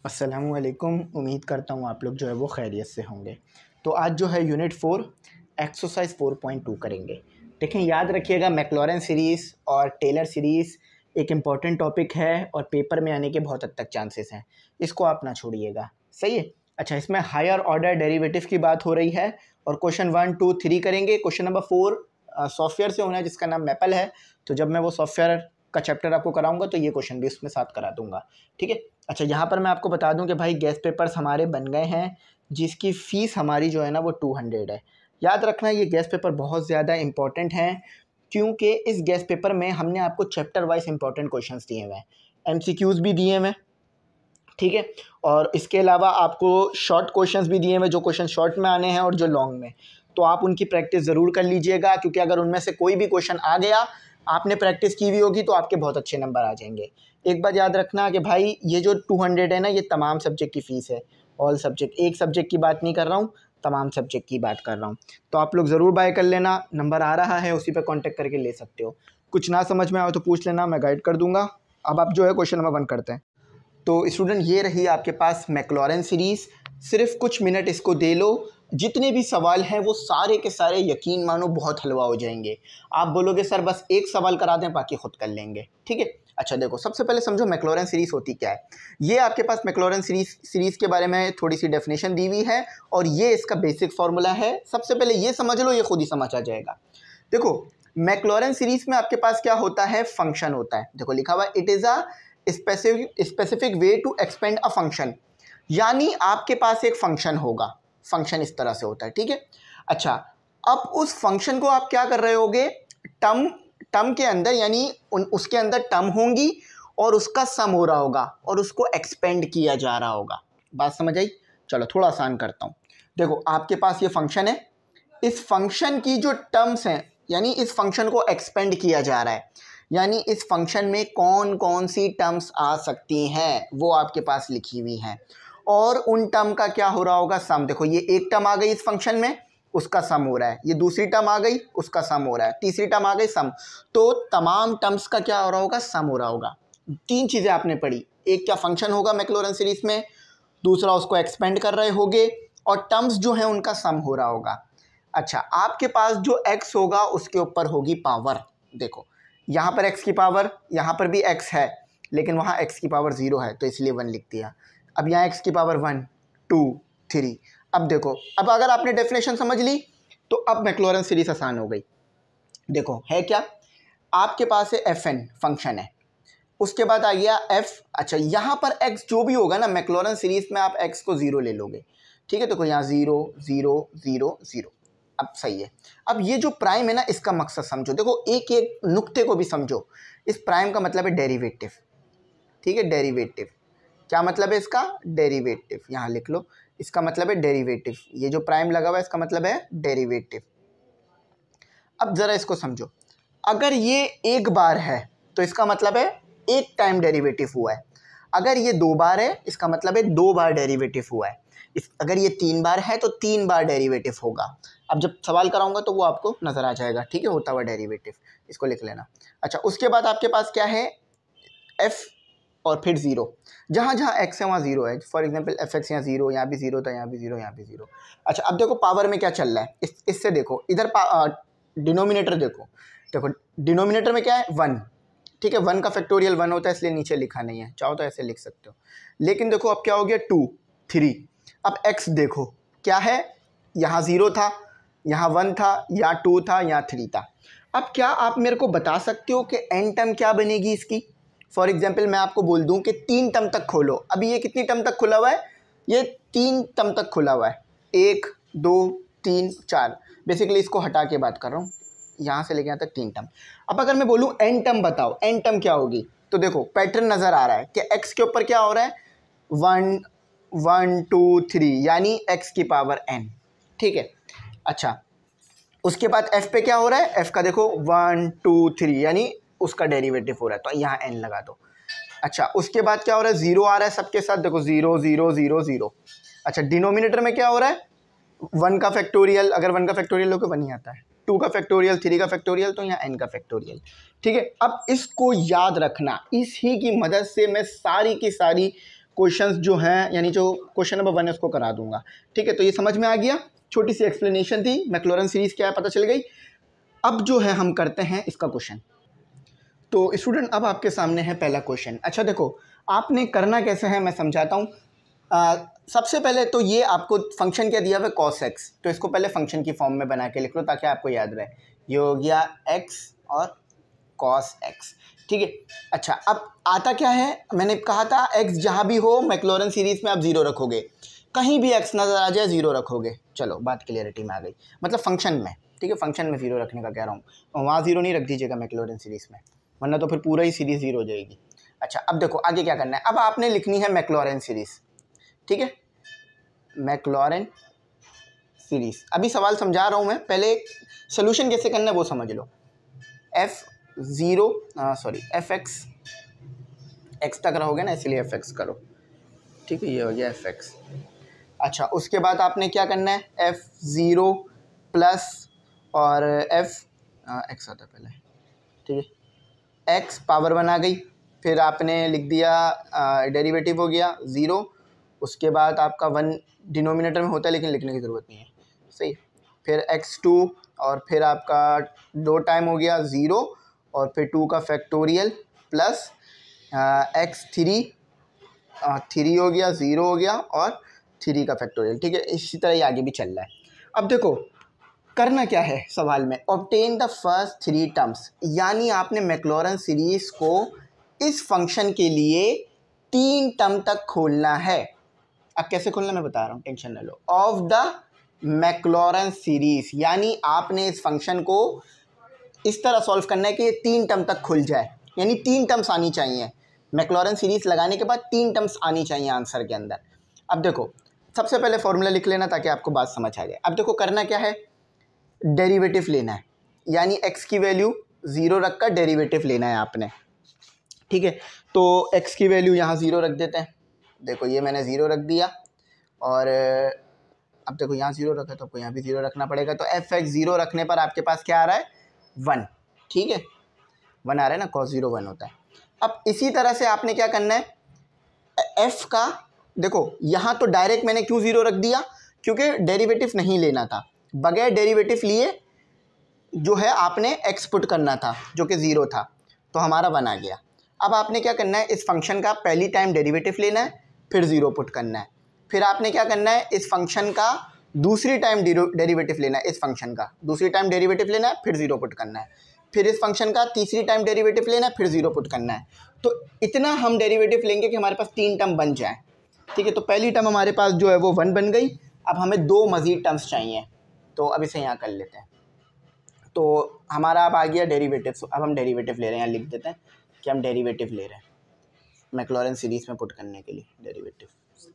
अस्सलामुअलैकुम। उम्मीद करता हूँ आप लोग जो है वो खैरियत से होंगे। तो आज जो है यूनिट 4 एक्सरसाइज 4.2 करेंगे। देखें, याद रखिएगा मैक्लॉरेन सीरीज़ और टेलर सीरीज़ एक इम्पॉर्टेंट टॉपिक है और पेपर में आने के बहुत हद तक चांसेस हैं। इसको आप ना छोड़िएगा, सही है। अच्छा, इसमें हायर ऑर्डर डेरिवेटिव की बात हो रही है और क्वेश्चन 1, 2, 3 करेंगे। क्वेश्चन नंबर 4 सॉफ्टवेयर से होना है जिसका नाम मैपल है। तो जब मैं वो सॉफ्टवेयर का चैप्टर आपको कराऊंगा तो ये क्वेश्चन भी उसमें साथ करा दूंगा, ठीक है। अच्छा, यहाँ पर मैं आपको बता दूं कि भाई गैस पेपर्स हमारे बन गए हैं जिसकी फ़ीस हमारी जो है ना वो 200 है। याद रखना, ये गैस पेपर बहुत ज़्यादा इंपॉर्टेंट हैं क्योंकि इस गैस पेपर में हमने आपको चैप्टर वाइज इंपॉर्टेंट क्वेश्चंस दिए हुए हैं, एमसीक्यूज़ भी दिए हुए हैं, ठीक है। और इसके अलावा आपको शॉर्ट क्वेश्चंस भी दिए हुए, जो क्वेश्चन शॉर्ट में आने हैं और जो लॉन्ग में। तो आप उनकी प्रैक्टिस ज़रूर कर लीजिएगा क्योंकि अगर उनमें से कोई भी क्वेश्चन आ गया, आपने प्रैक्टिस की हुई होगी तो आपके बहुत अच्छे नंबर आ जाएंगे। एक बात याद रखना कि भाई ये जो 200 है ना, ये तमाम सब्जेक्ट की फ़ीस है। ऑल सब्जेक्ट, एक सब्जेक्ट की बात नहीं कर रहा हूँ, तमाम सब्जेक्ट की बात कर रहा हूँ। तो आप लोग ज़रूर बाय कर लेना, नंबर आ रहा है उसी पर कॉन्टेक्ट करके ले सकते हो। कुछ ना समझ में आओ तो पूछ लेना, मैं गाइड कर दूँगा। अब आप जो है क्वेश्चन नंबर 1 करते हैं। तो स्टूडेंट, ये रही आपके पास मैक्लॉरेन सीरीज़। सिर्फ कुछ मिनट इसको दे लो, जितने भी सवाल हैं वो सारे के सारे यकीन मानो बहुत हलवा हो जाएंगे। आप बोलोगे सर बस एक सवाल करा दें, बाकी खुद कर लेंगे, ठीक है। अच्छा देखो, सबसे पहले समझो मैक्लॉरेन सीरीज़ होती क्या है। ये आपके पास मैक्लॉरेन सीरीज़ के बारे में थोड़ी सी डेफिनेशन दी हुई है और ये इसका बेसिक फार्मूला है। सबसे पहले ये समझ लो, ये खुद ही समझ आ जाएगा। देखो, मैक्लॉरेन सीरीज़ में आपके पास क्या होता है, फंक्शन होता है। देखो लिखा हुआ, it is a specific way to expand a function. यानी आपके पास एक फंक्शन होगा, फंक्शन इस तरह से होता है, ठीक है। अच्छा, अब उस फंक्शन को आप क्या कर रहे होगे, टर्म के अंदर, यानी उसके अंदर टर्म होंगी और उसका सम हो रहा होगा और उसको एक्सपेंड किया जा रहा होगा। बात समझ आई? चलो थोड़ा आसान करता हूँ। देखो, आपके पास ये फंक्शन है, इस फंक्शन की जो टर्म्स हैं, यानी इस फंक्शन को एक्सपेंड किया जा रहा है, यानी इस फंक्शन में कौन कौन सी टर्म्स आ सकती हैं वो आपके पास लिखी हुई हैं और उन टर्म का क्या हो रहा होगा, सम। देखो, ये एक टर्म आ गई इस फंक्शन में, उसका सम हो रहा है। ये दूसरी टर्म आ गई, उसका सम हो रहा है। तीसरी टर्म आ गई, सम। तो तमाम टर्म्स का क्या हो रहा होगा, सम हो रहा होगा। तीन चीज़ें आपने पढ़ी, एक क्या फंक्शन होगा मैक्लॉरेन सीरीज में, दूसरा उसको एक्सपेंड कर रहे होगे और टर्म्स जो हैं उनका सम हो रहा होगा। अच्छा, आपके पास जो x होगा उसके ऊपर होगी पावर। देखो, यहाँ पर x की पावर, यहाँ पर भी x है लेकिन वहाँ x की पावर 0 है तो इसलिए 1 लिख दिया। अब यहाँ x की पावर 1, 2, 3। अब देखो, अब अगर आपने डेफिनेशन समझ ली तो अब मैक्लॉरेन सीरीज आसान हो गई। देखो है क्या, आपके पास है fn फंक्शन है, उसके बाद आ गया f। अच्छा, यहाँ पर x जो भी होगा ना मैक्लॉरेन सीरीज में, आप x को 0 ले लोगे, ठीक है। देखो यहाँ 0, 0, 0, 0। अब सही है। अब ये जो प्राइम है ना, इसका मकसद समझो। देखो, एक एक नुक्ते को भी समझो। इस प्राइम का मतलब है डेरिवेटिव, ठीक है। डेरिवेटिव क्या मतलब है इसका, डेरिवेटिव। यहाँ लिख लो, इसका मतलब है डेरिवेटिव। ये जो प्राइम लगा हुआ है इसका मतलब है डेरिवेटिव। अब जरा इसको समझो, अगर ये एक बार है तो इसका मतलब है एक टाइम डेरिवेटिव हुआ है। अगर ये 2 बार है इसका मतलब है 2 बार डेरिवेटिव हुआ है। अगर ये 3 बार है तो 3 बार डेरिवेटिव होगा। अब जब सवाल कराऊंगा तो वो आपको नज़र आ जाएगा, ठीक है, होता हुआ डेरिवेटिव। इसको लिख लेना। अच्छा, उसके बाद आपके पास क्या है, f और फिर 0। जहाँ जहाँ x है वहाँ 0 है। फॉर एग्जांपल fx यहाँ 0, यहाँ भी 0 था, यहाँ भी 0, यहाँ भी 0। अच्छा, अब देखो पावर में क्या चल रहा है, इससे देखो, इधर डिनोमिनेटर देखो। देखो डिनोमिनेटर में क्या है, 1, ठीक है। 1 का फैक्टोरियल 1 होता है, इसलिए नीचे लिखा नहीं है, चाहो तो ऐसे लिख सकते हो। लेकिन देखो अब क्या हो गया, 2, 3। अब x देखो क्या है, यहाँ 0 था, यहाँ 1 था, यहाँ 2 था, यहाँ 3 था। अब क्या आप मेरे को बता सकते हो कि n टर्म क्या बनेगी इसकी। फॉर एग्जाम्पल मैं आपको बोल दूं कि 3 टर्म तक खोलो। अभी ये कितनी टर्म तक खुला हुआ है, ये 3 टर्म तक खुला हुआ है। 1, 2, 3, 4। बेसिकली इसको हटा के बात कर रहा हूँ, यहाँ से लेके यहाँ तक 3 टर्म। अब अगर मैं बोलूँ n टर्म बताओ, n टर्म क्या होगी, तो देखो पैटर्न नज़र आ रहा है कि x के ऊपर क्या हो रहा है, 1, 1, 2, 3, यानी x की पावर n, ठीक है। अच्छा, उसके बाद f पे क्या हो रहा है, f का देखो 1, 2, 3, यानी उसका डेरिवेटिव हो रहा है, तो यहाँ n लगा दो। अच्छा, उसके बाद क्या हो रहा है, 0 आ रहा है सबके साथ, देखो 0, 0, 0, 0। अच्छा, डिनोमिनेटर में क्या हो रहा है, 1 का फैक्टोरियल, अगर 1 का फैक्टोरियल लो के 1 ही आता है, 2 का फैक्टोरियल, 3 का फैक्टोरियल, तो यहाँ n का फैक्टोरियल, ठीक है। अब इसको याद रखना, इसी की मदद से मैं सारी की सारी क्वेश्चंस जो हैं, यानी जो क्वेश्चन नंबर 1 है उसको करा दूंगा। ठीक है, तो ये समझ में आ गया, छोटी सी एक्सप्लेनेशन थी, मैक्लॉरेन सीरीज़ क्या है पता चल गई। अब जो है हम करते हैं इसका क्वेश्चन। तो स्टूडेंट अब आपके सामने है पहला क्वेश्चन। अच्छा देखो, आपने करना कैसे है मैं समझाता हूँ। सबसे पहले तो ये आपको फंक्शन क्या दिया हुआ है, cos x, तो इसको पहले फंक्शन की फॉर्म में बना के लिख लो ताकि आपको याद रहे। ये हो गया x और cos x। ठीक है, अच्छा अब आता क्या है, मैंने कहा था x जहाँ भी हो मैक्लॉरेन सीरीज़ में आप 0 रखोगे, कहीं भी x नज़र आ जाए 0 रखोगे। चलो बात क्लियरिटी में आ गई, मतलब फंक्शन में। ठीक है, फंक्शन में 0 रखने का कह रहा हूँ, और वहाँ 0 नहीं रख दीजिएगा मैक्लॉरेन सीरीज़ में, वरना तो फिर पूरा ही सीरीज़ 0 हो जाएगी। अच्छा अब देखो आगे क्या करना है, अब आपने लिखनी है मैक्लॉरेन सीरीज़। ठीक है, मैक्लॉरेन सीरीज़। अभी सवाल समझा रहा हूँ मैं, पहले सोल्यूशन कैसे करना है वो समझ लो। एफ एक्स तक रहोगे ना, इसलिए एफ एक्स करो। ठीक है, ये हो गया एफ एक्स। अच्छा उसके बाद आपने क्या करना है, F0 प्लस और एक्स आता पहले। ठीक है, एक्स पावर 1 आ गई, फिर आपने लिख दिया डेरिवेटिव हो गया 0, उसके बाद आपका 1 डिनोमिनेटर में होता है लेकिन लिखने की ज़रूरत नहीं है, सही। फिर x2 और फिर आपका 2 टाइम हो गया 0 और फिर 2 का फैक्टोरियल प्लस x3 3 हो गया, 0 हो गया और 3 का फैक्टोरियल। ठीक है, इसी तरह ही आगे भी चल रहा है। अब देखो करना क्या है सवाल में, ऑब्टेन द फर्स्ट 3 टर्म्स, यानी आपने मैक्लॉरेन सीरीज़ को इस फंक्शन के लिए 3 टर्म तक खोलना है। अब कैसे खोलना मैं बता रहा हूँ, टेंशन न लो। ऑफ द मैक्लॉरेन सीरीज़, यानी आपने इस फंक्शन को इस तरह सॉल्व करना है कि ये 3 टर्म तक खुल जाए, यानी 3 टर्म्स आनी चाहिए। मैक्लॉरेन सीरीज़ लगाने के बाद 3 टर्म्स आनी चाहिए आंसर के अंदर। अब देखो सबसे पहले फॉर्मूला लिख लेना ताकि आपको बात समझ आ जाए। अब देखो करना क्या है, डेरिवेटिव लेना है, यानी x की वैल्यू 0 रख कर डेरिवेटिव लेना है आपने। ठीक है, तो x की वैल्यू यहाँ 0 रख देते हैं। देखो ये मैंने 0 रख दिया, और अब देखो यहाँ 0 रखा तो आपको यहाँ भी 0 रखना पड़ेगा। तो f(x) 0 रखने पर आपके पास क्या आ रहा है, 1। ठीक है, 1 आ रहा है ना, cos 0 1 होता है। अब इसी तरह से आपने क्या करना है, f का देखो यहाँ तो डायरेक्ट मैंने क्यों 0 रख दिया, क्योंकि डेरिवेटिव नहीं लेना था, बगैर डेरिवेटिव लिए जो है आपने x पुट करना था जो कि 0 था, तो हमारा 1 आ गया। अब आपने क्या करना है, इस फंक्शन का पहली टाइम डेरिवेटिव लेना है, फिर 0 पुट करना है। फिर आपने क्या करना है, इस फंक्शन का दूसरी टाइम डेरिवेटिव लेना है, इस फंक्शन का दूसरी टाइम डेरिवेटिव लेना है, फिर 0 पुट करना है। फिर इस फंक्शन का तीसरी टाइम डेरिवेटिव लेना है, फिर 0 पुट करना है। तो इतना हम डेरिवेटिव लेंगे कि हमारे पास 3 टर्म बन जाए। ठीक है, तो पहली टर्म हमारे पास जो है वो 1 बन गई। अब हमें 2 मज़ीद टर्म्स चाहिए, तो अब इसे यहाँ कर लेते हैं। तो हमारा अब आ गया डेरिवेटिव। अब हम डेरिवेटिव ले रहे हैं, यहाँ लिख देते हैं कि हम डेरिवेटिव ले रहे हैं मैक्लॉरेन सीरीज़ में पुट करने के लिए डेरिवेटिव।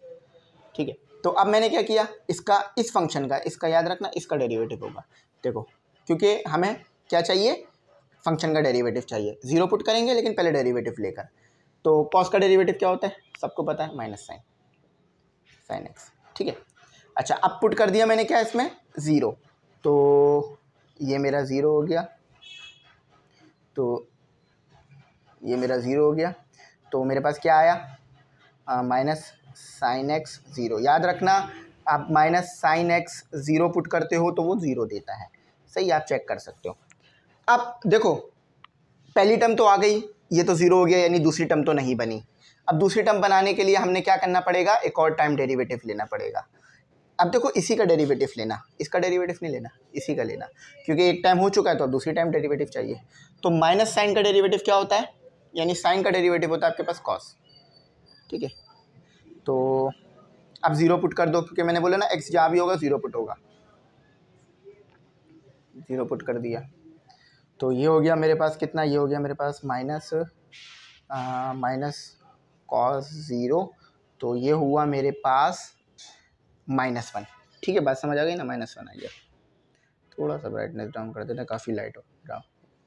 ठीक है, तो अब मैंने क्या किया, इसका इस फंक्शन का, इसका याद रखना, इसका डेरिवेटिव होगा। देखो क्योंकि हमें क्या चाहिए, फंक्शन का डेरिवेटिव चाहिए। 0 पुट करेंगे लेकिन पहले डेरिवेटिव लेकर। तो कॉस का डेरिवेटिव क्या होता है, सबको पता है, माइनस साइन एक्स। ठीक है, अच्छा अब पुट कर दिया मैंने क्या इसमें, 0, तो ये मेरा 0 हो गया, तो ये मेरा 0 हो गया। तो मेरे पास क्या आया, माइनस साइन एक्स 0। याद रखना, आप माइनस साइन एक्स 0 पुट करते हो तो वो 0 देता है, सही, आप चेक कर सकते हो। अब देखो पहली टर्म तो आ गई, ये तो 0 हो गया, यानी दूसरी टर्म तो नहीं बनी। अब दूसरी टर्म बनाने के लिए हमने क्या करना पड़ेगा, एक और टाइम डेरिवेटिव लेना पड़ेगा। अब देखो इसी का डेरिवेटिव लेना, इसका डेरिवेटिव नहीं लेना, इसी का लेना, क्योंकि एक टाइम हो चुका है तो अब दूसरी टाइम डेरिवेटिव चाहिए। तो माइनस साइन का डेरिवेटिव क्या होता है, यानी साइन का डेरिवेटिव होता है आपके पास कॉस। ठीक है, तो अब 0 पुट कर दो, क्योंकि मैंने बोला ना x जहाँ भी होगा 0 पुट होगा। 0 पुट कर दिया, तो ये हो गया मेरे पास कितना, ये हो गया मेरे पास माइनस कॉस 0, तो ये हुआ मेरे पास -1। ठीक है, बात समझ आ गई ना, -1 आ गया। थोड़ा सा ब्राइटनेस डाउन कर देना, काफ़ी लाइट हो रहा।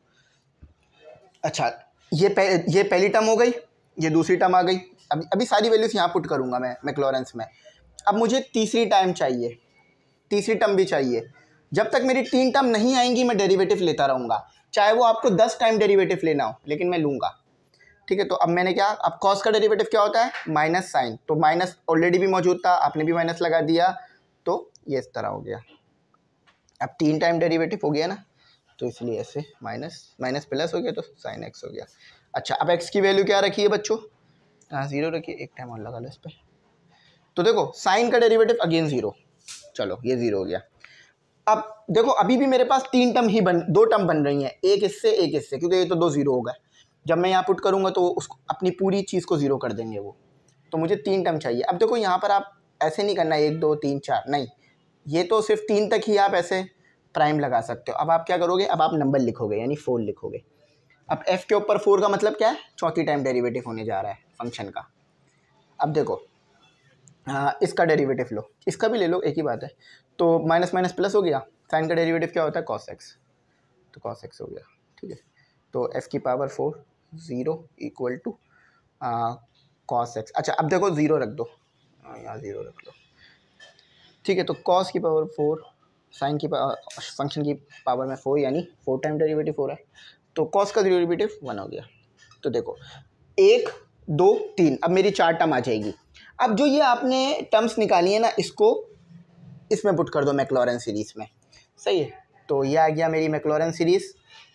अच्छा ये पहली टर्म हो गई, ये दूसरी टर्म आ गई। अभी सारी वैल्यूज़ यहाँ पुट करूँगा मैं मैक्लॉरेंस में। अब मुझे तीसरी टाइम चाहिए, तीसरी टर्म भी चाहिए। जब तक मेरी 3 टर्म नहीं आएंगी मैं डेरिवेटिव लेता रहूँगा, चाहे वो आपको 10 टाइम डेरिवेटिव लेना हो, लेकिन मैं लूँगा। ठीक है। तो अब मैंने क्या, अब कॉस का डेरिवेटिव क्या होता है, माइनस साइन, तो माइनस ऑलरेडी भी मौजूद था, आपने भी माइनस लगा दिया, तो ये इस तरह हो गया। अब 3 टाइम डेरिवेटिव हो गया ना, तो इसलिए ऐसे माइनस माइनस प्लस हो गया, तो साइन एक्स हो गया। अच्छा, अब एक्स की वैल्यू क्या रखी है बच्चों, हाँ 0 रखिए, एक टाइम और लगा लो इस पर। तो देखो साइन का डेरिवेटिव अगेन 0, चलो ये 0 हो गया। अब देखो अभी भी मेरे पास 3 टर्म ही दो टर्म बन रही हैं, एक इससे एक इससे, क्योंकि ये तो 2 0 होगा। जब मैं यहाँ पुट करूँगा तो उसको अपनी पूरी चीज़ को 0 कर देंगे वो, तो मुझे 3 टर्म चाहिए। अब देखो यहाँ पर आप ऐसे नहीं करना 1 2 3 4, नहीं, ये तो सिर्फ 3 तक ही आप ऐसे प्राइम लगा सकते हो। अब आप क्या करोगे, अब आप नंबर लिखोगे, यानी 4 लिखोगे। अब f के ऊपर 4 का मतलब क्या है, चौथी टाइम डेरिवेटिव होने जा रहा है फंक्शन का। अब देखो इसका डेरिवेटिव लो, इसका भी ले लो, एक ही बात है। तो माइनस माइनस प्लस हो गया, साइन का डेरिवेटिव क्या होता है, कॉस एक्स, तो कॉस एक्स हो गया, ठीक है। तो f की power 4 0 equal to cos x. अच्छा अब देखो 0 रख दो, यहाँ 0 रख लो, ठीक है। तो कॉस की पावर 4, साइन की फंक्शन की पावर में 4, यानी 4 टाइम डेरिवेटिव हो रहा है, तो कॉस का डेरिवेटिव 1 हो गया। तो देखो 1 2 3, अब मेरी 4 टर्म आ जाएगी। अब जो ये आपने टर्म्स निकाली है ना, इसको इसमें पुट कर दो मैक्लॉरेन सीरीज़ में, सही है। तो ये आ गया मेरी मैक्लॉरेन सीरीज़,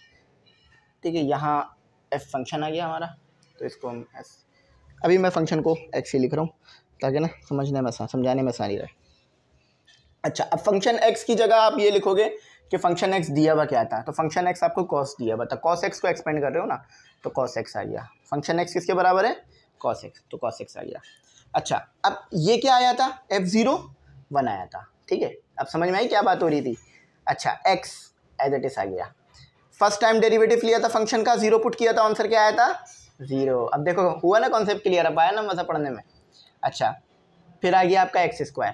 ठीक है। यहाँ एफ फंक्शन आ गया हमारा, तो इसको हम एस, अभी मैं फंक्शन को एक्स ही लिख रहा हूँ ताकि ना समझने में समझाने में आसानी रहे। अच्छा, अब फंक्शन एक्स की जगह आप ये लिखोगे कि फंक्शन एक्स दिया हुआ क्या था, तो फंक्शन एक्स आपको कॉस दिया हुआ था, कॉस एक्स को एक्सपेंड कर रहे हो ना, तो कॉस एक्स आ गया। फंक्शन एक्स किसके बराबर है, कॉस एक्स, तो कॉस एक्स आ गया। अच्छा अब ये क्या आया था, f0 1 आया था, ठीक है। अब समझ में आई क्या बात हो रही थी। अच्छा x एज इट इज आ गया, फर्स्ट टाइम डेरिवेटिव लिया था फंक्शन का, 0 पुट किया था, आंसर क्या आया था 0। अब देखो हुआ ना कॉन्सेप्ट क्लियर, अब आया ना मज़ा पढ़ने में। अच्छा फिर आ गया आपका एक्स स्क्वायर,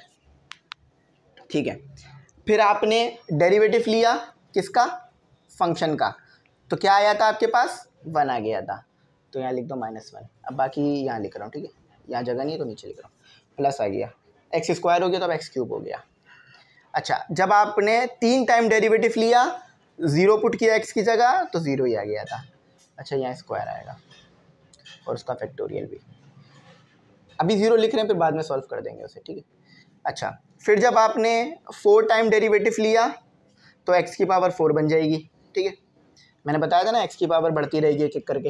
ठीक है। फिर आपने डेरिवेटिव लिया किसका, फंक्शन का, तो क्या आया था आपके पास 1 आ गया था, तो यहाँ लिख दो -1। अब बाकी यहाँ लिख रहा हूँ, ठीक है, यहाँ जगह नहीं है तो नीचे लिख रहा हूँ, प्लस आ गया, एक्स स्क्वायर हो गया तो अब एक्स क्यूब हो गया। अच्छा जब आपने 3 टाइम डेरिवेटिव लिया, 0 पुट किया एक्स की जगह, तो 0 ही आ गया था। अच्छा यहाँ स्क्वायर आएगा और उसका फैक्टोरियल भी, अभी 0 लिख रहे हैं, फिर बाद में सॉल्व कर देंगे उसे, ठीक है। अच्छा फिर जब आपने 4 टाइम डेरिवेटिव लिया, तो x की पावर 4 बन जाएगी, ठीक है। मैंने बताया था ना x की पावर बढ़ती रहेगी एक एक करके।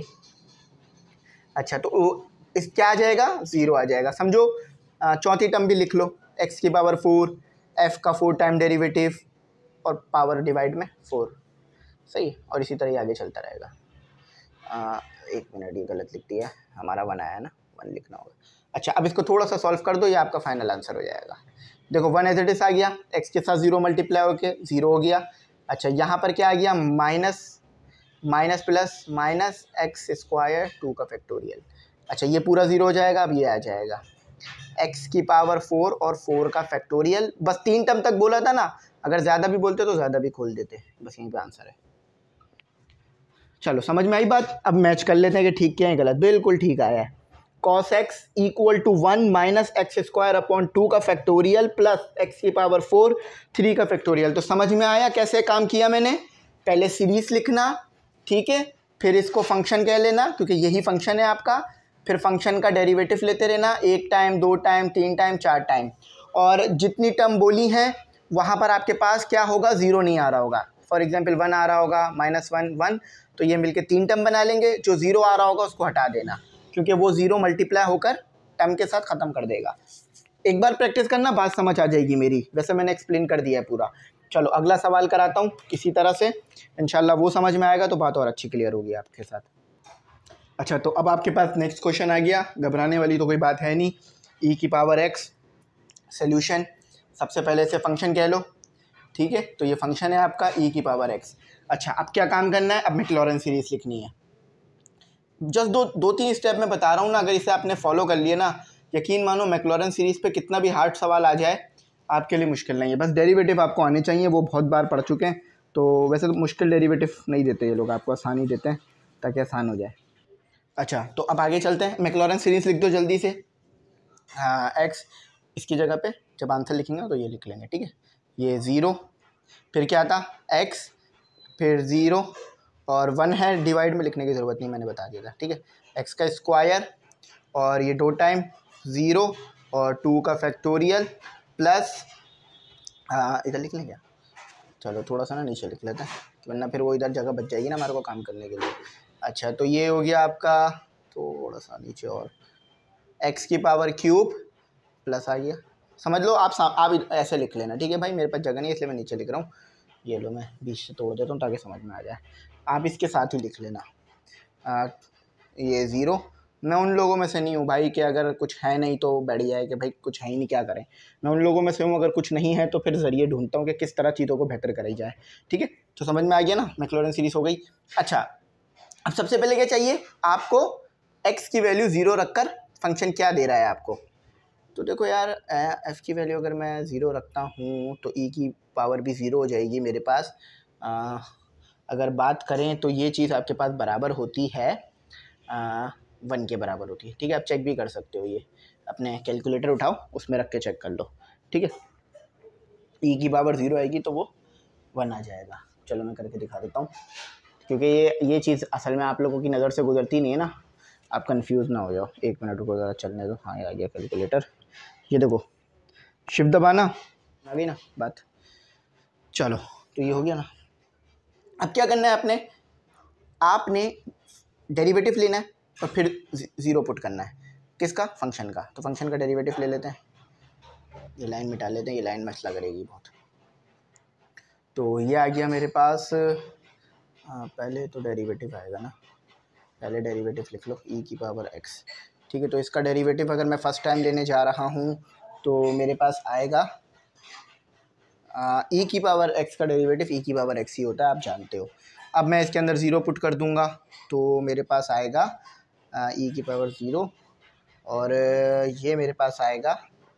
अच्छा तो इस क्या आ जाएगा, 0 आ जाएगा, समझो। चौथी टर्म भी लिख लो, x की पावर 4, f का 4 टाइम डेरिवेटिव और पावर डिवाइड में 4, सही, और इसी तरह ही आगे चलता रहेगा। एक मिनट, ये गलत लिख दिया, हमारा 1 आया ना, 1 लिखना होगा। अच्छा अब इसको थोड़ा सा सॉल्व कर दो, ये आपका फाइनल आंसर हो जाएगा। देखो 1 एज इट इज आ गया, x के साथ 0 मल्टीप्लाई होके 0 हो गया। अच्छा यहाँ पर क्या आ गया, minus minus plus minus x square 2 का फैक्टोरियल। अच्छा ये पूरा 0 हो जाएगा, अब ये आ जाएगा x की पावर 4 और 4 का फैक्टोरियल। बस 3 टर्म तक बोला था ना, अगर ज़्यादा भी बोलते तो ज़्यादा भी खोल देते, बस यहीं पे आंसर है। चलो समझ में आई बात, अब मैच कर लेते हैं कि ठीक क्या है गलत। बिल्कुल ठीक आया है, cos x equal to 1 minus x square upon 2 का फैक्टोरियल प्लस एक्स की पावर 4 3 का फैक्टोरियल। तो समझ में आया कैसे काम किया मैंने, पहले सीरीज लिखना, ठीक है, फिर इसको फंक्शन कह लेना क्योंकि यही फंक्शन है आपका, फिर फंक्शन का डेरिवेटिव लेते रहना, 1 टाइम 2 टाइम 3 टाइम 4 टाइम, और जितनी टर्म बोली हैं वहाँ पर आपके पास क्या होगा, 0 नहीं आ रहा होगा। फॉर एग्जांपल 1 आ रहा होगा, -1 1, तो ये मिलके 3 टर्म बना लेंगे, जो 0 आ रहा होगा उसको हटा देना क्योंकि वो 0 मल्टीप्लाई होकर टर्म के साथ ख़त्म कर देगा। एक बार प्रैक्टिस करना, बात समझ आ जाएगी मेरी, वैसे मैंने एक्सप्लेन कर दिया है पूरा। चलो अगला सवाल कराता हूँ किसी तरह से, इंशाल्लाह वो समझ में आएगा तो बात और अच्छी क्लियर होगी आपके साथ। अच्छा तो अब आपके पास नेक्स्ट क्वेश्चन आ गया, घबराने वाली तो कोई बात है नहीं, e की पावर x सोल्यूशन, सबसे पहले से फंक्शन कह लो, ठीक है। तो ये फंक्शन है आपका e की पावर x। अच्छा अब क्या काम करना है, अब मैक्लॉरेन सीरीज़ लिखनी है। जस्ट दो तीन स्टेप मैं बता रहा हूँ ना, अगर इसे आपने फॉलो कर लिया ना, यकीन मानो मैक्लॉरेन सीरीज़ पे कितना भी हार्ड सवाल आ जाए आपके लिए मुश्किल नहीं है। बस डेरिवेटिव आपको आने चाहिए, वो बहुत बार पढ़ चुके हैं, तो वैसे तो मुश्किल डेरिवेटिव नहीं देते ये लोग, आपको आसान ही देते हैं ताकि आसान हो जाए। अच्छा तो अब आगे चलते हैं, मैक्लॉरेन सीरीज़ लिख दो जल्दी से। हाँ एक्स, इसकी जगह पे जब आंसर लिखेंगे तो ये लिख लेंगे, ठीक है। ये 0, फिर क्या था x, फिर 0 और 1 है, डिवाइड में लिखने की ज़रूरत नहीं, मैंने बता दिया था, ठीक है। एक्स का स्क्वायर और ये 2 टाइम 0 और 2 का फैक्टोरियल प्लस इधर लिख लें क्या? चलो थोड़ा सा ना नीचे लिख लेते हैं, वरना फिर वो इधर जगह बच जाएगी ना हमारे को काम करने के लिए। अच्छा तो ये हो गया आपका, थोड़ा सा नीचे और एक्स की पावर क्यूब प्लस आ गया, समझ लो आप ऐसे लिख लेना, ठीक है भाई, मेरे पास जगह नहीं है इसलिए मैं नीचे लिख रहा हूँ। ये लो मैं बीच से तोड़ देता हूँ ताकि समझ में आ जाए, आप इसके साथ ही लिख लेना। ये 0, मैं उन लोगों में से नहीं हूँ भाई कि अगर कुछ है नहीं तो बैठ जाए कि भाई कुछ है ही नहीं क्या करें, मैं उन लोगों में से हूँ अगर कुछ नहीं है तो फिर ज़रिए ढूंढता हूँ कि किस तरह चीज़ों को बेहतर कराई जाए, ठीक है। तो समझ में आ गया ना, मैक्लॉरेन सीरीज़ हो गई। अच्छा अब सबसे पहले क्या चाहिए आपको, एक्स की वैल्यू 0 रखकर फंक्शन क्या दे रहा है आपको। तो देखो यार एफ़ की वैल्यू अगर मैं 0 रखता हूँ तो ई की पावर भी 0 हो जाएगी मेरे पास। अगर बात करें तो ये चीज़ आपके पास बराबर होती है 1 के बराबर होती है, ठीक है। आप चेक भी कर सकते हो, ये अपने कैलकुलेटर उठाओ उसमें रख के चेक कर लो, ठीक है। ई की पावर 0 आएगी तो वो 1 आ जाएगा। चलो मैं करके दिखा देता हूँ, क्योंकि ये चीज़ असल में आप लोगों की नज़र से गुजरती नहीं है ना, आप कंफ्यूज ना हो जाओ। 1 मिनट रुको ज़रा चलने दो। हाँ ये आ गया कैलकुलेटर, ये देखो शिफ्ट दबाना, आ गई ना बात। चलो तो ये हो गया ना। अब क्या करना है आपने डेरिवेटिव लेना है और फिर 0 पुट करना है, किसका, फंक्शन का। तो फंक्शन का डेरिवेटिव ले लेते हैं, ये लाइन मिटा लेते हैं, ये लाइन मसला करेगी बहुत। तो ये आ गया मेरे पास, पहले तो डेरिवेटिव आएगा ना, पहले डेरिवेटिव लिख लो ई की पावर एक्स, ठीक है। तो इसका डेरिवेटिव अगर मैं फ़र्स्ट टाइम लेने जा रहा हूँ तो मेरे पास आएगा ई की पावर एक्स का डेरिवेटिव ई की पावर एक्स ही होता है, आप जानते हो। अब मैं इसके अंदर 0 पुट कर दूंगा तो मेरे पास आएगा ई की पावर 0 और ये मेरे पास आएगा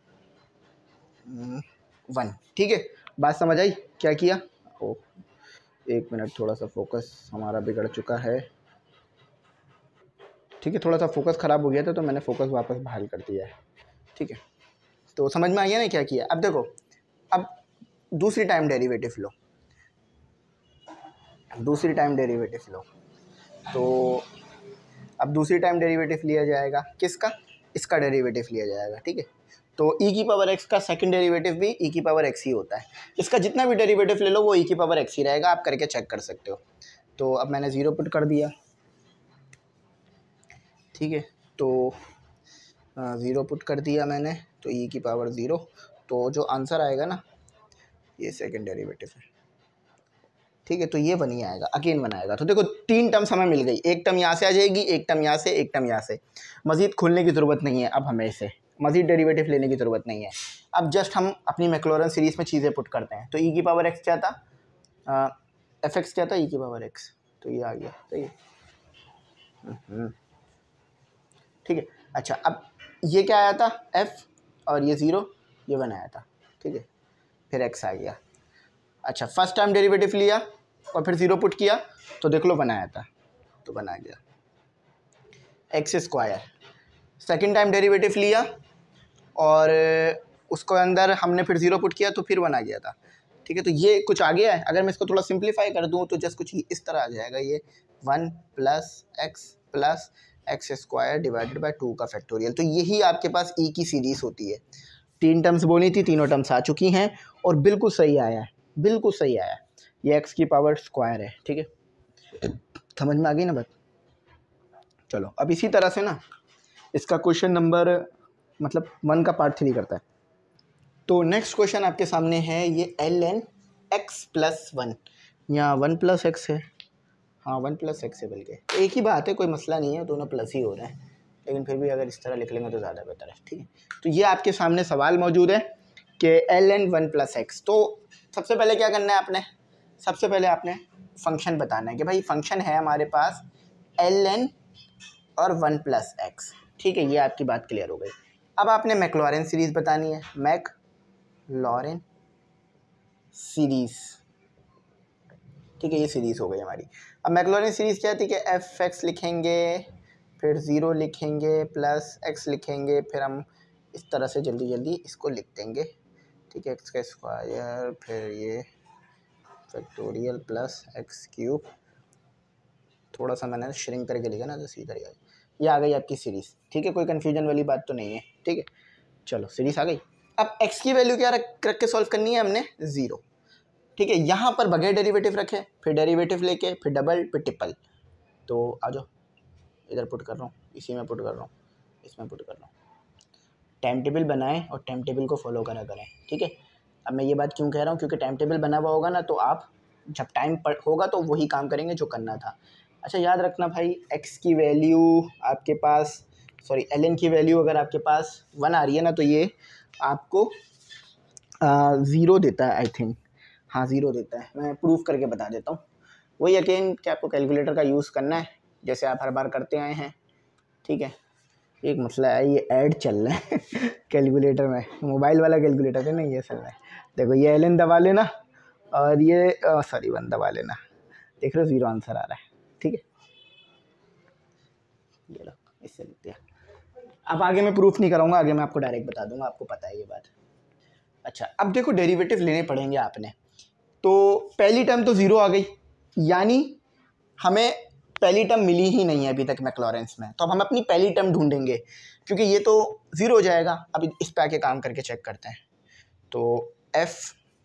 1, ठीक है। बात समझ आई क्या किया? ओ 1 मिनट, थोड़ा सा फोकस हमारा बिगड़ चुका है, ठीक है। थोड़ा सा फोकस ख़राब हो गया था तो मैंने फोकस वापस बहाल कर दिया है, ठीक है। तो समझ में आ गया ना क्या किया। अब देखो, अब दूसरी टाइम डेरिवेटिव लो, दूसरी टाइम डेरिवेटिव लो। तो अब दूसरी टाइम डेरिवेटिव लिया जाएगा, किसका, इसका डेरिवेटिव लिया जाएगा, ठीक है। तो ई की पावर एक्स का सेकंड डेरिवेटिव भी ई की पावर एक्स ही होता है, इसका जितना भी डेरिवेटिव ले लो वो ई की पावर एक्स ही रहेगा, आप करके चेक कर सकते हो। तो अब मैंने 0 पुट कर दिया, ठीक है। तो 0 पुट कर दिया मैंने, तो ई की पावर 0, तो जो आंसर आएगा ना ये सेकंड डेरिवेटिव है, ठीक है। तो ये 1 ही आएगा, अगेन 1 आएगा। तो देखो 3 टर्म्स हमें मिल गई, एक टर्म यहाँ से आ जाएगी, एक टर्म यहाँ से, एक टर्म यहाँ से। मज़ीद खुलने की ज़रूरत नहीं है, अब हमें इसे मज़ीद डेरिवेटिव लेने की ज़रूरत नहीं है। अब जस्ट हम अपनी मैक्लॉरेन सीरीज़ में चीज़ें पुट करते हैं। तो ई की पावर एक्स क्या था, एफ एक्स क्या था, ई की पावर एक्स, तो ये आ गया, सही है, ठीक है। अच्छा अब ये क्या आया था, एफ, और ये 0, ये 1 आया था, ठीक है। फिर एक्स आ गया। अच्छा फर्स्ट टाइम डेरिवेटिव लिया और फिर 0 पुट किया तो देख लो 1 आया था, तो 1 आ गया, x square. Second time derivative लिया और उसको अंदर हमने फिर 0 पुट किया तो फिर 1 आ गया था, ठीक है। तो ये कुछ आ गया है, अगर मैं इसको थोड़ा सिंप्लीफाई कर दूँ तो जस्ट कुछ इस तरह आ जाएगा, ये 1 plus x square divided by 2 का फैक्टोरियल। तो यही आपके पास ई की सीरीज़ होती है। 3 टर्म्स बोली थी, तीनों टर्म्स आ चुकी हैं और बिल्कुल सही आया है, बिल्कुल सही आया है। ये एक्स की पावर स्क्वायर है, ठीक है। समझ में आ गई ना बात। चलो अब इसी तरह से ना इसका क्वेश्चन नंबर मतलब 1 का पार्ट 3 करता है। तो नेक्स्ट क्वेश्चन आपके सामने है ये ln x प्लस 1, यहाँ 1 प्लस एक्स है, हाँ 1 प्लस एक्स है, बल्कि एक ही बात है, कोई मसला नहीं है, दोनों प्लस ही हो रहे हैं, लेकिन फिर भी अगर इस तरह लिख लेंगे तो ज़्यादा बेहतर है, ठीक है। तो ये आपके सामने सवाल मौजूद है कि ln 1 प्लस एक्स। तो सबसे पहले क्या करना है आपने, सबसे पहले आपने फंक्शन बताना है कि भाई फंक्शन है हमारे पास ln और 1 प्लस एक्स, ठीक है। ये आपकी बात क्लियर हो गई। अब आपने मैक्लॉरेन सीरीज़ बतानी है, मैक्लॉरेन सीरीज़, ठीक है। ये सीरीज़ हो गई हमारी। अब मैक्लॉरेन सीरीज़ क्या थी कि एफ एक्स लिखेंगे, फिर 0 लिखेंगे, प्लस एक्स लिखेंगे, फिर हम इस तरह से जल्दी जल्दी इसको लिख देंगे, ठीक है। एक्स का स्क्वायर, फिर ये फैक्टोरियल प्लस एक्स क्यूब, थोड़ा सा मैंने श्रिंक करके लिखा ना तो सीधा ही आया, ये आ गई आपकी सीरीज़, ठीक है, कोई कन्फ्यूजन वाली बात तो नहीं है, ठीक है। चलो सीरीज़ आ गई। अब x की वैल्यू क्या रख के सॉल्व करनी है हमने, 0, ठीक है। यहाँ पर बगैर डेरिवेटिव रखे, फिर डेरिवेटिव लेके, फिर डबल, फिर ट्रिपल। तो आ जाओ, इधर पुट कर रहा हूँ, इसी में पुट कर रहा हूँ, इसमें पुट कर रहा हूँ। टाइम टेबल बनाएं और टाइम टेबल को फॉलो करा करें, ठीक है। अब मैं ये बात क्यों कह रहा हूँ, क्योंकि टाइम टेबल बना हुआ होगा ना, तो आप जब टाइम पर होगा तो वही काम करेंगे जो करना था। अच्छा याद रखना भाई, x की वैल्यू आपके पास, सॉरी ln की वैल्यू अगर आपके पास 1 आ रही है ना, तो ये आपको 0 देता है, आई थिंक, हाँ 0 देता है। मैं प्रूफ करके बता देता हूँ। वही अगेन कि आपको कैलकुलेटर का यूज़ करना है, जैसे आप हर बार करते आए हैं, ठीक है। एक मसला है, ये ऐड चल रहा है कैलकुलेटर में, मोबाइल वाला कैलकुलेटर है ना, ये चल रहा है। देखो ये ln दबा लेना और ये सॉरी 1 दबा लेना, देख रहे हो 0 आंसर आ रहा है, ठीक है। ये लो, इससे लिखते हैं। अब आगे मैं प्रूफ नहीं कराऊंगा, आगे मैं आपको डायरेक्ट बता दूंगा, आपको पता है ये बात। अच्छा अब देखो डेरिवेटिव लेने पड़ेंगे आपने, तो पहली टर्म तो 0 आ गई, यानी हमें पहली टर्म मिली ही नहीं है अभी तक मैक्लॉरेंस में, तो अब हम अपनी पहली टर्म ढूंढेंगे, क्योंकि ये तो 0 हो जाएगा। अब इस पे आके काम करके चेक करते हैं। तो f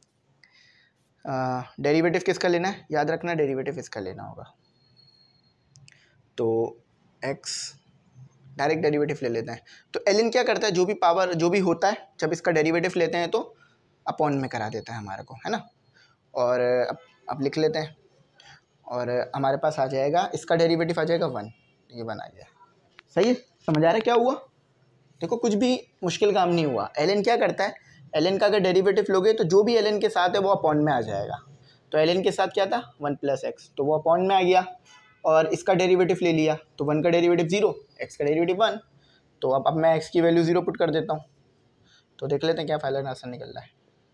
डेरिवेटिव किसका लेना है, याद रखना डेरिवेटिव इसका लेना होगा। तो x डायरेक्ट डेरिवेटिव ले लेते हैं। तो ln क्या करता है, जो भी पावर जो भी होता है जब इसका डेरिवेटिव लेते हैं तो अपॉन में करा देता है हमारे को, है ना। और अब लिख लेते हैं, और हमारे पास आ जाएगा, इसका डेरिवेटिव आ जाएगा 1, ये 1 आ गया। सही है, समझ आ रहा है क्या हुआ। देखो कुछ भी मुश्किल काम नहीं हुआ। ln क्या करता है, ln का अगर डेरिवेटिव लोगे तो जो भी ln के साथ है वो अपॉन में आ जाएगा। तो ln के साथ क्या था 1 + x, तो वो अपॉन में आ गया, और इसका डेरिवेटिव ले लिया तो 1 का डेरिवेटिव 0, x का डेरिवेटिव 1। तो अब मैं x की वैल्यू 0 पुट कर देता हूँ, तो देख लेते हैं क्या फाइनल आंसर निकल रहा है।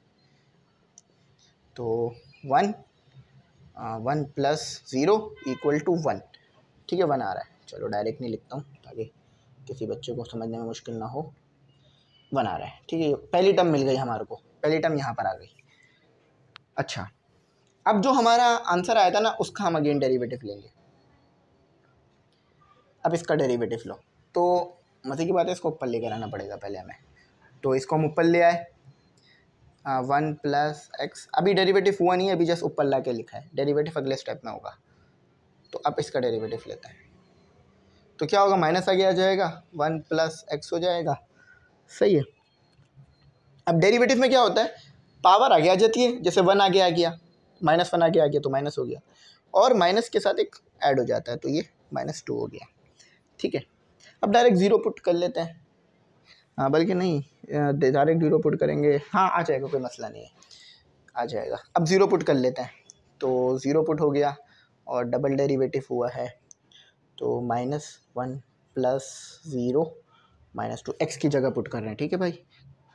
तो 1 + 0 = 1, ठीक है, 1 आ रहा है। चलो डायरेक्ट नहीं लिखता हूँ ताकि किसी बच्चे को समझने में मुश्किल ना हो। 1 आ रहा है, ठीक है। पहली टर्म मिल गई हमारे को, पहली टर्म यहाँ पर आ गई। अच्छा अब जो हमारा आंसर आया था ना, उसका हम अगेन डेरिवेटिव लेंगे। अब इसका डेरिवेटिव लो, तो मज़े की बात है, इसको ऊपर लेकर आना पड़ेगा पहले हमें। तो इसको हम ऊपर ले आए, 1 + x, अभी डेरिवेटिव हुआ नहीं है, अभी जस्ट ऊपर ला के लिखा है, डेरिवेटिव अगले स्टेप में होगा। तो अब इसका डेरिवेटिव लेते हैं, तो क्या होगा, माइनस आगे आ जाएगा, 1 + x हो जाएगा। सही है। अब डेरिवेटिव में क्या होता है, पावर आगे आ जाती है, जैसे 1 आगे आ गया, -1 आगे आ गया तो माइनस हो गया, और माइनस के साथ एक ऐड हो जाता है, तो ये -2 हो गया, ठीक है। अब डायरेक्ट 0 पुट कर लेते हैं, हाँ बल्कि नहीं, डायरेक्ट 0 पुट करेंगे, हाँ आ जाएगा, कोई मसला नहीं है, आ जाएगा। अब 0 पुट कर लेते हैं, तो 0 पुट हो गया, और डबल डेरिवेटिव हुआ है, तो -1 + 0 -2, x की जगह पुट कर रहे हैं, ठीक है भाई।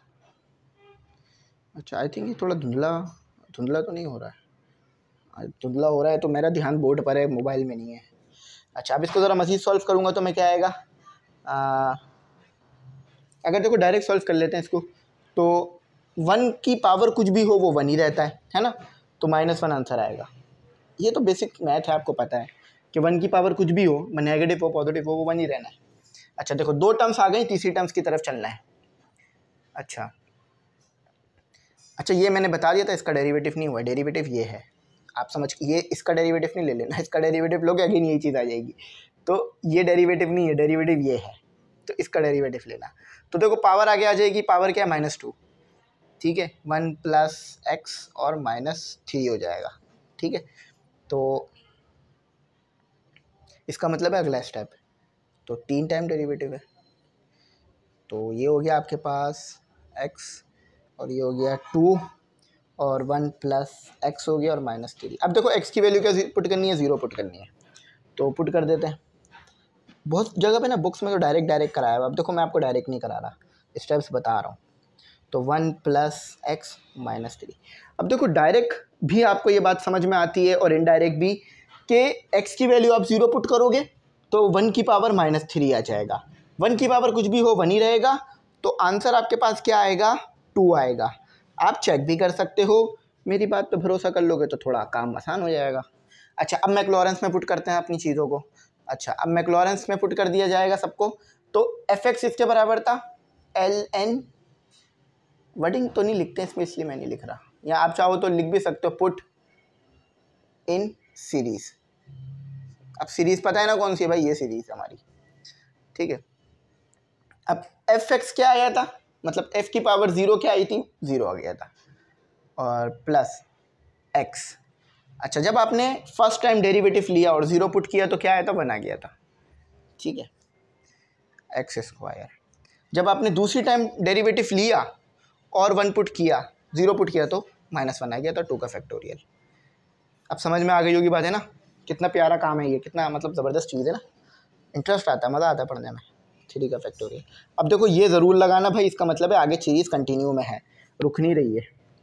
अच्छा आई थिंक ये थोड़ा धुंधला धुंधला तो नहीं हो रहा है, धुंधला हो रहा है तो मेरा ध्यान बोर्ड पर है, मोबाइल में नहीं है। अच्छा अब इसको ज़रा मज़ीद सॉल्व करूँगा तो मैं क्या आएगा, अगर देखो डायरेक्ट सॉल्व कर लेते हैं इसको, तो 1 की पावर कुछ भी हो वो 1 ही रहता है ना, तो -1 आंसर आएगा। ये तो बेसिक मैथ है, आपको पता है कि 1 की पावर कुछ भी हो, नेगेटिव हो पॉजिटिव हो, वो 1 ही रहना है। अच्छा देखो 2 टर्म्स आ गई, तीसरी टर्म्स की तरफ चलना है। अच्छा ये मैंने बता दिया था, इसका डेरिवेटिव नहीं हुआ, डेरिवेटिव ये है, आप समझ, ये इसका डेरिवेटिव नहीं ले लेना, इसका डेरिवेटिव लोगे अगेन यही चीज़ आ जाएगी। तो ये डेरिवेटिव नहीं है, डेरिवेटिव ये है, तो इसका डेरिवेटिव लेना। तो देखो पावर आगे आ जाएगी, पावर क्या है -2, ठीक है, 1 + x और -3 हो जाएगा, ठीक है। तो इसका मतलब है अगला स्टेप, तो 3 टाइम डेरिवेटिव है, तो ये हो गया आपके पास x, और ये हो गया 2, और 1 + x हो गया, और -3। अब देखो x की वैल्यू क्या पुट करनी है, 0 पुट करनी है, तो पुट कर देते हैं। बहुत जगह पे ना बुक्स में तो डायरेक्ट कराया हुआ, अब देखो मैं आपको डायरेक्ट नहीं करा रहा, स्टेप्स बता रहा हूँ। तो 1 + x -3। अब देखो डायरेक्ट भी आपको ये बात समझ में आती है, और इनडायरेक्ट भी, कि x की वैल्यू आप 0 पुट करोगे तो 1 की पावर -3 आ जाएगा, 1 की पावर कुछ भी हो 1 ही रहेगा, तो आंसर आपके पास क्या आएगा, 2 आएगा। आप चेक भी कर सकते हो, मेरी बात पे भरोसा कर लोगे तो थोड़ा काम आसान हो जाएगा। अच्छा अब मैक्लॉरेंस में पुट करते हैं अपनी चीज़ों को, अच्छा, अब मैक्लॉरेंस में पुट कर दिया जाएगा सबको, तो एफ एक्स इसके बराबर था एल एन, वर्डिंग तो नहीं लिखते हैं इसमें इसलिए मैं नहीं लिख रहा, या आप चाहो तो लिख भी सकते हो पुट इन सीरीज। अब सीरीज पता है ना कौन सी है भाई, ये सीरीज हमारी, ठीक है। अब एफ एक्स क्या आया था, मतलब एफ की पावर 0 क्या आई थी, 0 आ गया था, और प्लस एक्स। अच्छा, जब आपने फर्स्ट टाइम डेरिवेटिव लिया और 0 पुट किया तो क्या आया था, 1 आ गया था, ठीक है, एक्स स्क्वायर। जब आपने दूसरी टाइम डेरिवेटिव लिया और 1 पुट किया, 0 पुट किया तो -1 आ गया था, 2 का फैक्टोरियल। अब समझ में आ गई होगी बात है ना, कितना प्यारा काम है ये, कितना मतलब ज़बरदस्त चीज़ है ना, इंटरेस्ट आता है, मज़ा आता है पढ़ने में। 3 का फैक्टोरियल। अब देखो ये ज़रूर लगाना भाई, इसका मतलब है आगे चीज़ कंटिन्यू में है, रुक नहीं रही है।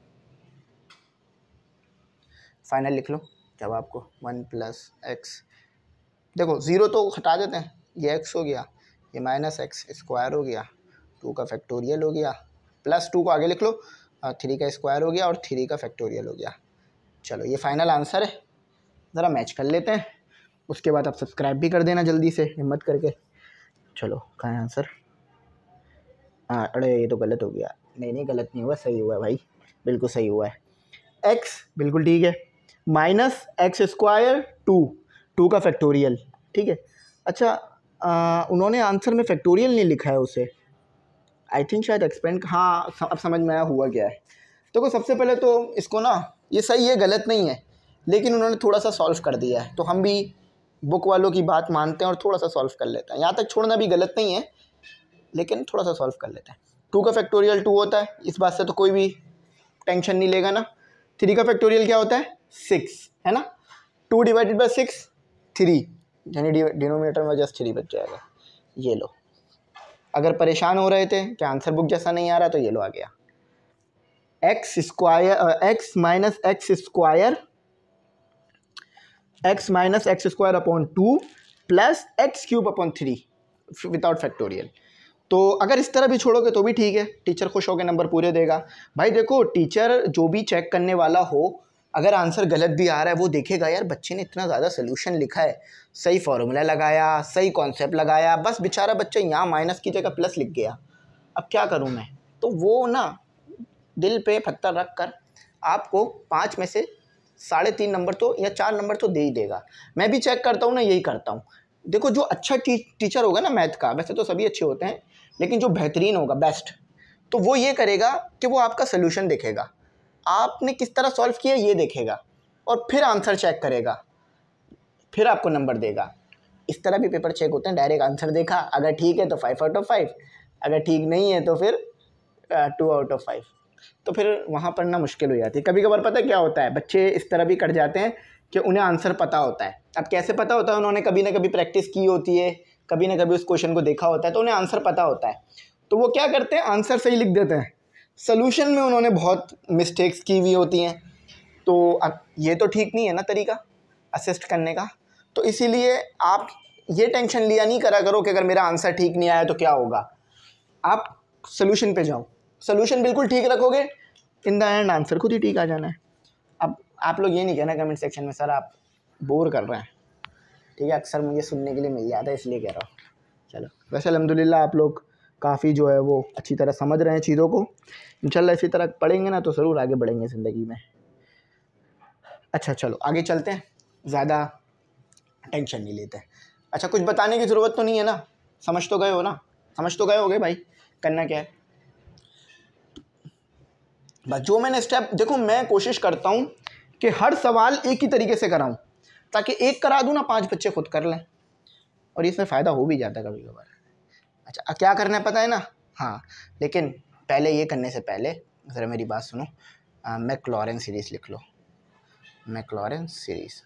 फाइनल लिख लो जवाब को, 1 + x। देखो 0 तो हटा देते हैं, ये x हो गया, ये -x² हो गया, 2 का फैक्टोरियल हो गया, +2 को आगे लिख लो, 3 का स्क्वायर हो गया और 3 का फैक्टोरियल हो गया। चलो ये फाइनल आंसर है, ज़रा मैच कर लेते हैं, उसके बाद आप सब्सक्राइब भी कर देना जल्दी से हिम्मत करके। चलो कहाँ है आंसर, अरे ये तो गलत हो गया, नहीं गलत नहीं हुआ, सही हुआ है भाई, बिल्कुल सही हुआ है, x बिल्कुल ठीक है, -x² 2 का फैक्टोरियल, ठीक है। अच्छा, उन्होंने आंसर में फैक्टोरियल नहीं लिखा है उसे, आई थिंक शायद एक्सपेंड, हाँ अब समझ में आया हुआ क्या है। देखो सबसे पहले तो इसको ना, ये सही है गलत नहीं है, लेकिन उन्होंने थोड़ा सा सॉल्व कर दिया है, तो हम भी बुक वालों की बात मानते हैं और थोड़ा सा सॉल्व कर लेते हैं। यहाँ तक छोड़ना भी गलत नहीं है, लेकिन थोड़ा सा सॉल्व कर लेते हैं। 2 का फैक्टोरियल 2 होता है, इस बात से तो कोई भी टेंशन नहीं लेगा ना। 3 का फैक्टोरियल क्या होता है, 6 है ना, 2 / 6 3, यानी डिनोमिनेटर में जस्ट 3 बच जाएगा। ये लो, अगर परेशान हो रहे थे कि आंसर बुक जैसा नहीं आ रहा, तो ये लो आ गया, x - x² plus x³/3 without factorial. तो अगर इस तरह भी छोड़ोगे तो भी ठीक है, टीचर खुश होकर नंबर पूरे देगा। भाई देखो टीचर जो भी चेक करने वाला हो, अगर आंसर गलत भी आ रहा है वो देखेगा यार बच्चे ने इतना ज़्यादा सोल्यूशन लिखा है, सही फॉर्मूला लगाया, सही कॉन्सेप्ट लगाया, बस बेचारा बच्चा यहाँ माइनस की जगह प्लस लिख गया, अब क्या करूँ मैं। तो वो ना दिल पे पत्थर रख कर आपको 5 में से 3.5 नंबर तो या 4 नंबर तो दे ही देगा। मैं भी चेक करता हूँ ना, यही करता हूँ। देखो जो अच्छा टीचर होगा ना मैथ का, वैसे तो सभी अच्छे होते हैं, लेकिन जो बेहतरीन होगा बेस्ट, तो वो ये करेगा कि वो आपका सोल्यूशन देखेगा, आपने किस तरह सॉल्व किया ये देखेगा, और फिर आंसर चेक करेगा, फिर आपको नंबर देगा। इस तरह भी पेपर चेक होते हैं, डायरेक्ट आंसर देखा, अगर ठीक है तो 5/5, अगर ठीक नहीं है तो फिर 2/5। तो फिर वहाँ पढ़ना मुश्किल हो जाती है। कभी कभार पता क्या होता है, बच्चे इस तरह भी कर जाते हैं कि उन्हें आंसर पता होता है। अब कैसे पता होता है, उन्होंने कभी ना कभी प्रैक्टिस की होती है, कभी ना कभी उस क्वेश्चन को देखा होता है, तो उन्हें आंसर पता होता है। तो वो क्या करते हैं, आंसर सही लिख देते हैं, सोल्यूशन में उन्होंने बहुत मिस्टेक्स की हुई होती हैं। तो अब ये तो ठीक नहीं है ना तरीका असिस्ट करने का। तो इसीलिए आप ये टेंशन लिया नहीं करा करो कि अगर मेरा आंसर ठीक नहीं आया तो क्या होगा। आप सोल्यूशन पे जाओ, सोल्यूशन बिल्कुल ठीक रखोगे, इन द एंड आंसर खुद ही ठीक आ जाना है। अब आप लोग ये नहीं कहना कमेंट सेक्शन में सर आप बोर कर रहे हैं, ठीक है, अक्सर मुझे सुनने के लिए मिल जाता है इसलिए कह रहा हूँ। चलो वैसे अल्हम्दुलिल्लाह आप लोग काफ़ी जो है वो अच्छी तरह समझ रहे हैं चीज़ों को, इंशाल्लाह इसी तरह पढ़ेंगे ना तो ज़रूर आगे बढ़ेंगे ज़िंदगी में। अच्छा चलो आगे चलते हैं, ज़्यादा टेंशन नहीं लेते। अच्छा कुछ बताने की ज़रूरत तो नहीं है ना, समझ तो गए हो ना, समझ तो गए होगे भाई करना क्या है। बस जो मैंने स्टेप, देखो मैं कोशिश करता हूँ कि हर सवाल एक ही तरीके से कराऊँ, ताकि एक करा दूँ ना 5 बच्चे खुद कर लें, और इसमें फ़ायदा हो भी जाता है कभी कभार। अच्छा क्या करना है पता है ना, हाँ, लेकिन पहले ये करने से पहले ज़रा मेरी बात सुनो, मैक्लॉरेन सीरीज़ लिख लो, मैक्लॉरेन सीरीज़।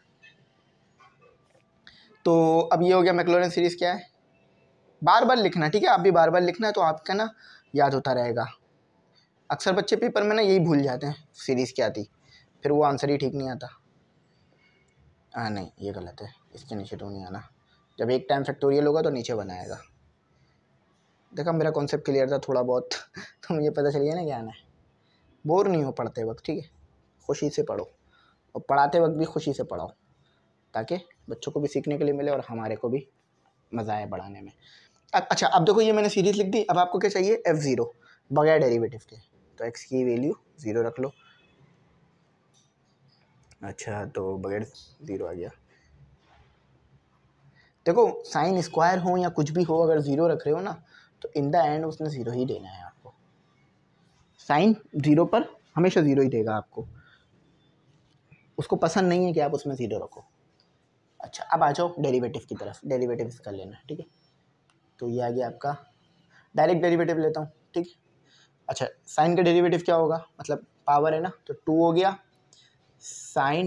तो अब ये हो गया मैक्लॉरेन सीरीज़ क्या है, बार बार लिखना, ठीक है, आप भी बार बार लिखना है तो आपका ना याद होता रहेगा। अक्सर बच्चे पेपर में ना यही भूल जाते हैं सीरीज़ क्या थी, फिर वो आंसर ही ठीक नहीं आता। नहीं ये गलत है, इसके नीचे तो नहीं आना, जब एक टाइम फैक्टोरियल होगा तो नीचे बनाएगा। देखा मेरा कॉन्सेप्ट क्लियर था थोड़ा बहुत तो मुझे पता चल गया ना क्या आना है। बोर नहीं हो पढ़ते वक्त, ठीक है, खुशी से पढ़ो, और पढ़ाते वक्त भी खुशी से पढ़ाओ। ताकि बच्चों को भी सीखने के लिए मिले और हमारे को भी मज़ा आए पढ़ाने में। अच्छा अब देखो ये मैंने सीरीज लिख दी, अब आपको क्या चाहिए, f0 बगैर डेरिवेटिव के, तो x की वैल्यू 0 रख लो। अच्छा तो बगैर 0 आ गया। देखो साइन स्क्वायर हो या कुछ भी हो, अगर 0 रख रहे हो ना तो इन द एंड उसने 0 ही देना है आपको। साइन 0 पर हमेशा 0 ही देगा आपको, उसको पसंद नहीं है कि आप उसमें 0 रखो। अच्छा अब आ जाओ डेरिवेटिव की तरफ, डेरिवेटिव इसका लेना, ठीक है। तो ये आ गया आपका, डायरेक्ट डेरिवेटिव लेता हूँ, ठीक है। अच्छा साइन का डेरिवेटिव क्या होगा, मतलब पावर है ना, तो 2 हो गया साइन,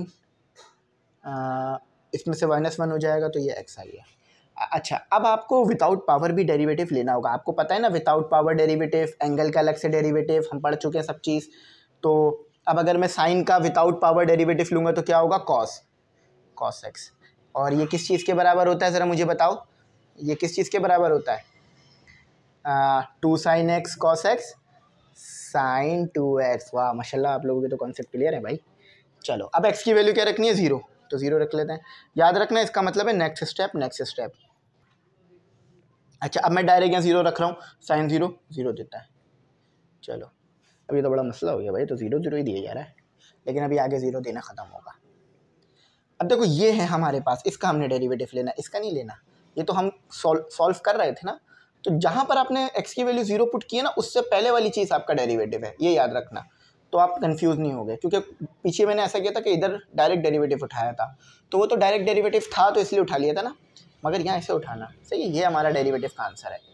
इसमें से -1 हो जाएगा तो ये x आ गया। अच्छा अब आपको विदाउट पावर भी डेरिवेटिव लेना होगा, आपको पता है ना विदाउट पावर डेरिवेटिव, एंगल का अलग से डेरिवेटिव, हम पढ़ चुके हैं सब चीज़। तो अब अगर मैं साइन का विदाउट पावर डेरिवेटिव लूँगा तो क्या होगा, कॉस x। और ये किस चीज़ के बराबर होता है ज़रा मुझे बताओ, ये किस चीज़ के बराबर होता है, 2 sin x cos x sin 2x। वाह माशाल्लाह आप लोगों के तो कॉन्सेप्ट क्लियर है भाई। चलो अब x की वैल्यू क्या रखनी है, 0, तो 0 रख लेते हैं। याद रखना इसका मतलब है नेक्स्ट स्टेप। अच्छा अब मैं डायरेक्ट यहाँ 0 रख रहा हूँ, साइन 0 देता है। चलो अब ये तो बड़ा मसला हो गया भाई, तो 0 ही दिया जा रहा है, लेकिन अभी आगे 0 देना ख़त्म होगा। अब देखो ये है हमारे पास, इसका हमने डेरिवेटिव लेना, इसका नहीं लेना, ये तो हम सॉल्व कर रहे थे ना। तो जहाँ पर आपने x की वैल्यू 0 पुट की है ना, उससे पहले वाली चीज़ आपका डेरिवेटिव है, ये याद रखना, तो आप कंफ्यूज नहीं हो गए। क्योंकि पीछे मैंने ऐसा किया था कि इधर डायरेक्ट डेरिवेटिव उठाया था, तो वो तो डायरेक्ट डेरिवेटिव था तो इसलिए उठा लिया था ना, मगर यहाँ ऐसे उठाना सही है। ये हमारा डेरिवेटिव का आंसर है,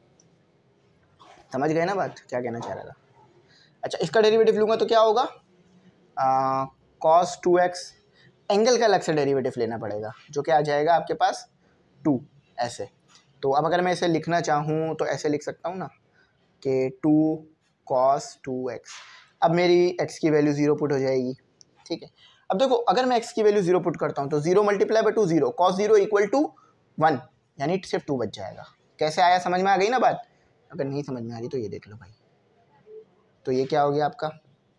समझ गए ना बात क्या कहना चाह रहा था। अच्छा इसका डेरिवेटिव लूँगा तो क्या होगा, cos 2x, एंगल का अलग से डेरिवेटिव लेना पड़ेगा, जो कि आ जाएगा आपके पास 2 ऐसे। तो अब अगर मैं इसे लिखना चाहूँ तो ऐसे लिख सकता हूँ ना कि 2 cos 2x। अब मेरी x की वैल्यू 0 पुट हो जाएगी, ठीक है। अब देखो अगर मैं x की वैल्यू 0 पुट करता हूँ तो 0 multiply by 2 0, cos 0 equal to 1, यानी सिर्फ 2 बच जाएगा। कैसे आया, समझ में आ गई ना बात। अगर नहीं समझ में आ रही तो ये देख लो भाई, तो ये क्या हो गया आपका,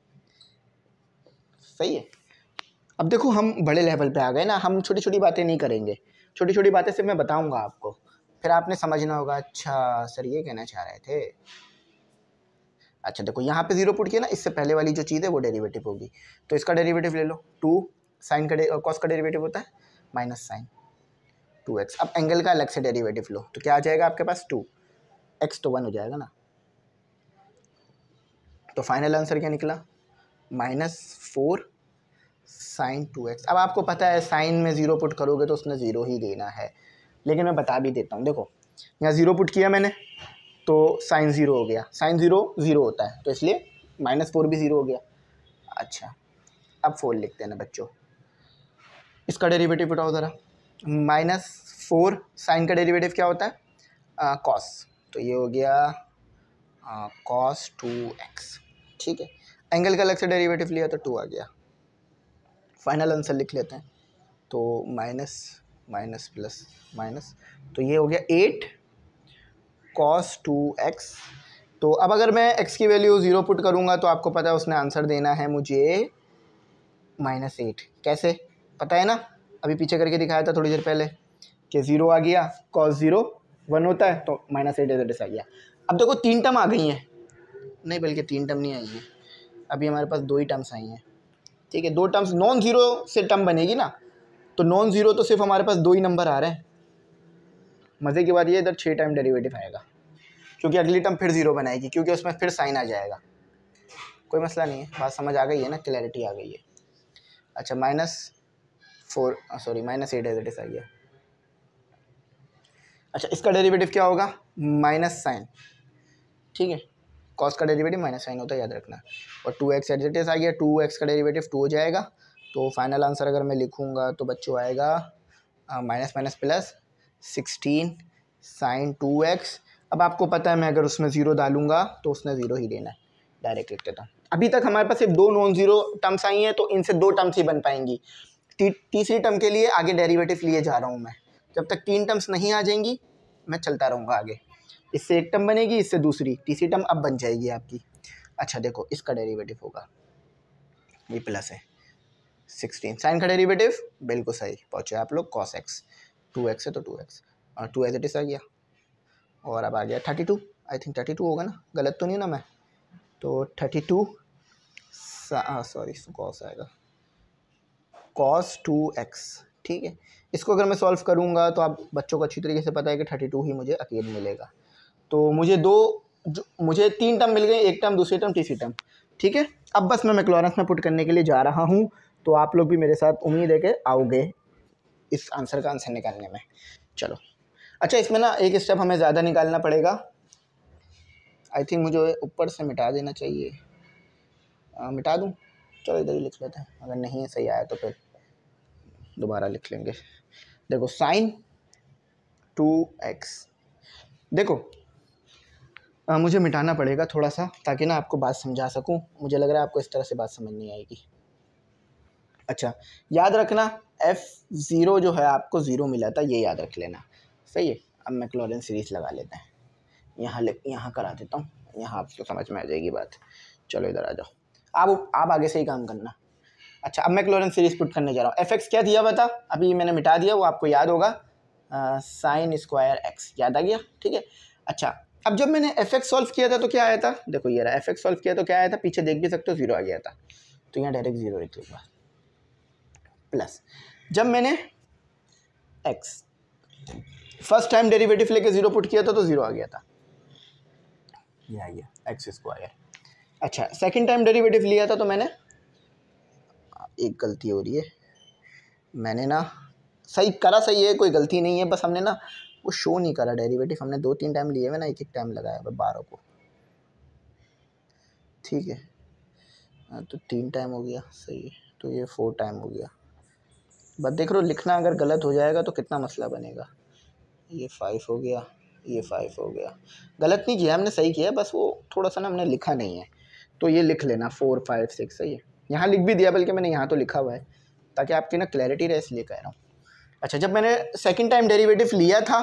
सही है। अब देखो हम बड़े लेवल पे आ गए ना, हम छोटी छोटी बातें नहीं करेंगे, छोटी छोटी बातें सिर्फ मैं बताऊंगा आपको, फिर आपने समझना होगा अच्छा सर ये कहना चाह रहे थे। अच्छा देखो यहाँ पे 0 पुट किया ना, इससे पहले वाली जो चीज़ है वो डेरिवेटिव होगी, तो इसका डेरिवेटिव ले लो, 2 साइन का कॉस का डेरिवेटिव होता है माइनस साइन 2x। अब एंगल का अलग से डेरिवेटिव लो तो क्या आ जाएगा आपके पास, 2x तो 1 हो जाएगा ना। तो फाइनल आंसर क्या निकला, -4 साइन 2x। अब आपको पता है साइन में 0 पुट करोगे तो उसने 0 ही देना है, लेकिन मैं बता भी देता हूँ। देखो यहाँ 0 पुट किया मैंने तो साइन 0 हो गया, साइन 0 होता है तो इसलिए -4 भी 0 हो गया। अच्छा अब 4 लिखते हैं ना बच्चों, इसका डेरिवेटिव उठाओ ज़रा, -4 साइन का डेरिवेटिव क्या होता है, कॉस, तो ये हो गया cos 2x, ठीक है। एंगल का अलग से डेरिवेटिव लिया तो 2 आ गया। फाइनल आंसर लिख लेते हैं, तो माइनस माइनस प्लस माइनस, तो ये हो गया 8 cos 2x। तो अब अगर मैं x की वैल्यू 0 पुट करूँगा तो आपको पता है उसने आंसर देना है मुझे -8। कैसे पता है ना, अभी पीछे करके दिखाया था थोड़ी देर पहले कि 0 आ गया, cos 0 1 होता है तो -8 आ गया। अब देखो 3 टर्म आ गई हैं, नहीं बल्कि 3 टर्म नहीं आई हैं, अभी हमारे पास 2 ही टर्म्स आई हैं, ठीक है। 2 टर्म्स, नॉन ज़ीरो से टर्म बनेगी ना, तो नॉन ज़ीरो तो सिर्फ हमारे पास 2 ही नंबर आ रहे हैं। मज़े की बात ये इधर 6 टाइम डेरिवेटिव आएगा, क्योंकि अगली टर्म फिर 0 बनाएगी, क्योंकि उसमें फिर साइन आ जाएगा। कोई मसला नहीं है, बात समझ आ गई है ना, क्लैरिटी आ गई है। अच्छा -8 आ गया। अच्छा इसका डेरिवेटिव क्या होगा, माइनस साइन, ठीक है। कॉस का डेरिवेटिव माइनस साइन होता है, याद रखना। और 2x एडजस्टेस आ गया, 2x का डेरिवेटिव 2 हो जाएगा। तो फाइनल आंसर अगर मैं लिखूँगा तो बच्चों आएगा minus minus plus 16 sign 2x। अब आपको पता है मैं अगर उसमें 0 डालूंगा तो उसने 0 ही देना है, डायरेक्ट लिख देता हूँ। अभी तक हमारे पास सिर्फ 2 नॉन ज़ीरो टर्म्स आई हैं, तो इनसे 2 टर्म्स ही बन पाएंगी। तीसरी टर्म के लिए आगे डेरिवेटिव लिए जा रहा हूँ मैं, जब तक 3 टर्म्स नहीं आ जाएंगी मैं चलता रहूँगा आगे। इससे एक टर्म बनेगी, इससे दूसरी, तीसरी टर्म अब बन जाएगी आपकी। अच्छा देखो इसका डेरिवेटिव होगा, ये प्लस है, 16। साइन का डेरिवेटिव बिल्कुल सही पहुँचे आप लोग, cos x, 2x है तो 2x और 2 एज इट इज आ गया। और अब आ गया 32, आई थिंक 32 होगा ना, गलत तो नहीं ना मैं, तो 32 सॉरी cos आएगा, cos 2x, ठीक है। इसको अगर मैं सॉल्व करूँगा तो आप बच्चों को अच्छी तरीके से पता है कि 32 ही मुझे अकेले मिलेगा। तो मुझे 3 टर्म मिल गए, एक टर्म, दूसरी टर्म, तीसरी टर्म, ठीक है। अब बस मैं मैक्लॉरेंस में पुट करने के लिए जा रहा हूँ, तो आप लोग भी मेरे साथ उम्मीद है कि आओगे इस आंसर का आंसर निकालने में। चलो अच्छा, इसमें ना एक स्टेप हमें ज़्यादा निकालना पड़ेगा, आई थिंक मुझे ऊपर से मिटा देना चाहिए, मिटा दूँ, चलो इधर ही लिख लेते हैं, अगर नहीं है सही आया तो फिर दोबारा लिख लेंगे। देखो साइन 2x, देखो मुझे मिटाना पड़ेगा थोड़ा सा ताकि ना आपको बात समझा सकूं, मुझे लग रहा है आपको इस तरह से बात समझ नहीं आएगी। अच्छा याद रखना f0 जो है आपको 0 मिला था, ये याद रख लेना, सही है। अब मैक्लॉरेंस सीरीज लगा लेते हैं, यहाँ करा देता हूँ, यहाँ आपको समझ में आ जाएगी बात। चलो इधर आ जाओ, आप आगे से ही काम करना। अच्छा अब मैक्लॉरेंस सीरीज पुट करने जा रहा हूँ। fx क्या दिया हुआ था, अभी मैंने मिटा दिया, वो आपको याद होगा, साइन स्क्वायर x, याद आ गया, ठीक है। अच्छा अब जब मैंने fx सॉल्व किया था तो क्या आया था, देखो ये रहा, fx सॉल्व किया तो क्या आया था, पीछे देख भी सकते हो 0 आ गया था, तो यहाँ डायरेक्ट 0 लिख लूँगा, प्लस जब मैंने x फर्स्ट टाइम डेरिवेटिव लेके 0 पुट किया था तो 0 आ गया था, ये आ गया एक्स स्क्वायर। अच्छा सेकेंड टाइम डेरिवेटिव लिया था तो मैंने, एक गलती हो रही है, मैंने ना सही करा, सही है, कोई गलती नहीं है, बस हमने ना वो शो नहीं करा डेरिवेटिव, हमने 2-3 टाइम लिए हुए ना, एक टाइम लगाया हुआ 12 को, ठीक है। तो 3 टाइम हो गया, सही है, तो ये 4 टाइम हो गया। बस देख लो लिखना अगर गलत हो जाएगा तो कितना मसला बनेगा, ये 5 हो गया, ये 5 हो गया, गलत नहीं किया हमने, सही किया, बस वो थोड़ा सा ना हमने लिखा नहीं है, तो ये लिख लेना 4 5 6, सही है। यहाँ लिख भी दिया, बल्कि मैंने यहाँ तो लिखा हुआ है ताकि आपकी ना क्लैरिटी रहे, इसलिए कह रहा हूँ। अच्छा जब मैंने सेकंड टाइम डेरिवेटिव लिया था,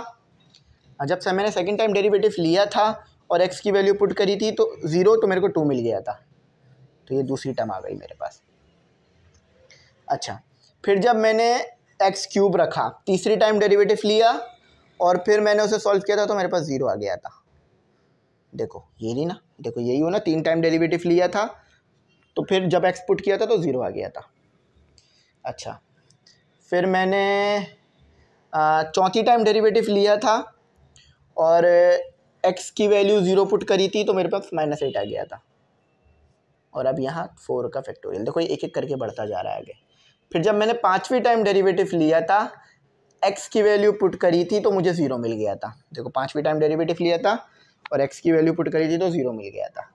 और x की वैल्यू पुट करी थी तो 0, तो मेरे को 2 मिल गया था, तो ये दूसरी टर्म आ गई मेरे पास। अच्छा फिर जब मैंने x क्यूब रखा, तीसरी टाइम डेरिवेटिव लिया और फिर मैंने उसे सॉल्व किया था तो मेरे पास 0 आ गया था, देखो ये नहीं ना, देखो यही हो ना, 3 टाइम डेरिवेटिव लिया था तो फिर जब x पुट किया था तो 0 आ गया था। अच्छा फिर मैंने चौथी टाइम डेरिवेटिव लिया था और x की वैल्यू 0 पुट करी थी तो मेरे पास -8 आ गया था, और अब यहाँ 4 का फैक्टोरियल, देखो ये एक एक करके बढ़ता जा रहा है आगे। फिर जब मैंने पाँचवीं टाइम डेरिवेटिव लिया था, x की वैल्यू पुट करी थी तो मुझे 0 मिल गया था, देखो पाँचवीं टाइम डेरिवेटिव लिया था और x की वैल्यू पुट करी थी तो 0 मिल गया था।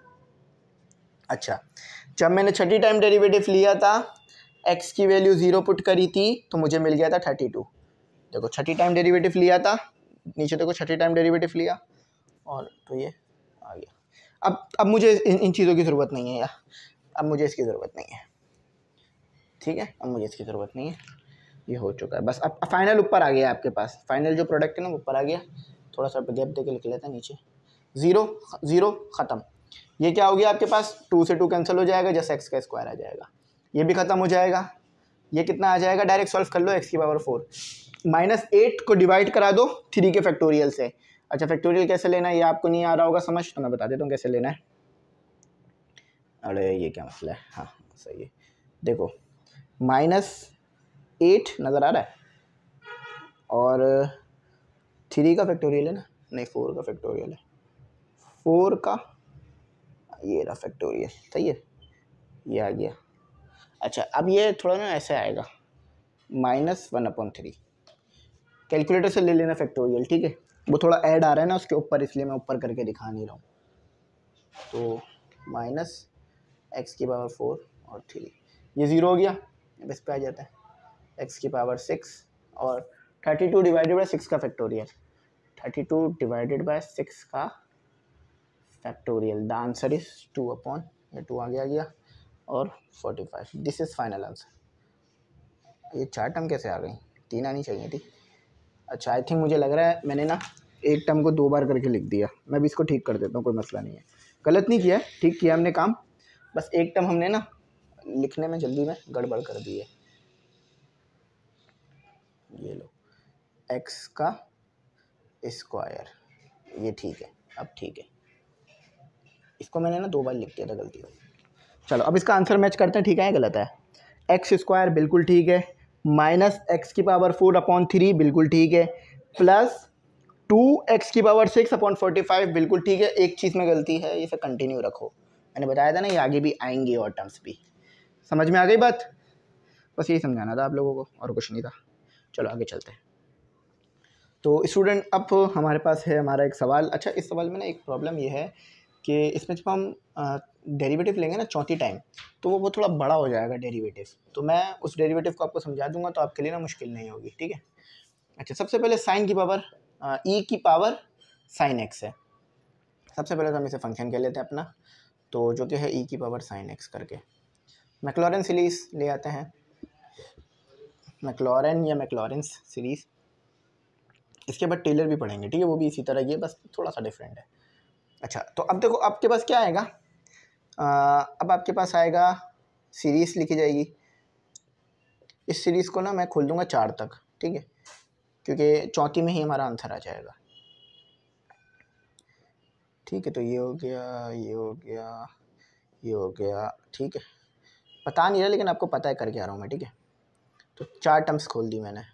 अच्छा जब मैंने छठी टाइम डेरिवेटिव लिया था, x की वैल्यू 0 पुट करी थी तो मुझे मिल गया था 32, देखो छठी टाइम डेरिवेटिव लिया था, नीचे देखो छठी टाइम डेरिवेटिव लिया और तो ये आ गया। अब मुझे इन चीज़ों की ज़रूरत नहीं है यार, अब मुझे इसकी ज़रूरत नहीं है, ठीक है, अब मुझे इसकी ज़रूरत नहीं है, ये हो चुका है। बस अब फाइनल ऊपर आ गया आपके पास, फाइनल जो प्रोडक्ट है ना ऊपर आ गया, थोड़ा सा गैप दे के लिख लेते हैं नीचे, 0 0 ख़त्म। ये क्या हो गया आपके पास, 2 से 2 कैंसिल हो जाएगा, जैसे x का स्क्वायर आ जाएगा, ये भी ख़त्म हो जाएगा, ये कितना आ जाएगा, डायरेक्ट सॉल्व कर लो, x की पावर 4, -8 को डिवाइड करा दो 3 के फैक्टोरियल से। अच्छा फैक्टोरियल कैसे लेना है ये आपको नहीं आ रहा होगा समझ, तो मैं बता देता हूँ कैसे लेना है। अरे ये क्या मसला है, हाँ सही है, देखो -8 नज़र आ रहा है और 3 का फैक्टोरियल है ना, नहीं 4 का फैक्टोरियल है, 4 का ये रहा फैक्टोरियल, सही है, ये आ गया। अच्छा अब ये थोड़ा ना ऐसे आएगा, -1/3, कैलकुलेटर से ले लेना फैक्टोरियल, ठीक है, वो थोड़ा ऐड आ रहा है ना उसके ऊपर, इसलिए मैं ऊपर करके दिखा नहीं रहा हूँ। तो -x की पावर 4 और 3, ये 0 हो गया, अब इस पर आ जाता है, x की पावर 6 और 32 डिवाइडेड बाई 6 का फैक्टोरियल, 32 डिवाइडेड बाई 6 का फैक्टोरियल, द आंसर इज 2 ये 2 आगे आ गया और 45, दिस इज़ फाइनल आंसर। ये 4 टर्म कैसे आ गई, 3 आनी चाहिए थी। अच्छा आई थिंक मुझे लग रहा है मैंने ना एक टर्म को 2 बार करके लिख दिया, मैं भी इसको ठीक कर देता हूँ, कोई मसला नहीं है, गलत नहीं किया है, ठीक किया हमने काम, बस एक टर्म हमने ना लिखने में जल्दी में गड़बड़ कर दी है। ये लो x का स्क्वायर, ये ठीक है, अब ठीक है। इसको मैंने ना 2 बार लिख दिया था गलती हो। चलो अब इसका आंसर मैच करते हैं, ठीक है गलत है। एक्स स्क्वायर बिल्कुल ठीक है, माइनस एक्स की पावर 4/3 बिल्कुल ठीक है, प्लस 2x की पावर 6/45 बिल्कुल ठीक है। एक चीज़ में गलती है, इसे कंटिन्यू रखो, मैंने बताया था ना ये आगे भी आएंगी और टर्म्स भी। समझ में आ गई बात? बस यही समझाना था आप लोगों को, और कुछ नहीं था। चलो आगे चलते हैं। तो स्टूडेंट अब हमारे पास है हमारा एक सवाल। अच्छा, इस सवाल में ना एक प्रॉब्लम ये है कि इसमें जब हम डेरिवेटिव लेंगे ना चौथी टाइम, तो वो थोड़ा बड़ा हो जाएगा डेरिवेटिव। तो मैं उस डेरिवेटिव को आपको समझा दूंगा, तो आपके लिए ना मुश्किल नहीं होगी, ठीक है। अच्छा, सबसे पहले साइन की पावर ई की पावर साइन एक्स है। सबसे पहले तो हम इसे फंक्शन कह लेते हैं अपना, तो जो कि है ई की पावर साइन एक्स करके। मैक्लॉरेन सीरीज़ ले आते हैं, मैक्लॉरेन या मैक्लॉरेंस सीरीज़। इसके बाद टेलर भी पढ़ेंगे, ठीक है, वो भी इसी तरह की है, बस थोड़ा सा डिफरेंट है। अच्छा, तो अब देखो आपके पास क्या आएगा, अब आपके पास आएगा सीरीज़ लिखी जाएगी। इस सीरीज़ को ना मैं खोल दूंगा 4 तक, ठीक है, क्योंकि चौथी में ही हमारा आंसर आ जाएगा। ठीक है, तो ये हो गया, ये हो गया, ये हो गया, ठीक है। पता नहीं रहा, लेकिन आपको पता है करके आ रहा हूँ मैं, ठीक है। तो 4 टर्म्स खोल दी मैंने,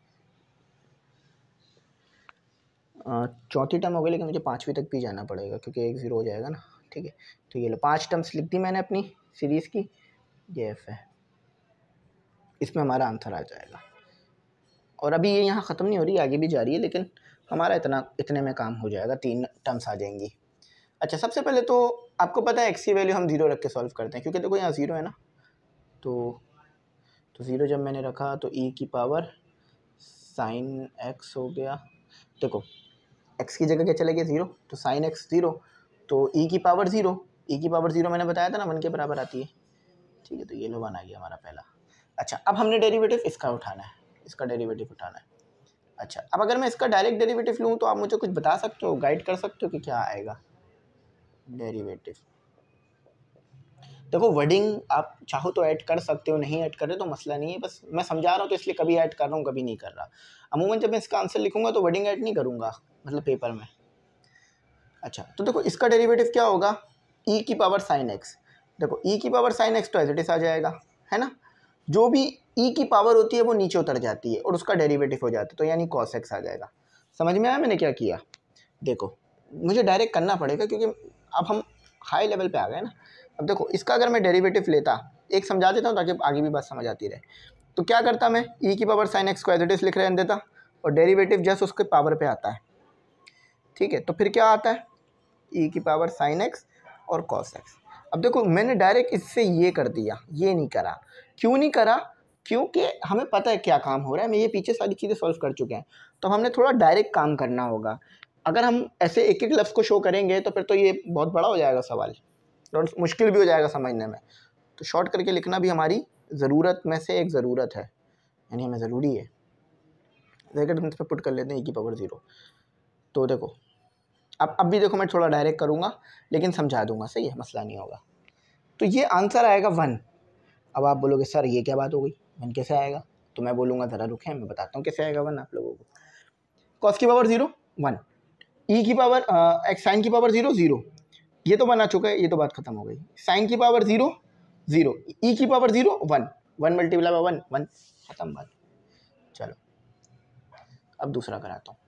चौथी टर्म हो गई, लेकिन मुझे 5वीं तक भी जाना पड़ेगा क्योंकि 1 0 हो जाएगा ना, ठीक है। तो ये लो 5 टर्म्स लिख दी मैंने अपनी सीरीज़ की, ये एफ है, इसमें हमारा आंसर आ जाएगा। और अभी ये यहाँ ख़त्म नहीं हो रही, आगे भी जा रही है, लेकिन हमारा इतने में काम हो जाएगा, 3 टर्म्स आ जाएंगी। अच्छा, सबसे पहले तो आपको पता है एक्स की वैल्यू हम 0 रख के सॉल्व करते हैं, क्योंकि देखो यहाँ 0 है ना, तो 0 जब मैंने रखा तो ई की पावर साइन एक्स हो गया। देखो एक्स की जगह क्या चले गया 0, तो साइन एक्स 0, तो ई की पावर 0, ई की पावर 0 मैंने बताया था ना 1 के बराबर आती है, ठीक है। तो ये लो 1 आ गया हमारा पहला। अच्छा, अब हमने डेरिवेटिव इसका उठाना है, इसका डेरिवेटिव उठाना है। अच्छा, अब अगर मैं इसका डायरेक्ट डेरिवेटिव लूँ तो आप मुझे कुछ बता सकते हो, गाइड कर सकते हो कि क्या आएगा डेरिवेटिव? देखो वर्डिंग आप चाहो तो ऐड कर सकते हो, नहीं ऐड कर रहे तो मसला नहीं है, बस मैं समझा रहा हूँ तो इसलिए कभी ऐड कर रहा हूँ, कभी नहीं कर रहा। अमूमन जब मैं इसका आंसर लिखूंगा तो वर्डिंग ऐड नहीं करूँगा, मतलब पेपर में। अच्छा, तो देखो इसका डेरिवेटिव क्या होगा, ई की पावर साइन एक्स। देखो ई की पावर साइन एक्स तो एज इट इज आ जाएगा, है ना। जो भी ई की पावर होती है वो नीचे उतर जाती है और उसका डेरिवेटिव हो जाता है, तो यानी कॉस एक्स आ जाएगा। समझ में आया मैंने क्या किया? देखो मुझे डायरेक्ट करना पड़ेगा क्योंकि अब हम हाई लेवल पे आ गए ना। अब देखो इसका अगर मैं डेरिवेटिव लेता, एक समझा देता हूँ ताकि आगे भी बात समझ आती रहे। तो क्या करता मैं, ई की पावर साइन एक्स को एज इट इज लिख रहने देता और डेरिवेटिव जस्ट उसके पावर पे आता है, ठीक है। तो फिर क्या आता है, ई की पावर साइन एक्स और कॉस एक्स। अब देखो मैंने डायरेक्ट इससे ये कर दिया, ये नहीं करा। क्यों नहीं करा? क्योंकि हमें पता है क्या काम हो रहा है, मैं ये पीछे सारी चीज़ें सॉल्व कर चुके हैं, तो हमने थोड़ा डायरेक्ट काम करना होगा। अगर हम ऐसे एक एक लफ्ज़ को शो करेंगे तो फिर तो ये बहुत बड़ा हो जाएगा सवाल, और मुश्किल भी हो जाएगा समझने में। तो शॉर्ट करके लिखना भी हमारी ज़रूरत में से एक ज़रूरत है, यानी हमें ज़रूरी है। ब्रैकेट में पुट कर लेते हैं ई की पावर 0। तो देखो अब भी देखो मैं थोड़ा डायरेक्ट करूँगा लेकिन समझा दूंगा, सही है, मसला नहीं होगा। तो ये आंसर आएगा 1। अब आप बोलोगे सर ये क्या बात हो गई, 1 कैसे आएगा? तो मैं बोलूँगा ज़रा रुकें, मैं बताता हूँ कैसे आएगा 1 आप लोगों को। कॉस की पावर 0 1, ई की पावर एक्स साइन की पावर 0 0, ये तो 1 आ चुका है, ये तो बात खत्म हो गई। साइन की पावर 0 0, ई की पावर 0 1, 1 मल्टीप्लाई बाय 1 1, खत्म बात। चलो अब दूसरा कराता हूँ।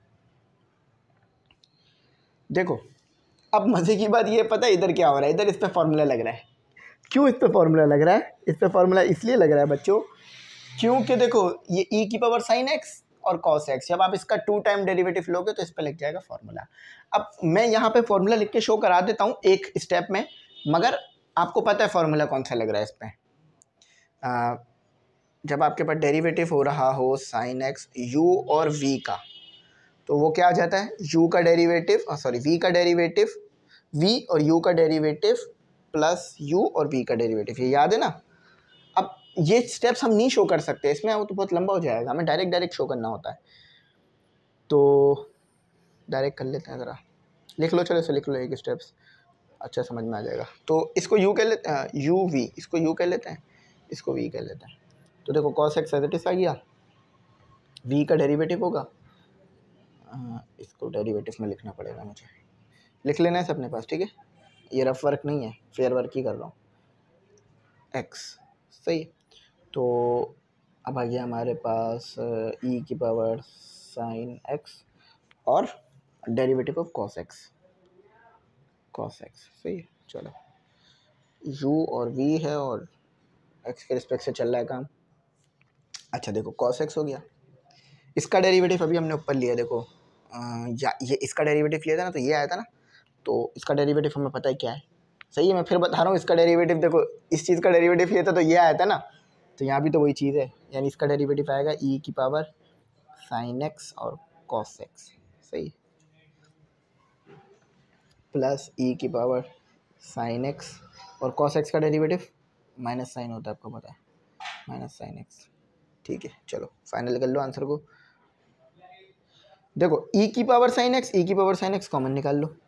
देखो अब मज़े की बात ये पता है इधर क्या हो रहा है, इधर इस पर फॉर्मूला लग रहा है। क्यों इस पर फॉर्मूला लग रहा है? इस पर फॉर्मूला इसलिए लग रहा है बच्चों, क्योंकि देखो ये ई की पावर साइन एक्स और कॉस एक्स, जब आप इसका 2 टाइम डेरिवेटिव लोगे तो इस पर लग जाएगा फॉर्मूला। अब मैं यहाँ पे फॉर्मूला लिख के शो करा देता हूँ एक स्टेप में, मगर आपको पता है फॉर्मूला कौन सा लग रहा है इस पर। जब आपके पास डेरिवेटिव हो रहा हो साइन एक्स यू और वी का, तो वो क्या आ जाता है, u का डेरिवेटिव सॉरी v का डेरिवेटिव, v और u का डेरिवेटिव प्लस u और v का डेरिवेटिव, ये याद है ना। अब ये स्टेप्स हम नहीं शो कर सकते इसमें, वो तो बहुत लंबा हो जाएगा, हमें डायरेक्ट शो करना होता है। तो डायरेक्ट कर लेते हैं, ज़रा लिख लो, चलो इसे लिख लो एक स्टेप्स, अच्छा समझ में आ जाएगा। तो इसको u कह लेते हैं, u v, इसको u कह लेते हैं, इसको v कह लेते हैं। तो देखो cos x as it is आ गया, v का डेरिवेटिव होगा, इसको डेरिवेटिव में लिखना पड़ेगा मुझे, लिख लेना है सब अपने पास, ठीक है। ये रफ वर्क नहीं है, फेयर वर्क ही कर रहा हूँ। x सही। तो अब आ गया हमारे पास e की पावर साइन x और डेरिवेटिव ऑफ cos x सही है। चलो u और v है और x के रिस्पेक्ट से चल रहा है काम। अच्छा देखो cos x हो गया, इसका डेरिवेटिव अभी हमने ऊपर लिया, देखो ये इसका डेरिवेटिव लिया था ना, तो ये आया था ना, तो इसका डेरिवेटिव हमें पता है क्या है। सही है, मैं फिर बता रहा हूँ, इसका डेरिवेटिव देखो, इस चीज़ का डेरिवेटिव लिया था तो ये आया था ना, तो यहाँ भी तो वही चीज़ है, यानी इसका डेरिवेटिव आएगा e की पावर साइन x और cos x सही, प्लस e की पावर साइन x और cos x का डेरिवेटिव माइनस साइन होता है, आपको पता है, माइनस साइन x। ठीक है, चलो फाइनल कर लो आंसर को। देखो e की पावर साइन x कॉमन निकाल लो,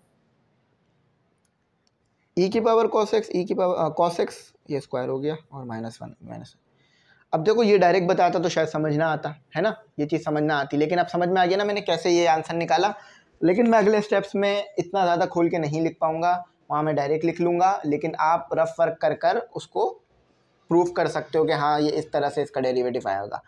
e की पावर cos x, e की पावर cos x, ये स्क्वायर हो गया और -1 -1। अब देखो ये डायरेक्ट बताता तो शायद समझ ना आता है ना, ये चीज़ समझ ना आती, लेकिन अब समझ में आ गया ना मैंने कैसे ये आंसर निकाला। लेकिन मैं अगले स्टेप्स में इतना ज़्यादा खोल के नहीं लिख पाऊंगा, वहाँ मैं डायरेक्ट लिख लूँगा, लेकिन आप रफ वर्क कर कर उसको प्रूफ कर सकते हो कि हाँ ये इस तरह से इसका डेरिवेटिव आएगा।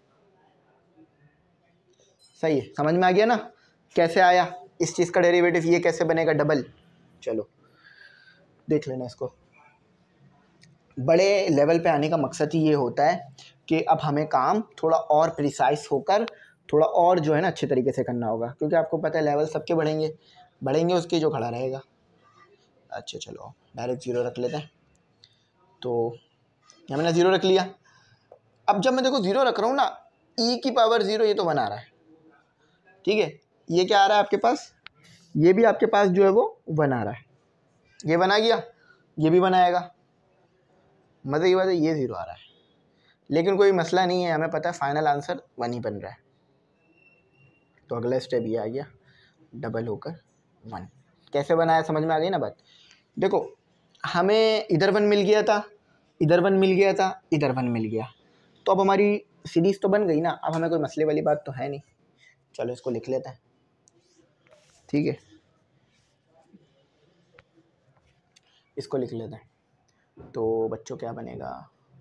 सही है, समझ में आ गया ना कैसे आया इस चीज़ का डेरिवेटिव, ये कैसे बनेगा डबल। चलो देख लेना इसको। बड़े लेवल पे आने का मकसद ही ये होता है कि अब हमें काम थोड़ा और प्रिसाइज होकर, थोड़ा और जो है ना अच्छे तरीके से करना होगा, क्योंकि आपको पता है लेवल सबके बढ़ेंगे उसके जो खड़ा रहेगा। अच्छा चलो डायरेक्ट ज़ीरो रख लेते हैं, तो यहाँ मैंने ज़ीरो रख लिया। अब जब मैं देखो ज़ीरो रख रहा हूँ ना, e की पावर 0 ये तो बना रहा है, ठीक है, ये क्या आ रहा है आपके पास, ये भी आपके पास जो है वो बना रहा है, ये बना गया, ये भी बनाएगा, मज़े की बात है ये 0 आ रहा है, लेकिन कोई मसला नहीं है, हमें पता है फाइनल आंसर 1 ही बन रहा है। तो अगला स्टेप ये आ गया, डबल होकर 1 कैसे बनाया, समझ में आ गई ना बात। देखो हमें इधर 1 मिल गया था, इधर 1 मिल गया था, इधर 1 मिल गया, तो अब हमारी सीरीज़ तो बन गई ना, अब हमें कोई मसले वाली बात तो है नहीं। चलो इसको लिख लेते हैं, ठीक है, इसको लिख लेते हैं। तो बच्चों क्या बनेगा,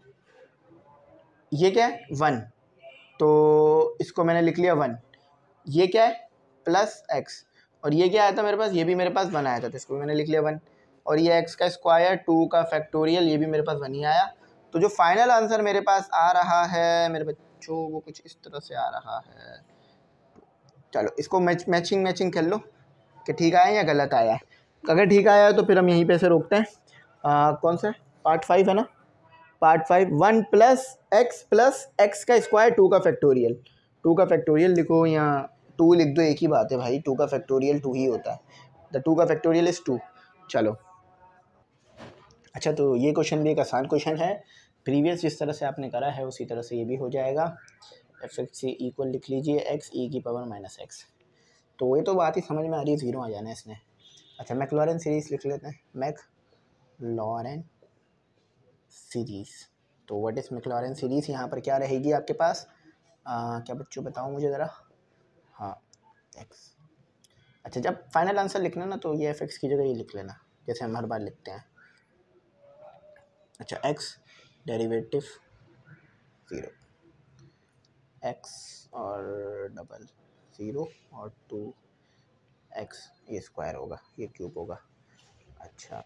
ये क्या है 1, तो इसको मैंने लिख लिया 1, ये क्या है प्लस x, और ये क्या आया था मेरे पास, ये भी मेरे पास 1 आया था, तो इसको भी मैंने लिख लिया 1, और ये x का स्क्वायर 2 का फैक्टोरियल, ये भी मेरे पास 1 ही आया। तो जो फाइनल आंसर मेरे पास आ रहा है मेरे बच्चों, वो कुछ इस तरह से आ रहा है। चलो इसको मैचिंग कर लो कि ठीक आया या गलत आया है। अगर ठीक आया तो फिर हम यहीं पे से रोकते हैं। कौन सा पार्ट 5 है ना, पार्ट 5 1 प्लस एक्स का स्क्वायर 2 का फैक्टोरियल, 2 का फैक्टोरियल लिखो, यहाँ 2 लिख दो, एक ही बात है भाई, 2 का फैक्टोरियल 2 ही होता है, द 2 का फैक्टोरियल इज़ 2। चलो अच्छा, तो ये क्वेश्चन भी एक आसान क्वेश्चन है, प्रीवियस जिस तरह से आपने करा है उसी तरह से ये भी हो जाएगा। एफ एक्स से इक्वल लिख लीजिए एक्स ई की पावर -x, तो ये तो बात ही समझ में आ रही है, 0 आ जाना है इसने। अच्छा मैक्लॉरेन सीरीज़ लिख लेते हैं, मैक्लॉरेन सीरीज़। तो व्हाट इज़ मैक्लॉरेन सीरीज़, यहाँ पर क्या रहेगी आपके पास, क्या बच्चों बताओ मुझे ज़रा, हाँ एक्स। अच्छा जब फाइनल आंसर लिखना ना तो ये एफ एक्स की जगह ये लिख लेना, जैसे हम हर बार लिखते हैं। अच्छा एक्स डेरिवेटिव 0, एक्स और डबल 0 और 2x, ये स्क्वायर होगा, ये क्यूब होगा। अच्छा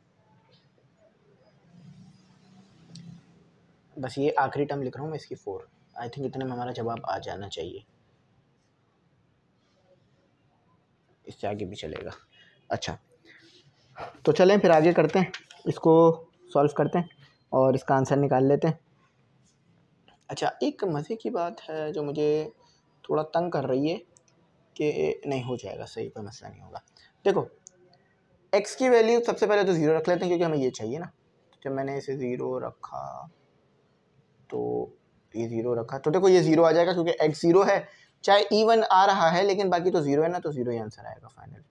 बस ये आखिरी टर्म लिख रहा हूँ मैं इसकी 4, आई थिंक इतने में हमारा जवाब आ जाना चाहिए, इससे आगे भी चलेगा। अच्छा तो चलें फिर आगे करते हैं, इसको सॉल्व करते हैं और इसका आंसर निकाल लेते हैं। अच्छा एक मज़े की बात है जो मुझे थोड़ा तंग कर रही है कि नहीं हो जाएगा सही, कोई मसला नहीं होगा। देखो x की वैल्यू सबसे पहले तो 0 रख लेते हैं क्योंकि हमें ये चाहिए ना, जब मैंने इसे 0 रखा तो ये 0 रखा, तो देखो ये 0 आ जाएगा क्योंकि x 0 है, चाहे E1 आ रहा है लेकिन बाकी तो 0 है ना, तो 0 ही आंसर आएगा फाइनल।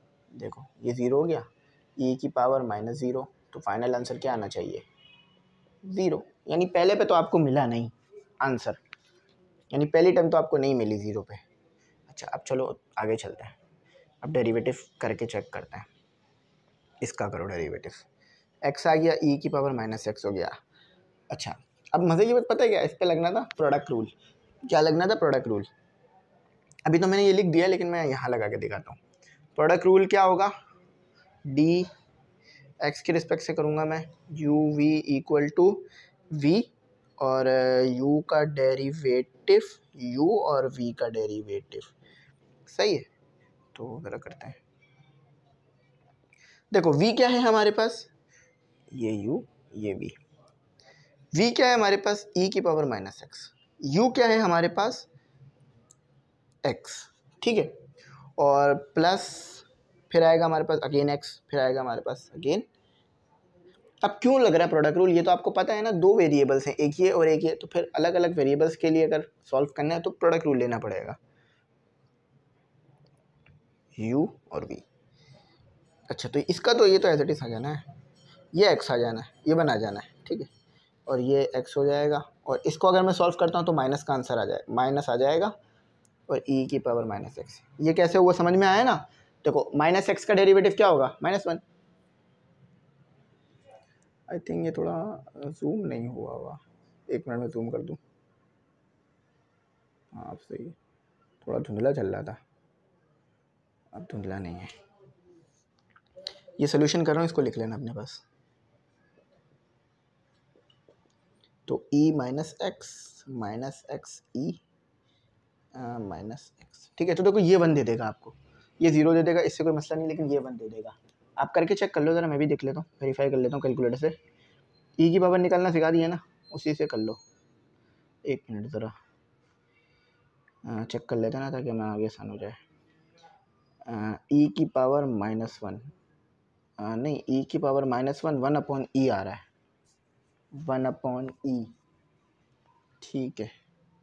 देखो ये 0 हो गया, e की पावर -0, तो फाइनल आंसर क्या आना चाहिए, ज़ीरो, यानी पहले पे तो आपको मिला नहीं आंसर, यानी पहली टर्म तो आपको नहीं मिली ज़ीरो पे। अच्छा अब चलो आगे चलते हैं, अब डेरिवेटिव करके चेक करते हैं। इसका करो डेरिवेटिव, एक्स आ गया ई की पावर माइनस एक्स हो गया। अच्छा अब मज़े की बात पता है क्या, इस पर लगना था प्रोडक्ट रूल। क्या लगना था? Product rule. अभी तो मैंने ये लिख दिया लेकिन मैं यहाँ लगा के दिखाता हूँ। प्रोडक्ट रूल क्या होगा? डी एक्स के रिस्पेक्ट से करूँगा मैं, u v equal to v और u का डेरिवेटिव u और v का डेरिवेटिव। सही है, तो ज़रा करते हैं। देखो v क्या है हमारे पास, ये u ये v। v क्या है हमारे पास? e की पावर माइनस एक्स। u क्या है हमारे पास? x। ठीक है, और प्लस फिर आएगा हमारे पास अगेन x, फिर आएगा हमारे पास अगेन। अब क्यों लग रहा है प्रोडक्ट रूल? ये तो आपको पता है ना, दो वेरिएबल्स हैं, एक ये और एक ये, तो फिर अलग अलग वेरिएबल्स के लिए अगर सॉल्व करना है तो प्रोडक्ट रूल लेना पड़ेगा, u और v। अच्छा तो इसका तो ये तो एज इट इज़ आ जाना है, ये x आ जाना है, ये बना जाना है, ठीक है, और ये x हो जाएगा। और इसको अगर मैं सॉल्व करता हूँ तो माइनस का आंसर आ जाएगा, माइनस आ जाएगा और e की पावर माइनस एक्स। ये कैसे हुआ समझ में आया ना? देखो माइनस एक्स का डेरिवेटिव क्या होगा? -1। आई थिंक ये थोड़ा जूम नहीं हुआ हुआ, एक मिनट में जूम कर दूँ। हाँ अब सही है, थोड़ा धुंधला चल रहा था, अब धुंधला नहीं है। ये सोल्यूशन कर रहा हूँ, इसको लिख लेना अपने पास। तो e minus x e minus x, ठीक है। तो देखो ये 1 दे देगा आपको, ये 0 दे देगा, इससे कोई मसला नहीं, लेकिन ये 1 दे देगा। आप करके चेक कर लो ज़रा, मैं भी देख लेता हूँ, वेरीफाई कर लेता हूँ कैलकुलेटर से। ई की पावर निकालना सिखा दिया ना, उसी से कर लो। एक मिनट ज़रा चेक कर लेते हैं ना, ताकि मैं आगे आसान हो जाए। ई की पावर -1 नहीं, ई की पावर -1 1/e आ रहा है, 1/e। ठीक है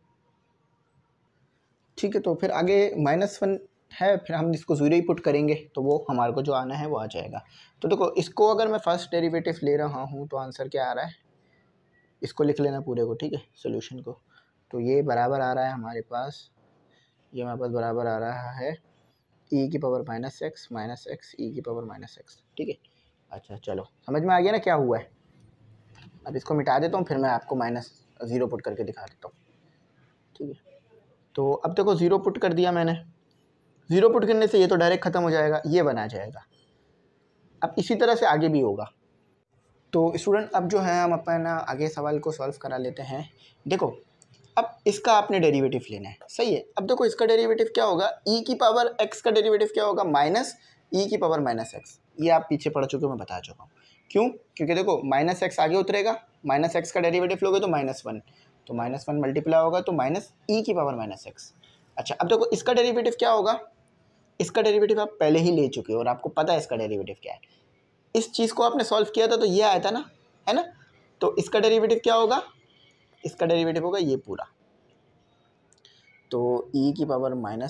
ठीक है, तो फिर आगे -1 है, फिर हम इसको 0 ही पुट करेंगे तो वो हमारे को जो आना है वो आ जाएगा। तो देखो इसको अगर मैं फर्स्ट डेरिवेटिव ले रहा हूँ तो आंसर क्या आ रहा है, इसको लिख लेना पूरे को, ठीक है, सोल्यूशन को। तो ये बराबर आ रहा है हमारे पास, ये हमारे पास बराबर आ रहा है e की पावर -x e की पावर -x, ठीक है। अच्छा चलो समझ में आ गया ना क्या हुआ है। अब इसको मिटा देता हूँ, फिर मैं आपको -0 पुट करके दिखा देता हूँ, ठीक है। तो अब देखो 0 पुट कर दिया मैंने, 0 पुट करने से ये तो डायरेक्ट ख़त्म हो जाएगा, ये बना जाएगा। अब इसी तरह से आगे भी होगा। तो स्टूडेंट अब जो है हम अपना आगे सवाल को सॉल्व करा लेते हैं। देखो अब इसका आपने डेरिवेटिव लेना है, सही है। अब देखो इसका डेरिवेटिव क्या होगा, e की पावर x का डेरिवेटिव क्या होगा, -e की पावर -x। ये आप पीछे पढ़ चुके हो, मैं बता चुका हूँ। क्यों? क्योंकि देखो -x आगे उतरेगा, -x का डेरिवेटिव लोगे तो -1, तो -1 मल्टीप्लाई होगा तो -e की पावर -x। अच्छा अब देखो इसका डेरिवेटिव क्या होगा, इसका डेरिवेटिव आप पहले ही ले चुके हो और आपको पता है इसका डेरिवेटिव क्या है। इस चीज़ को आपने सॉल्व किया था तो ये आया था ना, है ना। तो इसका डेरिवेटिव क्या होगा, इसका डेरिवेटिव होगा ये पूरा, तो e की पावर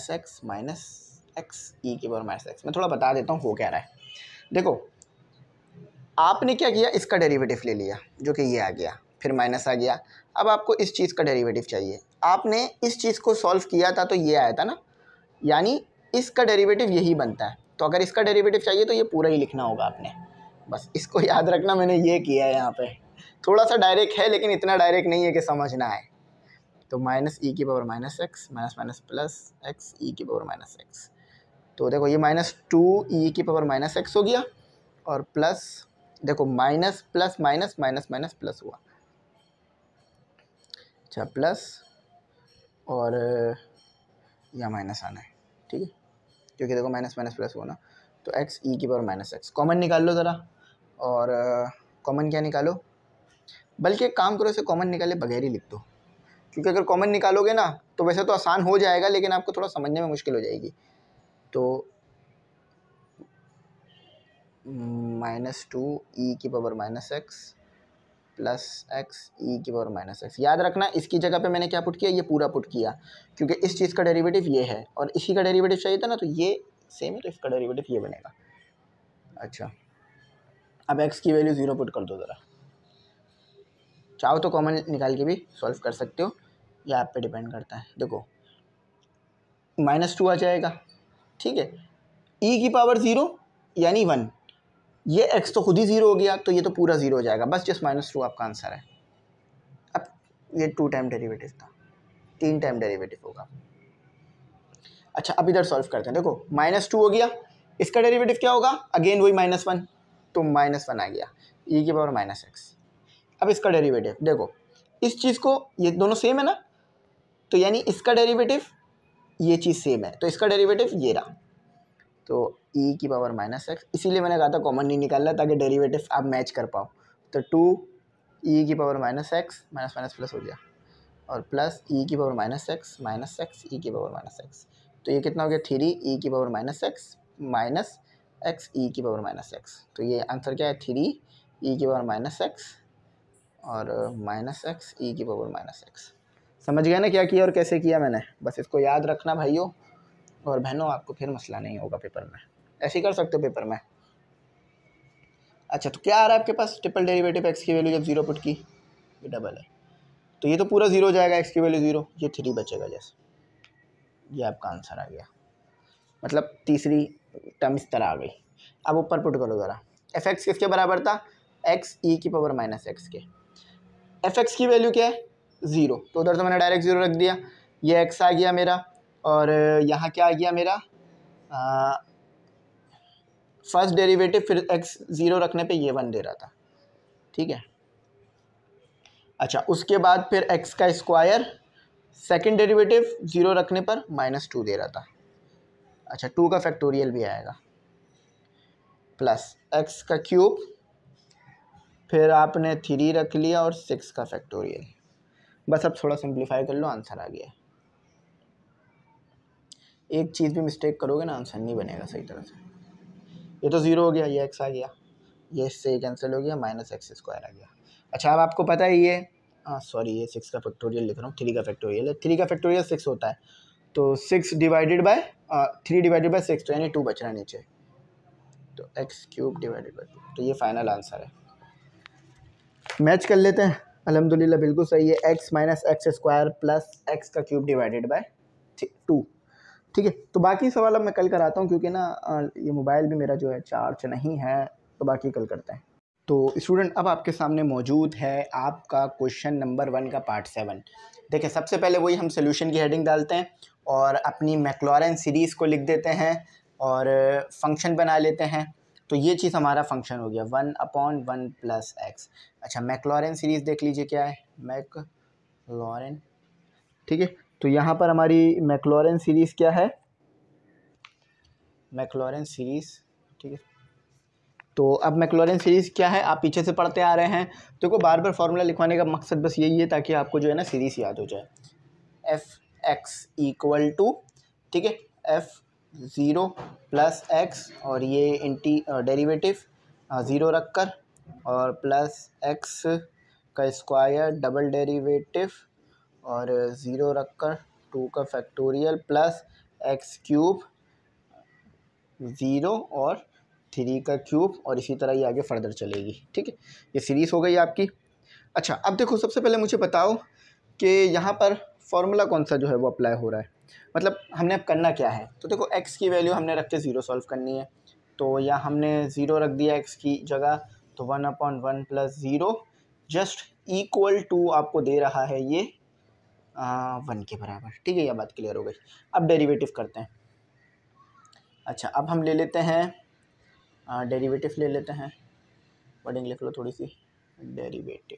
-x e की पावर -x। मैं थोड़ा बता देता हूँ हो क्या रहा है। देखो आपने क्या किया, इसका डेरिवेटिव ले लिया जो कि ये आ गया, फिर माइनस आ गया। अब आपको इस चीज़ का डेरिवेटिव चाहिए, आपने इस चीज़ को सॉल्व किया था तो ये आया था ना, यानी इसका डेरिवेटिव यही बनता है। तो अगर इसका डेरिवेटिव चाहिए तो ये पूरा ही लिखना होगा आपने, बस इसको याद रखना, मैंने ये किया है यहाँ पे। थोड़ा सा डायरेक्ट है लेकिन इतना डायरेक्ट नहीं है कि समझ ना आए। तो -e की power -x plus x e की पावर -x। तो देखो ये -2e की पावर -x हो गया, और प्लस देखो minus plus minus minus minus plus हुआ। अच्छा प्लस और यहाँ माइनस आना है, ठीक है, क्योंकि देखो माइनस माइनस प्लस हुआ ना। तो x e की पावर -x कॉमन निकाल लो ज़रा, और कॉमन क्या निकालो, बल्कि एक काम करो, इसे कॉमन निकाले बगैर ही लिख दो, क्योंकि अगर कॉमन निकालोगे ना तो वैसे तो आसान हो जाएगा लेकिन आपको थोड़ा समझने में मुश्किल हो जाएगी। तो -2e की power -x plus x e की पावर -x। याद रखना इसकी जगह पे मैंने क्या पुट किया, ये पूरा पुट किया, क्योंकि इस चीज़ का डेरिवेटिव ये है और इसी का डेरिवेटिव चाहिए था ना, तो ये सेम है, तो इसका डेरिवेटिव ये बनेगा। अच्छा अब x की वैल्यू 0 पुट कर दो ज़रा, चाहो तो कॉमन निकाल के भी सॉल्व कर सकते हो, या आप पे डिपेंड करता है। देखो -2 आ जाएगा, ठीक है। e की पावर 0 यानी 1, ये x तो खुद ही 0 हो गया, तो ये तो पूरा 0 हो जाएगा, बस जस्ट -2 आपका आंसर है। अब ये 2 टाइम डेरिवेटिव था, 3 टाइम डेरिवेटिव होगा। अच्छा अब इधर सॉल्व करते हैं। देखो -2 हो गया, इसका डेरिवेटिव क्या होगा, अगेन वही -1, तो -1 आ गया e की पावर -x। अब इसका डेरिवेटिव देखो, इस चीज़ को, ये दोनों सेम है ना, तो यानी इसका डेरिवेटिव ये चीज़ सेम है, तो इसका डेरिवेटिव ये रहा, तो e की पावर -x। इसीलिए मैंने कहा था कॉमन नहीं निकालना, ताकि डेरिवेटिव आप मैच कर पाओ। तो 2 e की power -x, minus minus plus हो गया, और प्लस e की power -x minus x e की पावर -x, तो ये कितना हो गया 3 e की power -x minus x e की पावर -x। तो ये आंसर क्या है 3 e की पावर -x और -x e की पावर -x। समझ गए ना क्या किया और कैसे किया मैंने, बस इसको याद रखना भाइयों और बहनों, आपको फिर मसला नहीं होगा पेपर में, ऐसे ही कर सकते हो पेपर में। अच्छा तो क्या आ रहा है आपके पास, ट्रिपल डेरिवेटिव x की वैल्यू जब 0 पुट की, ये डबल है, तो ये तो पूरा 0 हो जाएगा, x की वैल्यू 0, ये 3 बचेगा जैसे, ये आपका आंसर आ गया। मतलब तीसरी टर्म इस तरह आ गई। अब ऊपर पुट करो ज़रा, एफ एक्स किसके बराबर था, x e की पावर -x के। एफ एक्स की वैल्यू क्या है 0, तो उधर तो मैंने डायरेक्ट 0 रख दिया, ये x आ गया मेरा, और यहाँ क्या आ गया मेरा, फर्स्ट डेरिवेटिव, फिर x 0 रखने पे ये 1 दे रहा था, ठीक है। अच्छा उसके बाद फिर x का स्क्वायर, सेकेंड डेरिवेटिव 0 रखने पर -2 दे रहा था। अच्छा 2 का फैक्टोरियल भी आएगा, प्लस x का क्यूब, फिर आपने 3 रख लिया और 6 का फैक्टोरियल। बस अब थोड़ा सिंप्लीफाई कर लो, आंसर आ गया। एक चीज़ भी मिस्टेक करोगे ना, आंसर नहीं बनेगा सही तरह से। ये तो 0 हो गया, ये x आ गया, ये इससे कैंसिल हो गया, -x² आ गया। अच्छा अब आपको पता है ये, सॉरी ये 6 का फैक्टोरियल लिख रहा हूँ, 3 का फैक्टोरियल है, 3 का फैक्टोरियल 6 होता है, तो 6 डिवाइडेड बाय 3 डिवाइडेड बाय 6, तो यानी 2 बच रहा है नीचे, तो x³ डिवाइडेड बाय 2, तो ये फाइनल आंसर है। मैच कर लेते हैं, अल्हम्दुलिल्लाह बिल्कुल सही है, x - x² प्लस x का क्यूब डिवाइडेड बाय 2, ठीक है। तो बाकी सवाल अब मैं कल कराता हूँ, क्योंकि ना ये मोबाइल भी मेरा जो है चार्ज नहीं है, तो बाकी कल करते हैं। तो स्टूडेंट अब आपके सामने मौजूद है आपका क्वेश्चन नंबर 1 का पार्ट 7। देखिए सबसे पहले वही हम सोल्यूशन की हेडिंग डालते हैं और अपनी मैक्लॉरेन सीरीज़ को लिख देते हैं और फंक्शन बना लेते हैं। तो ये चीज़ हमारा फंक्शन हो गया 1/1 प्लस एक्स। अच्छा मैक्लॉरेन सीरीज़ देख लीजिए क्या है, मैक्लॉरेन, ठीक है। तो यहाँ पर हमारी मैक्लॉरेन सीरीज़ क्या है, मैक्लॉरेन सीरीज़, ठीक है। तो अब मैक्लॉरेन सीरीज़ क्या है, आप पीछे से पढ़ते आ रहे हैं, देखो बार बार फार्मूला लिखवाने का मकसद बस यही है ताकि आपको जो है ना सीरीज़ याद हो जाए। एफ एक्स इक्वल टू, ठीक है, f0 प्लस एक्स, और ये डेरिवेटिव 0 रख कर, और प्लस एक्स का स्क्वायर डबल डेरिवेटिव और 0 रख कर 2 का फैक्टोरियल प्लस x³ 0 और 3 का क्यूब, और इसी तरह ये आगे फर्दर चलेगी, ठीक है। ये सीरीज़ हो गई आपकी। अच्छा अब देखो सबसे पहले मुझे बताओ कि यहाँ पर फॉर्मूला कौन सा जो है वो अप्लाई हो रहा है, मतलब हमने अब करना क्या है। तो देखो x की वैल्यू हमने रख के 0 सॉल्व करनी है, तो यहाँ हमने 0 रख दिया x की जगह, तो 1/1 प्लस 0 जस्ट इक्वल टू आपको दे रहा है ये 1 के बराबर, ठीक है। यह बात क्लियर हो गई। अब डेरिवेटिव करते हैं। अच्छा अब हम ले लेते हैं डेरिवेटिव ले लेते हैं, वर्डिंग लिख लो थोड़ी सी, डेरिवेटिव।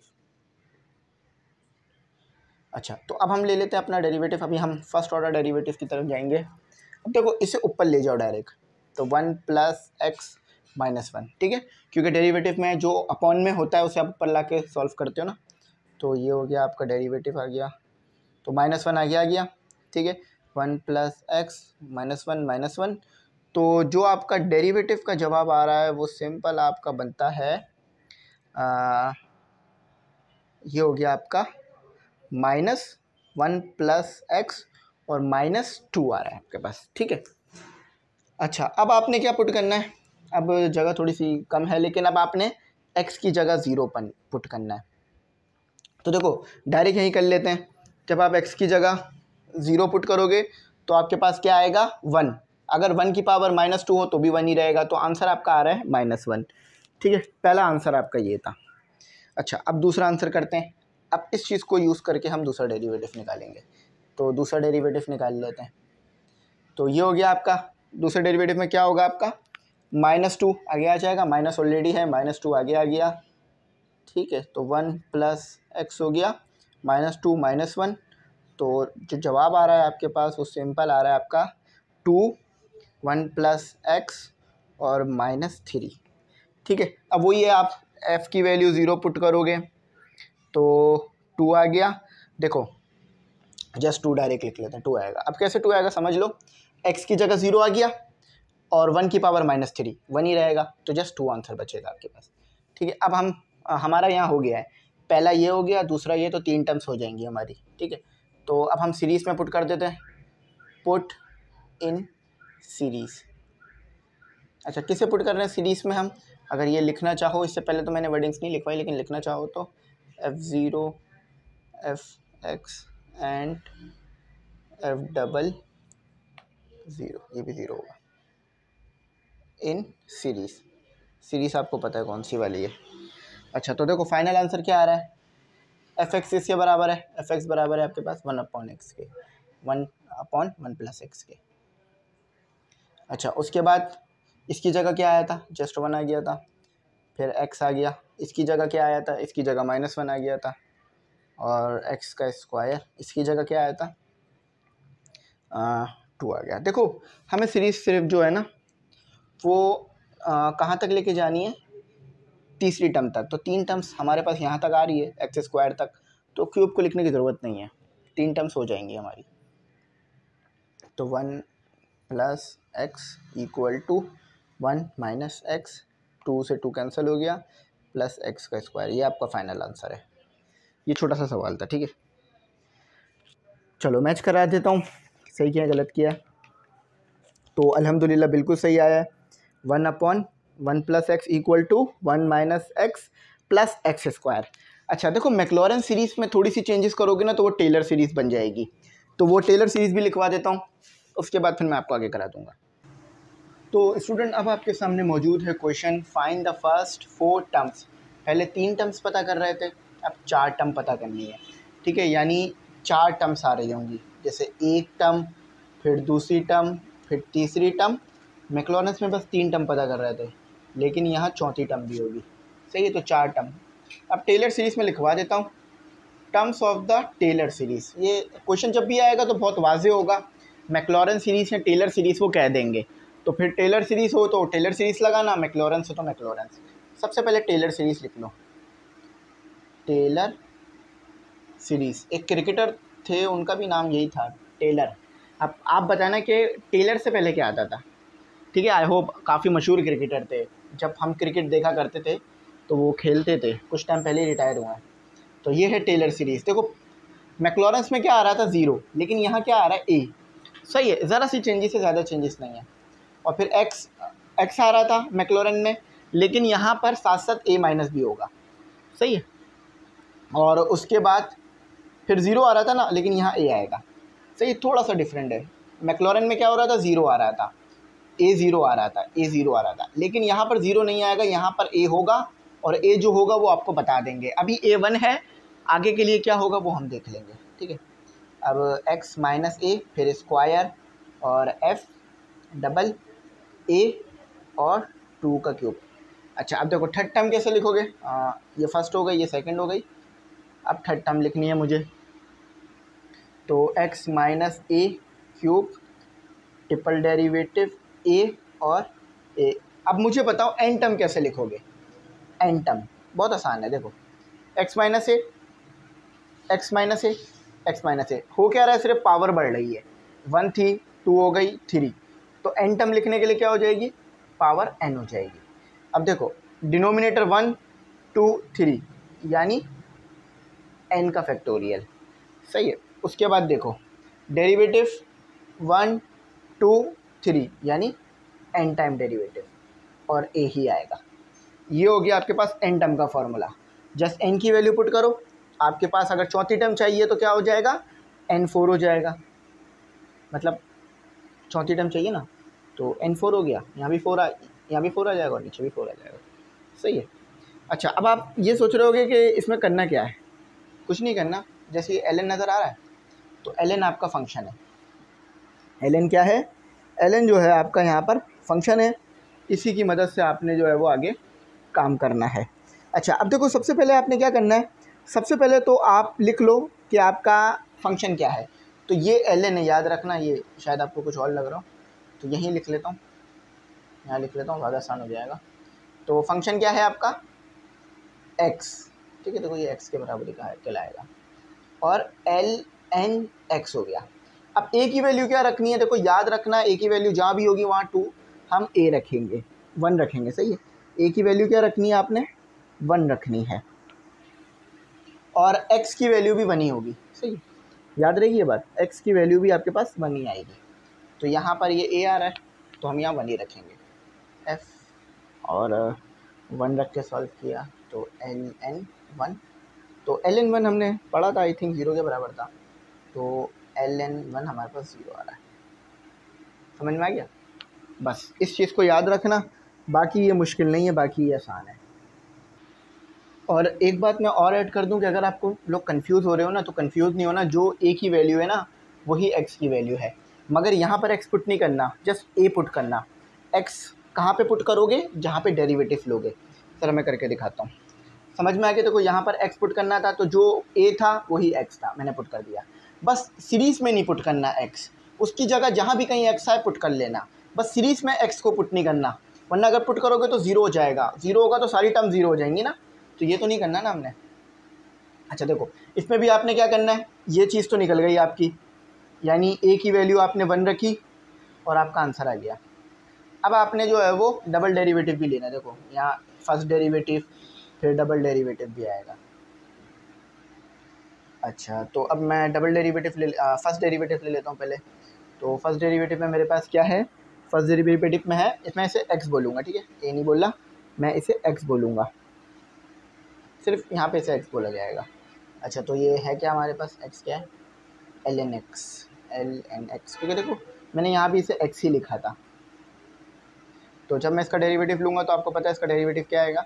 अच्छा तो अब हम ले लेते हैं अपना डेरिवेटिव, अभी हम फर्स्ट ऑर्डर डेरिवेटिव की तरफ जाएंगे। अब देखो इसे ऊपर ले जाओ डायरेक्ट, तो 1 प्लस एक्स माइनस 1, ठीक है, क्योंकि डेरिवेटिव में जो अपॉन में होता है उसे आप ऊपर ला के सॉल्व करते हो ना। तो ये हो गया आपका डेरिवेटिव आ गया, तो -1 आ गया, ठीक है। 1 प्लस एक्स -1 तो जो आपका डेरिवेटिव का जवाब आ रहा है वो सिंपल आपका बनता है ये हो गया आपका -1 प्लस एक्स और -2 आ रहा है आपके पास, ठीक है। अच्छा अब आपने क्या पुट करना है, अब जगह थोड़ी सी कम है, लेकिन अब आपने x की जगह 0 पुट करना है, तो देखो डायरेक्ट यहीं कर लेते हैं। जब आप x की जगह 0 पुट करोगे तो आपके पास क्या आएगा 1। अगर 1 की पावर -2 हो तो भी 1 ही रहेगा, तो आंसर आपका आ रहा है -1। ठीक है, पहला आंसर आपका ये था। अच्छा, अब दूसरा आंसर करते हैं। अब इस चीज़ को यूज़ करके हम दूसरा डेरिवेटिव निकालेंगे। तो दूसरा डेरिवेटिव निकाल लेते हैं। तो ये हो गया आपका, दूसरे डेरिवेटिव में क्या होगा आपका -2 आगे आ जाएगा, माइनस ऑलरेडी है, -2 आगे आ गया। ठीक है, तो 1 + x हो गया, -2 -1। तो जो जवाब आ रहा है आपके पास वो सिंपल आ रहा है आपका 2, 1 + x और -3। ठीक है, अब वही है, आप f की वैल्यू 0 पुट करोगे तो 2 आ गया। देखो जस्ट 2 डायरेक्ट लिख लेते हैं, 2 आएगा। अब कैसे 2 आएगा समझ लो, x की जगह 0 आ गया और 1 की पावर -3, 1 ही रहेगा, तो जस्ट 2 आंसर बचेगा आपके पास। ठीक है, अब हमारा यहाँ हो गया है, पहला ये हो गया, दूसरा ये, तो 3 टर्म्स हो जाएंगी हमारी। ठीक है, तो अब हम सीरीज़ में पुट कर देते हैं, पुट इन सीरीज़। अच्छा, किसे पुट कर रहे हैं सीरीज़ में हम, अगर ये लिखना चाहो, इससे पहले तो मैंने वर्डिंग्स नहीं लिखवाई, लेकिन लिखना चाहो तो f0 f(x) एंड f"0, ये भी 0 होगा इन सीरीज़। सीरीज़ आपको पता है कौन सी वाली है। अच्छा, तो देखो फाइनल आंसर क्या आ रहा है, f(x) इसके बराबर है, f(x) बराबर है आपके पास 1/x के, 1/1 + x के। अच्छा, उसके बाद इसकी जगह क्या आया था, जस्ट 1 आ गया था, फिर x आ गया, इसकी जगह क्या आया था, इसकी जगह -1 आ गया था, और x का स्क्वायर, इसकी जगह क्या आया था 2 आ गया। देखो हमें सीरीज़ सिर्फ जो है ना वो कहाँ तक लेके जानी है, तीसरी टर्म तक। तो 3 टर्म्स हमारे पास यहाँ तक आ रही है, x² तक, तो क्यूब को लिखने की ज़रूरत नहीं है, 3 टर्म्स हो जाएंगी हमारी। तो 1 + x = 1 - x, 2 से 2 कैंसिल हो गया, प्लस x का स्क्वायर। ये आपका फाइनल आंसर है। ये छोटा सा सवाल था। ठीक है, चलो मैच करा देता हूँ, सही किया गलत किया। तो अल्हम्दुलिल्लाह बिल्कुल सही आया है, 1/1 + x = 1 - x + x²। अच्छा देखो, मैक्लॉरेन सीरीज़ में थोड़ी सी चेंजेस करोगे ना तो वो टेलर सीरीज़ बन जाएगी, तो वो टेलर सीरीज़ भी लिखवा देता हूँ, उसके बाद फिर मैं आपको आगे करा दूँगा। तो स्टूडेंट अब आपके सामने मौजूद है question, find the first 4 terms. पहले 3 टर्म्स पता कर रहे थे, अब 4 टर्म पता करनी है। ठीक है, यानी 4 टर्म्स आ रही होंगी, जैसे एक टर्म, फिर दूसरी टर्म, फिर तीसरी टर्म। मैक्लॉरेंस में बस 3 टर्म पता कर रहे थे, लेकिन यहाँ चौथी टर्म भी होगी। सही है, तो 4 टर्म। अब टेलर सीरीज़ में लिखवा देता हूँ, terms of the Taylor series. ये क्वेश्चन जब भी आएगा तो बहुत वाजे होगा, मैक्लॉरेन सीरीज़ या टेलर सीरीज़ वो कह देंगे, तो फिर टेलर सीरीज़ हो तो टेलर सीरीज़ लगाना, मैक्लॉरेंस हो तो मैक्लॉरेंस। सबसे पहले टेलर सीरीज़ लिख लो, टेलर सीरीज़। एक क्रिकेटर थे, उनका भी नाम यही था, टेलर। अब आप बताना कि टेलर से पहले क्या आता था। ठीक है, आई होप काफ़ी मशहूर क्रिकेटर थे, जब हम क्रिकेट देखा करते थे तो वो खेलते थे, कुछ टाइम पहले ही रिटायर हुए हैं। तो ये है टेलर सीरीज़। देखो मैक्लॉरेंस में क्या आ रहा था 0, लेकिन यहाँ क्या आ रहा है A। सही है, ज़रा सी चेंजेस है, ज़्यादा चेंजेस नहीं है। और फिर x आ रहा था मैक्लॉरेन में, लेकिन यहाँ पर साथ साथ A- भी होगा। सही है, और उसके बाद फिर 0 आ रहा था ना, लेकिन यहाँ A आएगा। सही, थोड़ा सा डिफरेंट है। मैक्लॉरेन में क्या हो रहा था, 0 आ रहा था, A0 आ रहा था, A0 आ रहा था, लेकिन यहाँ पर 0 नहीं आएगा, यहाँ पर A होगा, और A जो होगा वो आपको बता देंगे। अभी A1 है, आगे के लिए क्या होगा वो हम देख लेंगे। ठीक है, अब x - A, फिर स्क्वायर, और f(A) और 2 का क्यूब। अच्छा, अब देखो थर्ड टर्म कैसे लिखोगे, ये फर्स्ट हो गई, ये सेकंड हो गई, अब थर्ड टर्म लिखनी है मुझे। तो x - A cube, triple derivative A और A। अब मुझे बताओ n टर्म कैसे लिखोगे। n टर्म बहुत आसान है, देखो x - A, x - A, x - A हो क्या रहा है, सिर्फ पावर बढ़ रही है, 1 थी, 2 हो गई, 3, तो n टर्म लिखने के लिए क्या हो जाएगी, पावर n हो जाएगी। अब देखो डिनोमिनेटर 1 2 3, यानी n का फैक्टोरियल। सही है, उसके बाद देखो डेरिवेटिव 1 2 3, यानी n टाइम डेरिवेटिव, और a ही आएगा। ये हो गया आपके पास n टर्म का फॉर्मूला। जस्ट n की वैल्यू पुट करो, आपके पास अगर चौथी टर्म चाहिए तो क्या हो जाएगा, n4 हो जाएगा, मतलब चौथी टर्म चाहिए ना तो n4 हो गया, यहाँ भी 4 यहाँ भी 4 आ जाएगा और नीचे भी 4 आ जाएगा। सही है। अच्छा, अब आप ये सोच रहे होगे कि इसमें करना क्या है। कुछ नहीं करना, जैसे ये ln नज़र आ रहा है तो ln आपका फंक्शन है। ln क्या है, ln जो है आपका यहाँ पर फंक्शन है, इसी की मदद से आपने जो है वो आगे काम करना है। अच्छा, अब देखो सबसे पहले आपने क्या करना है, सबसे पहले तो आप लिख लो कि आपका फंक्शन क्या है। तो ये ln है, याद रखना, ये शायद आपको कुछ और लग रहा हो तो यहीं लिख लेता हूँ, यहाँ लिख लेता हूँ, ज़्यादा आसान हो जाएगा। तो फंक्शन क्या है आपका, x, ठीक है, देखो ये x के बराबर का कहलाएगा, और ln x हो गया। अब a की वैल्यू क्या रखनी है, देखो याद रखना, a की वैल्यू जहाँ भी होगी वहाँ 2 हम a रखेंगे, 1 रखेंगे। सही है, a की वैल्यू क्या रखनी है आपने, 1 रखनी है, और x की वैल्यू भी 1 ही होगी। सही है, याद रहेगी ये बात, x की वैल्यू भी आपके पास 1 ही आएगी। तो यहाँ पर ये a आ रहा है तो हम यहाँ 1 ही रखेंगे, f, और 1 रख के सॉल्व किया तो ln 1, तो ln 1 हमने पढ़ा था, आई थिंक 0 के बराबर था, तो ln 1 हमारे पास 0 आ रहा है। समझ में आ गया, बस इस चीज़ को याद रखना, बाकी ये मुश्किल नहीं है, बाकी ये आसान है। और एक बात मैं और ऐड कर दूं कि अगर आपको लोग कंफ्यूज हो रहे हो ना, तो कंफ्यूज नहीं होना, जो a की वैल्यू है ना वही x की वैल्यू है, मगर यहाँ पर x पुट नहीं करना, जस्ट a पुट करना। x कहाँ पे पुट करोगे, जहाँ पे डेरिवेटिव लोगे। सर मैं करके दिखाता हूँ, समझ में आ गया। देखो यहाँ पर x पुट करना था, तो जो a था वही x था, मैंने पुट कर दिया। बस सीरीज़ में नहीं पुट करना x, उसकी जगह जहाँ भी कहीं x आए पुट कर लेना, बस सीरीज़ में x को पुट नहीं करना, वरना अगर पुट करोगे तो 0 हो जाएगा, 0 होगा तो सारी टर्म 0 हो जाएंगी ना, तो ये तो नहीं करना ना हमने। अच्छा देखो, इसमें भी आपने क्या करना है, ये चीज़ तो निकल गई आपकी, यानी a की वैल्यू आपने 1 रखी और आपका आंसर आ गया। अब आपने जो है वो डबल डेरिवेटिव भी लेना है। देखो यहाँ फर्स्ट डेरिवेटिव फिर डबल डेरिवेटिव भी आएगा। अच्छा, तो अब मैं डबल डेरिवेटिव फर्स्ट डेरिवेटिव ले लेता हूँ पहले। तो फर्स्ट डेरिवेटिव में मेरे पास क्या है, फर्स्ट डेरिवेटिव में है, इसमें इसे x बोलूँगा, ठीक है, a नहीं बोला, मैं इसे x बोलूँगा, सिर्फ यहाँ पे इसे x बोला जाएगा। अच्छा, तो ये है क्या हमारे पास, x क्या है, ln x, ठीक है। देखो मैंने यहाँ भी इसे x ही लिखा था, तो जब मैं इसका डेरिवेटिव लूँगा तो आपको पता है इसका डेरिवेटिव क्या आएगा,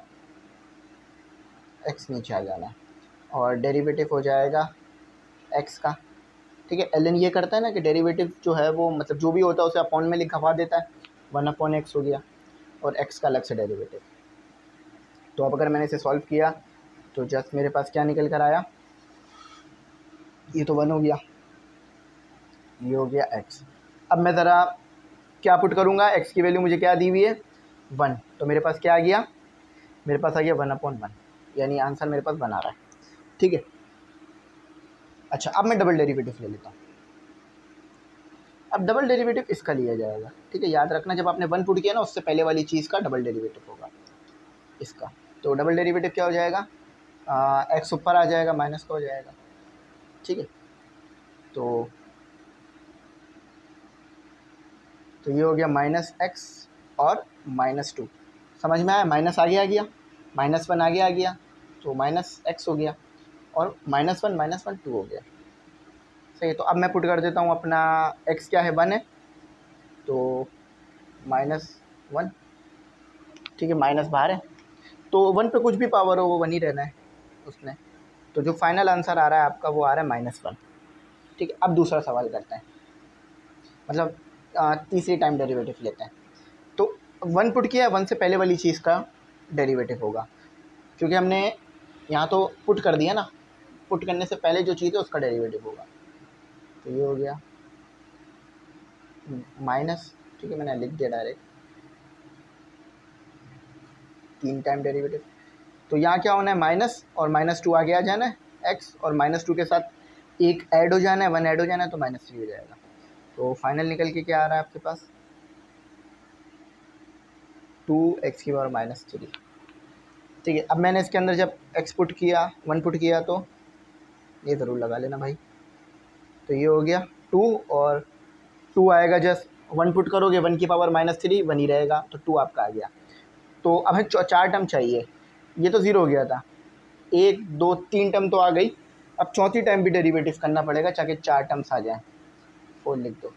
x नीचे आ जाना है और डेरिवेटिव हो जाएगा x का, ठीक है। ln ये करता है ना कि डेरिवेटिव जो है वो मतलब जो भी होता है उसे अपॉन में लिखवा देता है, 1/x हो गया, और x का अलग से डेरिवेटिव। तो अब अगर मैंने इसे सॉल्व किया तो जस्ट मेरे पास क्या निकल कर आया, ये तो 1 हो गया, ये हो गया x। अब मैं ज़रा क्या पुट करूँगा, x की वैल्यू मुझे क्या दी हुई है 1, तो मेरे पास क्या आ गया, मेरे पास आ गया 1/1, यानी आंसर मेरे पास 1 आ रहा है, ठीक है। अच्छा, अब मैं डबल डेरिवेटिव ले लेता हूँ। अब डबल डेरिवेटिव इसका लिया जाएगा, ठीक है, याद रखना जब आपने 1 पुट किया ना उससे पहले वाली चीज़ का डबल डेरिवेटिव होगा इसका। तो डबल डेरिवेटिव क्या हो जाएगा, x ऊपर आ जाएगा, माइनस का हो जाएगा, ठीक है। तो ये हो गया -x और -2, समझ में आया, माइनस आगे आ गया, -1 आगे आ गया, तो -x हो गया, और -1 2 हो गया। सही है, तो अब मैं पुट कर देता हूँ अपना x क्या है 1 है, तो -1, ठीक है, माइनस बाहर है, तो 1 पे कुछ भी पावर हो वो 1 ही रहना है उसमें। तो जो फाइनल आंसर आ रहा है आपका वो आ रहा है -1, ठीक है। अब दूसरा सवाल करते हैं, मतलब तीसरी टाइम डेरिवेटिव लेते हैं। तो 1 पुट किया, 1 से पहले वाली चीज़ का डेरिवेटिव होगा, क्योंकि हमने यहाँ तो पुट कर दिया ना, पुट करने से पहले जो चीज़ है उसका डेरिवेटिव होगा। तो ये हो गया माइनस, ठीक है, मैंने लिख दिया डायरेक्ट 3 टाइम डेरिवेटिव। तो यहाँ क्या होना है, माइनस और -2 आगे आ जाना है x, और -2 के साथ एक ऐड हो जाना है, 1 ऐड हो जाना है, तो -3 हो जाएगा। तो फाइनल निकल के क्या आ रहा है आपके पास, 2x की पावर -3, ठीक है। अब मैंने इसके अंदर जब x पुट किया, 1 पुट किया, तो ये ज़रूर लगा लेना भाई, तो ये हो गया 2 और 2 आएगा, जस्ट 1 पुट करोगे 1 की पावर -3 1 ही रहेगा, तो 2 आपका आ गया। तो अब हमें 4 टर्म चाहिए, ये तो 0 हो गया था, 1 2 3 टर्म तो आ गई, अब चौथी टाइम भी डेरिवेटिव करना पड़ेगा ताकि 4 टर्म्स आ जाएं। 4 लिख दो।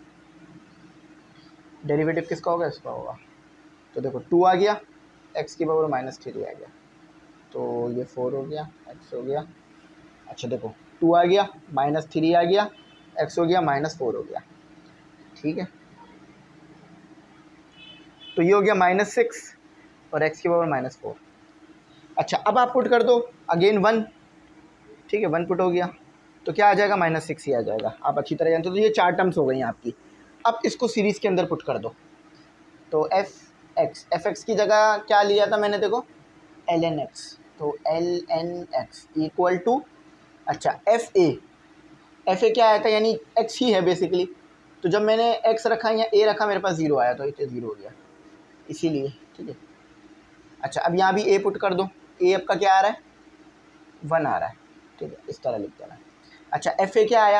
डेरिवेटिव किसका होगा? इसका होगा। तो देखो 2 आ गया, x की पावर -3 आ गया, तो ये 4 हो गया, x हो गया। अच्छा देखो 2 आ गया, -3 आ गया, x हो गया -4 हो गया। ठीक है, तो ये हो गया -6 और x की पावर -4। अच्छा अब आप पुट कर दो अगेन 1। ठीक है, 1 पुट हो गया तो क्या आ जाएगा? -6 ही आ जाएगा। आप अच्छी तरह जानते हो। तो ये 4 टर्म्स हो गई हैं आपकी। अब इसको सीरीज़ के अंदर पुट कर दो। तो एफ एक्स की जगह क्या लिया था मैंने? देखो ln x, तो ln x इक्वल टू, अच्छा एफ ए क्या आया था? यानी x ही है बेसिकली। तो जब मैंने x रखा या a रखा मेरे पास 0 आया, तो इसे 0 हो गया इसीलिए। ठीक है, अच्छा अब यहाँ भी a पुट कर दो। a आपका क्या आ रहा है? 1 आ रहा है। ठीक है, इस तरह लिख देना। अच्छा एफ ए क्या आया?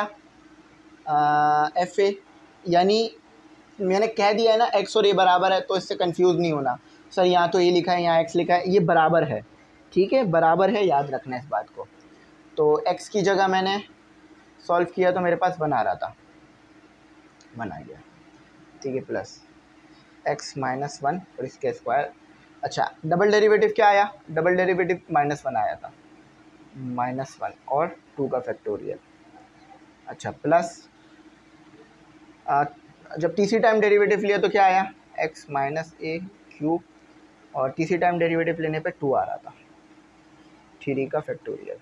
एफ ए यानी मैंने कह दिया है ना x और a बराबर है, तो इससे कंफ्यूज नहीं होना। सर यहाँ तो a लिखा है, यहाँ x लिखा है, ये बराबर है। ठीक है, बराबर है, याद रखना इस बात को। तो x की जगह मैंने सॉल्व किया तो मेरे पास 1 आ रहा था, 1 आ गया। ठीक है, प्लस x -1 और इसके स्क्वायर। अच्छा डबल डेरिवेटिव क्या आया? डबल डेरिवेटिव -1 आया था, -1 और 2 का फैक्टोरियल। अच्छा प्लस जब तीसरी टाइम डेरिवेटिव लिया तो क्या आया? x -a³ और तीसरी टाइम डेरिवेटिव लेने पे 2 आ रहा था, 3 का फैक्टोरियल।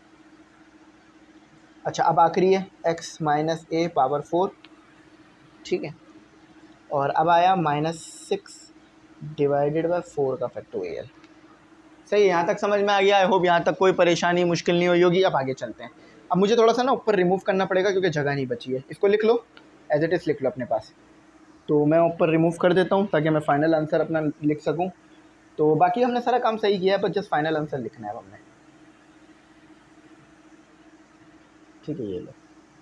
अच्छा अब आखिरी है x -a⁴। ठीक है, और अब आया -6 डिवाइडेड बाय 4 का फैक्टोरियल। सही है, यहाँ तक समझ में आ गया? आई होप यहाँ तक कोई परेशानी मुश्किल नहीं हुई होगी। अब आगे चलते हैं। अब मुझे थोड़ा सा ना ऊपर रिमूव करना पड़ेगा क्योंकि जगह नहीं बची है। इसको लिख लो, एज इट इज़ लिख लो अपने पास। तो मैं ऊपर रिमूव कर देता हूँ ताकि मैं फाइनल आंसर अपना लिख सकूँ। तो बाकी हमने सारा काम सही किया है, बस जस्ट फाइनल आंसर लिखना है अब हमने। ठीक है, ये लो,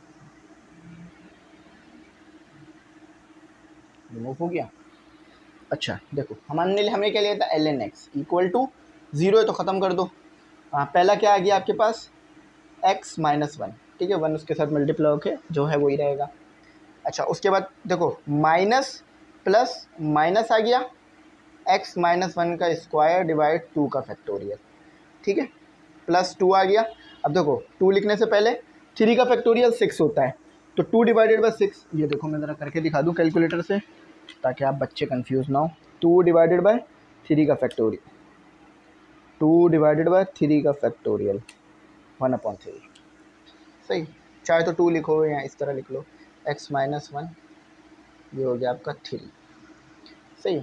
रिमूव हो गया। अच्छा देखो हमने क्या लिया था? ln x इक्वल टू 0 है तो ख़त्म कर दो। पहला क्या आ गया आपके पास? x -1। ठीक है, 1 उसके साथ मल्टीप्लाई होके जो है वही रहेगा। अच्छा उसके बाद देखो माइनस प्लस माइनस आ गया, x -1 का स्क्वायर डिवाइड 2 का फैक्टोरियल। ठीक है, प्लस 2 आ गया। अब देखो 2 लिखने से पहले 3 का फैक्टोरियल 6 होता है, तो 2 डिवाइडेड बाई 6, ये देखो मैं ज़रा करके दिखा दूँ कैलकुलेटर से ताकि आप बच्चे कंफ्यूज ना हो। 2 डिवाइडेड बाय 3 का फैक्टोरियल, 2 डिवाइडेड बाय 3 का फैक्टोरियल 1/3। सही, चाहे तो 2 लिखो या इस तरह लिख लो, x -1 ये हो गया आपका 3। सही,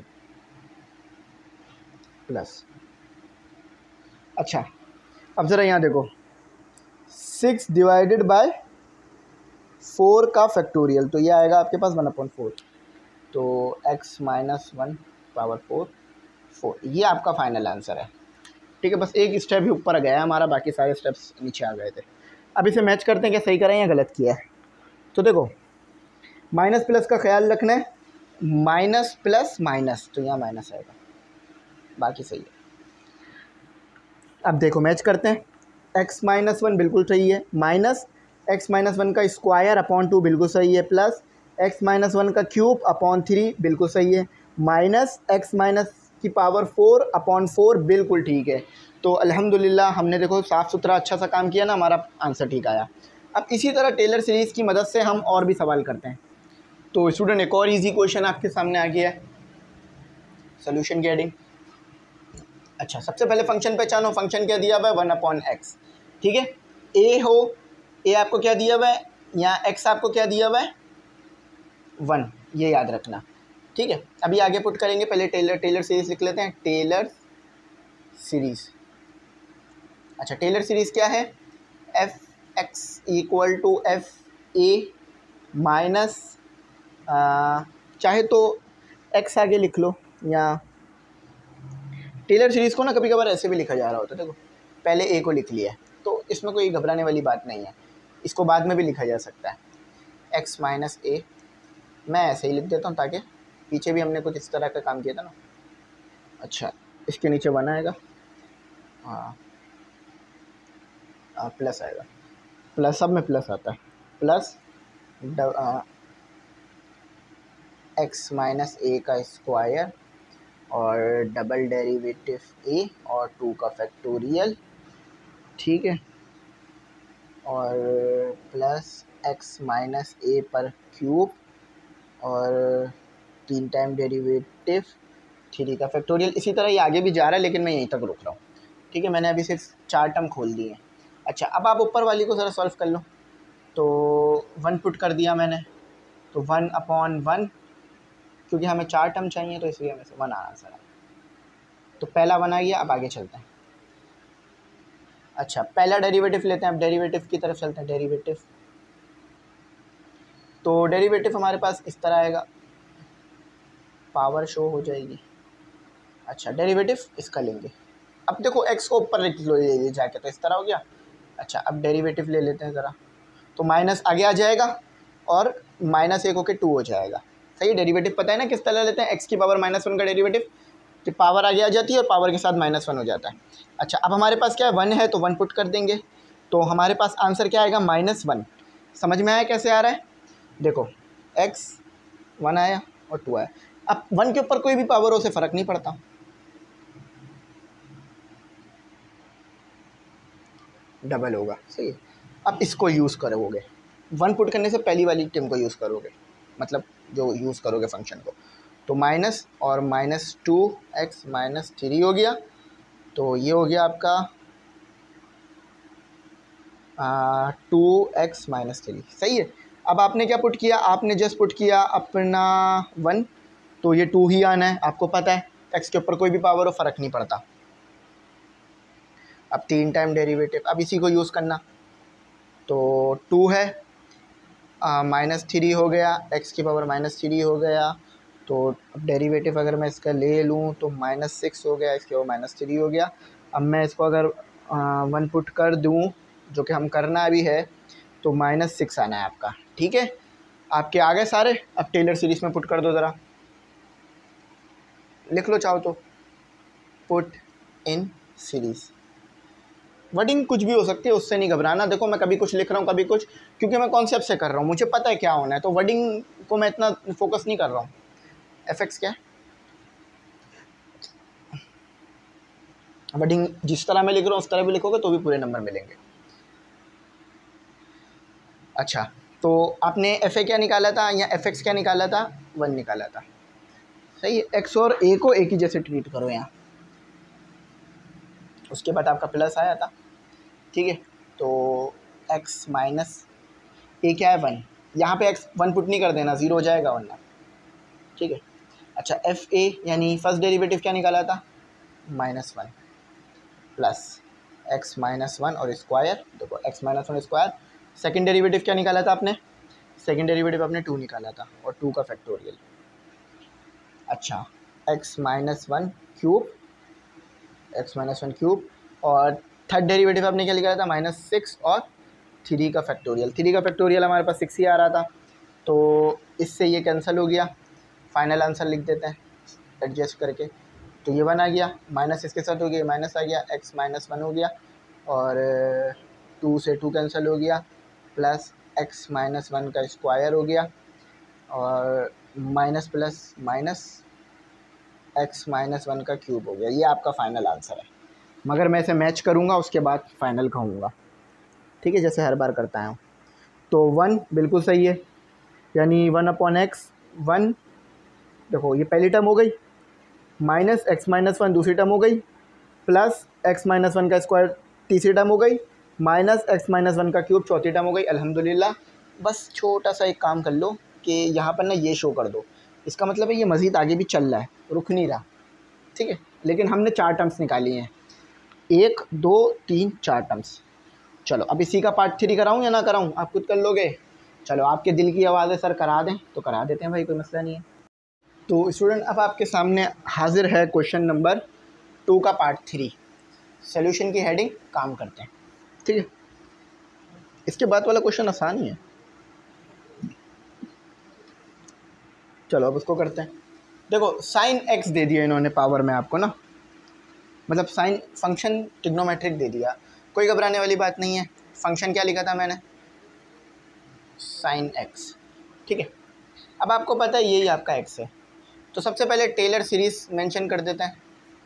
प्लस। अच्छा अब ज़रा यहाँ देखो 6 डिवाइडेड बाय 4 का फैक्टोरियल, तो ये आएगा आपके पास 1/4। तो x -1/4 4, ये आपका फाइनल आंसर है। ठीक है, बस एक स्टेप ही ऊपर गया है हमारा, बाकी सारे स्टेप्स नीचे आ गए थे। अब इसे मैच करते हैं, क्या सही करें या गलत किया है। तो देखो माइनस प्लस का ख्याल रखना है, माइनस प्लस माइनस, तो यहाँ माइनस आएगा, बाकी सही है। अब देखो मैच करते हैं, x -1 बिल्कुल सही है, माइनस x -1 का स्क्वायर अपॉन 2 बिल्कुल सही है, प्लस x -1 का क्यूब अपॉन 3 बिल्कुल सही है, माइनस x की पावर 4 अपॉन 4 बिल्कुल ठीक है। तो अल्हम्दुलिल्लाह हमने देखो साफ़ सुथरा अच्छा सा काम किया ना, हमारा आंसर ठीक आया। अब इसी तरह टेलर सीरीज़ की मदद से हम और भी सवाल करते हैं। तो स्टूडेंट एक और इजी क्वेश्चन आपके सामने आ गया है, सोल्यूशन की हेडिंग। अच्छा सबसे पहले फंक्शन पहचानो, फंक्शन क्या दिया हुआ है? 1/x। ठीक है, a हो, a आपको क्या दिया हुआ है, यहाँ x आपको क्या दिया हुआ है? 1, ये याद रखना। ठीक है, अभी आगे पुट करेंगे, पहले टेलर सीरीज़ लिख लेते हैं, टेलर सीरीज़। अच्छा टेलर सीरीज़ क्या है? f(x) equal to f(a) minus, चाहे तो x आगे लिख लो, या टेलर सीरीज़ को ना कभी कभार ऐसे भी लिखा जा रहा होता है। देखो पहले a को लिख लिया है, तो इसमें कोई घबराने वाली बात नहीं है, इसको बाद में भी लिखा जा सकता है, x -a। मैं ऐसे ही लिख देता हूँ ताकि पीछे भी हमने कुछ इस तरह का काम किया था ना। अच्छा इसके नीचे 1 आएगा, हाँ प्लस आएगा, प्लस, सब में प्लस आता है, प्लस एक्स माइनस ए का स्क्वायर और डबल डेरिवेटिव ए और 2 का फैक्टोरियल, ठीक है, और प्लस एक्स माइनस ए पर क्यूब और 3 टाइम डेरिवेटिव 3 का फैक्टोरियल। इसी तरह ये आगे भी जा रहा है लेकिन मैं यहीं तक रुक रहा हूँ, ठीक है। मैंने अभी सिर्फ 4 टर्म खोल दिए हैं। अच्छा, अब आप ऊपर वाली को ज़रा सॉल्व कर लो। तो 1 पुट कर दिया मैंने, तो 1/1, क्योंकि हमें 4 टर्म चाहिए तो इसलिए हमें 1 आना सर। तो पहला 1 आ गया, अब आगे चलते हैं। अच्छा, पहला डेरिवेटिव लेते हैं, अब डेरिवेटिव की तरफ चलते हैं। डेरिवेटिव, तो डेरिवेटिव हमारे पास इस तरह आएगा, पावर शो हो जाएगी। अच्छा, डेरिवेटिव इसका लेंगे। अब देखो x को ऊपर लिख लो ये जाके, तो इस तरह हो गया। अच्छा, अब डेरिवेटिव ले लेते हैं ज़रा, तो माइनस आगे आ जाएगा और -1 होकर 2 हो जाएगा। सही, डेरिवेटिव पता है ना किस तरह लेते हैं, x की पावर -1 का डेरिवेटिव, कि पावर आगे आ जाती है और पावर के साथ -1 हो जाता है। अच्छा, अब हमारे पास क्या है, 1 है तो 1 पुट कर देंगे, तो हमारे पास आंसर क्या आएगा, -1। समझ में आया कैसे आ रहा है? देखो, x 1 आया और 2 आया। अब 1 के ऊपर कोई भी पावर हो से फ़र्क नहीं पड़ता, डबल होगा। सही है, अब इसको यूज़ करोगे, 1 पुट करने से पहली वाली टर्म को यूज़ करोगे, मतलब जो यूज़ करोगे फंक्शन को, तो माइनस और -2x - 3 हो गया। तो ये हो गया आपका 2x - 3। सही है। अब आपने क्या पुट किया, आपने जस्ट पुट किया अपना 1, तो ये 2 ही आना है, आपको पता है x के ऊपर कोई भी पावर हो फ़र्क नहीं पड़ता। अब 3 टाइम डेरिवेटिव, अब इसी को यूज़ करना, तो 2 है, -3 हो गया, x की पावर -3 हो गया। तो अब डेरिवेटिव अगर मैं इसका ले लूँ तो -6 हो गया, इसके पावर -3 हो गया। अब मैं इसको अगर 1 पुट कर दूँ, जो कि हम करना अभी है, तो -6 आना है आपका, ठीक है। आपके आ गए सारे। अब टेलर सीरीज़ में पुट कर दो, ज़रा लिख लो चाहो तो, पुट इन सीरीज़। वर्डिंग कुछ भी हो सकती है, उससे नहीं घबराना। देखो, मैं कभी कुछ लिख रहा हूँ कभी कुछ, क्योंकि मैं कॉन्सेप्ट से कर रहा हूँ, मुझे पता है क्या होना है, तो वर्डिंग को मैं इतना फोकस नहीं कर रहा हूँ। एफ क्या है, वर्डिंग जिस तरह मैं लिख रहा हूँ उस तरह भी लिखोगे तो भी पूरे नंबर मिलेंगे। अच्छा, तो आपने एफ क्या निकाला था या एफ क्या निकाला था, 1 निकाला था। सही है, एक्स और ए को एक ही जैसे ट्रीट करो यहाँ। उसके बाद आपका प्लस आया था, ठीक है। तो एक्स माइनस ए क्या है, 1, यहाँ पे एक्स 1 पुट नहीं कर देना, 0 हो जाएगा वरना, ठीक है। अच्छा, एफ ए यानी फर्स्ट डेरिवेटिव क्या निकाला था, -1 प्लस एक्स -1 और स्क्वायर। देखो, एक्स -1 स्क्वायर। सेकेंड डेरिवेटिव क्या निकाला था आपने, सेकेंड डेरिवेटिव आपने 2 निकाला था और 2 का फैक्टोरियल। अच्छा, एक्स -1 क्यूब, एक्स -1 क्यूब, और थर्ड डेरिवेटिव आपने क्या निकाला था, -6 और 3 का फैक्टोरियल। 3 का फैक्टोरियल हमारे पास 6 ही आ रहा था, तो इससे ये कैंसिल हो गया। फाइनल आंसर लिख देते हैं एडजस्ट करके। तो ये 1 आ गया, माइनस इसके साथ हो गया, माइनस आ गया, एक्स -1 हो गया, और 2 से 2 कैंसिल हो गया, प्लस एक्स -1 का स्क्वायर हो गया, और माइनस प्लस माइनस एक्स -1 का क्यूब हो गया। ये आपका फाइनल आंसर है, मगर मैं इसे मैच करूँगा उसके बाद फाइनल कहूँगा, ठीक है, जैसे हर बार करता हूँ। तो 1 बिल्कुल सही है, यानी 1/x 1। देखो, ये पहली टर्म हो गई, माइनस एक्स -1 दूसरी टर्म हो गई, प्लस एक्स -1 का स्क्वायर तीसरी टर्म हो गई, माइनस एक्स -1 का क्यूब चौथी टर्म हो गई। अल्हम्दुलिल्लाह। बस छोटा सा एक काम कर लो कि यहाँ पर ना ये शो कर दो, इसका मतलब है ये मज़ीद आगे भी चल रहा है, रुक नहीं रहा, ठीक है। लेकिन हमने 4 टर्म्स निकाली हैं, 1 2 3 4 टर्म्स। चलो, अब इसी का पार्ट 3 कराऊँ या ना कराऊँ, आप खुद कर लोगे। चलो, आपके दिल की आवाज़ है सर, करा दें तो करा देते हैं भाई, कोई मसला नहीं है। तो स्टूडेंट, अब आपके सामने हाजिर है क्वेश्चन नंबर 2 का पार्ट 3। सॉल्यूशन की हेडिंग काम करते हैं, ठीक है। इसके बाद वाला क्वेश्चन आसान ही है। चलो, अब उसको करते हैं। देखो, साइन एक्स दे दिया इन्होंने पावर में आपको ना, मतलब साइन फंक्शन ट्रिग्नोमेट्रिक दे दिया, कोई घबराने वाली बात नहीं है। फंक्शन क्या लिखा था मैंने, साइन एक्स, ठीक है। अब आपको पता है यही आपका एक्स है, तो सबसे पहले टेलर सीरीज़ मेंशन कर देते हैं।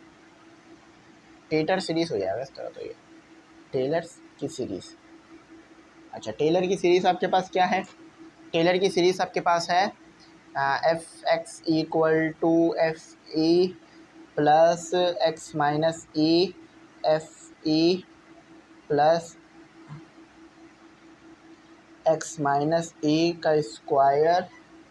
टेलर सीरीज़ हो जाएगा इस तरह, तो ये टेलर की सीरीज़। अच्छा, टेलर की सीरीज़ आपके पास क्या है? टेलर की सीरीज़ आपके पास है f x equal to f e plus x minus e f e plus x minus e का स्क्वायर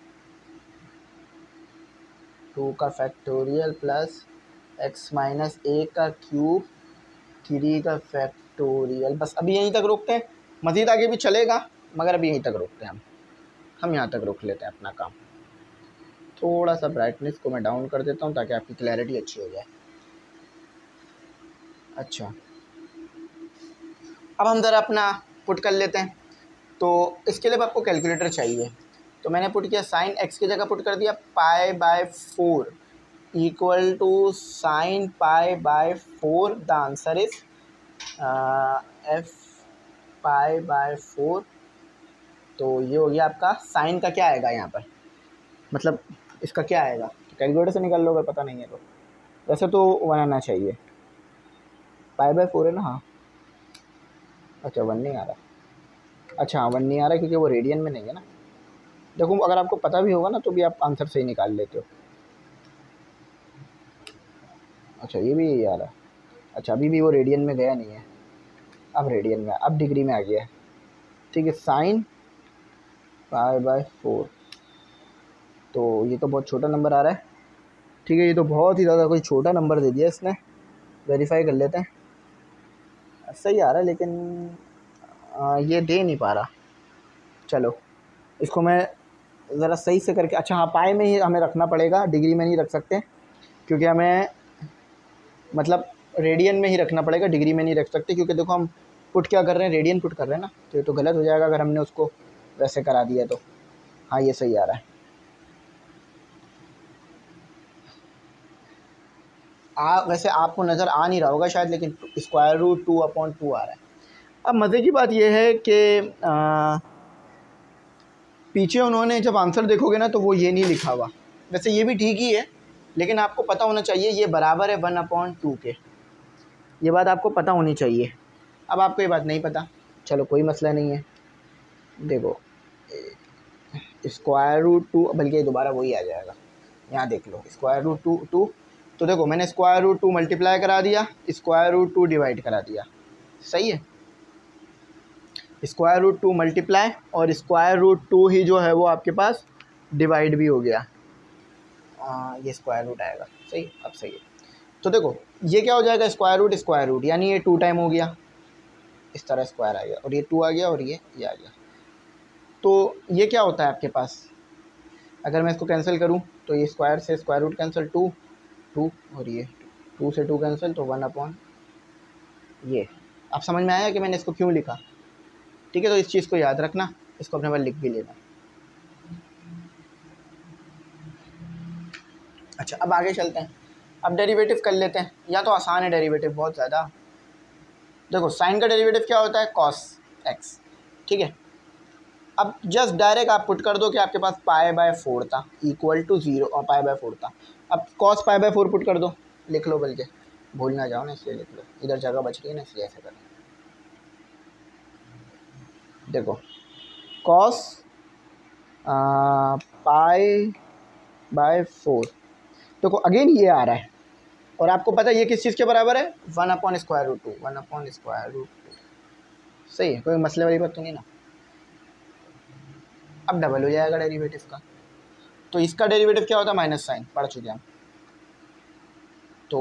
2 का factorial plus x minus a का क्यूब 3 का फैक्टोरियल। बस अभी यहीं तक रोकते हैं, मज़ीद आगे भी चलेगा मगर अभी यहीं तक रोकते हैं हम यहाँ तक रोक लेते हैं अपना काम। थोड़ा सा ब्राइटनेस को मैं डाउन कर देता हूँ ताकि आपकी क्लैरिटी अच्छी हो जाए। अच्छा, अब हम ज़रा अपना पुट कर लेते हैं। तो इसके लिए आपको कैलकुलेटर चाहिए, तो मैंने पुट किया साइन एक्स की जगह पुट कर दिया pi by 4 equal to sine pi by 4। The answer is f pi by 4। तो ये हो गया आपका साइन का क्या आएगा यहाँ पर, मतलब इसका क्या आएगा, तो कैलकुलेटर से निकाल लो अगर पता नहीं है तो। वैसे तो 1 आना चाहिए, पाई बाय 4 है ना। हाँ अच्छा 1 नहीं आ रहा, अच्छा हाँ 1 नहीं आ रहा क्योंकि वो रेडियन में नहीं है ना। देखो अगर आपको पता भी होगा ना तो भी आप आंसर सही निकाल लेते हो। अच्छा ये भी यही आ रहा है, अच्छा अभी भी वो रेडियन में गया नहीं है, अब रेडियन में, अब डिग्री में आ गया है, ठीक है। साइन पाई बाय 4, तो ये तो बहुत छोटा नंबर आ रहा है, ठीक है। ये तो बहुत ही ज़्यादा कोई छोटा नंबर दे दिया इसने, वेरीफाई कर लेते हैं। सही आ रहा है लेकिन ये दे नहीं पा रहा। चलो इसको मैं ज़रा सही से करके, अच्छा हाँ पाई में ही हमें रखना पड़ेगा, डिग्री में नहीं रख सकते क्योंकि हमें मतलब रेडियन में ही रखना पड़ेगा, डिग्री में नहीं रख सकते क्योंकि देखो हम पुट क्या कर रहे हैं, रेडियन पुट कर रहे हैं ना, तो ये तो गलत हो जाएगा अगर हमने उसको वैसे करा दिया तो। हाँ ये सही आ रहा है। वैसे आपको नज़र आ नहीं रहा होगा शायद, लेकिन स्क्वायर रूट 2/2 आ रहा है। अब मज़े की बात यह है कि पीछे उन्होंने जब आंसर देखोगे ना तो वो ये नहीं लिखा हुआ, वैसे ये भी ठीक ही है लेकिन आपको पता होना चाहिए ये बराबर है 1/2 के, ये बात आपको पता होनी चाहिए। अब आपको ये बात नहीं पता, चलो कोई मसला नहीं है। देखो स्क्वायर रूट 2, बल्कि दोबारा वही आ जाएगा, यहाँ देख लो स्क्वायर रूट 2, तो देखो मैंने स्क्वायर रूट 2 मल्टीप्लाई करा दिया, स्क्वायर रूट 2 डिवाइड करा दिया, सही है। स्क्वायर रूट 2 मल्टीप्लाई और स्क्वायर रूट 2 ही जो है वो आपके पास डिवाइड भी हो गया, ये स्क्वायर रूट आएगा, सही। अब सही है, तो देखो ये क्या हो जाएगा स्क्वायर रूट यानी ये 2 टाइम हो गया, इस तरह स्क्वायर आ गया और ये 2 आ गया और ये आ गया। तो ये क्या होता है आपके पास, अगर मैं इसको कैंसिल करूं तो ये स्क्वायर से स्क्वायर रूट कैंसिल, 2 और ये 2 से 2 कैंसिल, तो 1/, ये आप समझ में आया कि मैंने इसको क्यों लिखा, ठीक है। तो इस चीज़ को याद रखना, इसको अपने पास लिख भी लेना। अच्छा अब आगे चलते हैं, अब डेरिवेटिव कर लेते हैं, या तो आसान है डेरिवेटिव बहुत ज़्यादा। देखो साइन का डेरिवेटिव क्या होता है, कॉस एक्स, ठीक है। अब जस्ट डायरेक्ट आप पुट कर दो कि आपके पास पाई बाय 4 था इक्वल टू 0 और पाई बाय 4 था। अब कॉस पाई बाय 4 पुट कर दो, लिख लो, बल्कि भूल ना जाओ ना इसलिए लिख लो, इधर जगह बच रही है ना इसलिए ऐसे करें। देखो कॉस पाई बाय 4, देखो अगेन ये आ रहा है और आपको पता है ये किस चीज़ के बराबर है, 1/√2, 1/√2, सही है, कोई मसले वाली बात तो नहीं ना। अब डबल हो जाएगा डेरिवेटिव का, तो इसका डेरिवेटिव क्या होता है, माइनस साइन, पढ़ चुके हम, तो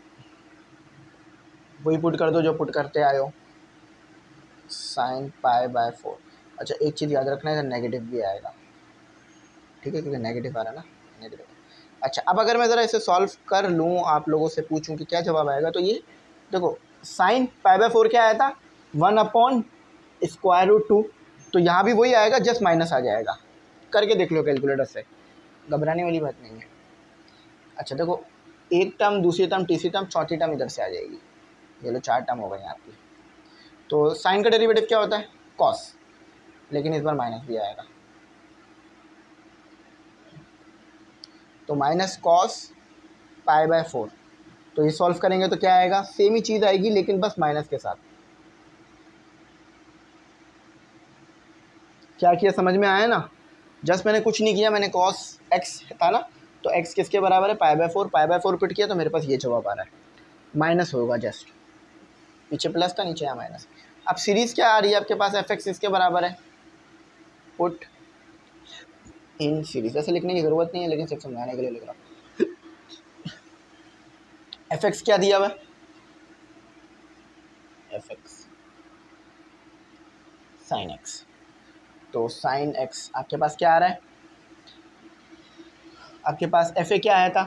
वही पुट कर दो जो पुट करते आए हो, साइन पाई बाय 4। अच्छा एक चीज़ याद रखना है, नेगेटिव भी आएगा, ठीक है, क्योंकि नेगेटिव आ रहा है ना, नेगेटिव। अच्छा अब अगर मैं ज़रा इसे सॉल्व कर लूँ, आप लोगों से पूछूं कि क्या जवाब आएगा, तो ये देखो साइन पाई बाय 4 क्या आया था, 1/√2, तो यहाँ भी वही आएगा, जस्ट माइनस आ जाएगा, करके देख लो कैलकुलेटर से, घबराने वाली बात नहीं है। अच्छा देखो एक टर्म, दूसरी टर्म, तीसरी टर्म, चौथी टर्म इधर से आ जाएगी, ये लो 4 टर्म हो गई आपकी। तो साइन का डेरिवेटिव क्या होता है, कॉस, लेकिन इस बार माइनस भी आएगा। तो माइनस कॉस पाई बाय 4। तो ये सॉल्व करेंगे तो क्या आएगा, सेम ही चीज़ आएगी लेकिन बस माइनस के साथ। क्या किया, समझ में आया ना। जस्ट मैंने कुछ नहीं किया, मैंने कॉस एक्स था ना, तो एक्स किसके बराबर है, pi by 4। Pi by 4 put किया तो मेरे पास ये जवाब आ रहा है, माइनस होगा जस्ट, पीछे प्लस का नीचे यहाँ माइनस। अब सीरीज़ क्या आ रही है आपके पास, एफ एक्स इसके बराबर है, पुट इन सीरीज। वैसे लिखने की ज़रूरत नहीं है लेकिन सिर्फ समझाने के लिए लिख रहा हूँ। एफ एक्स क्या दिया हुआ है, एफ एक्स साइन एक्स। तो साइन एक्स आपके पास क्या आ रहा है, आपके पास एफ ए क्या आया था,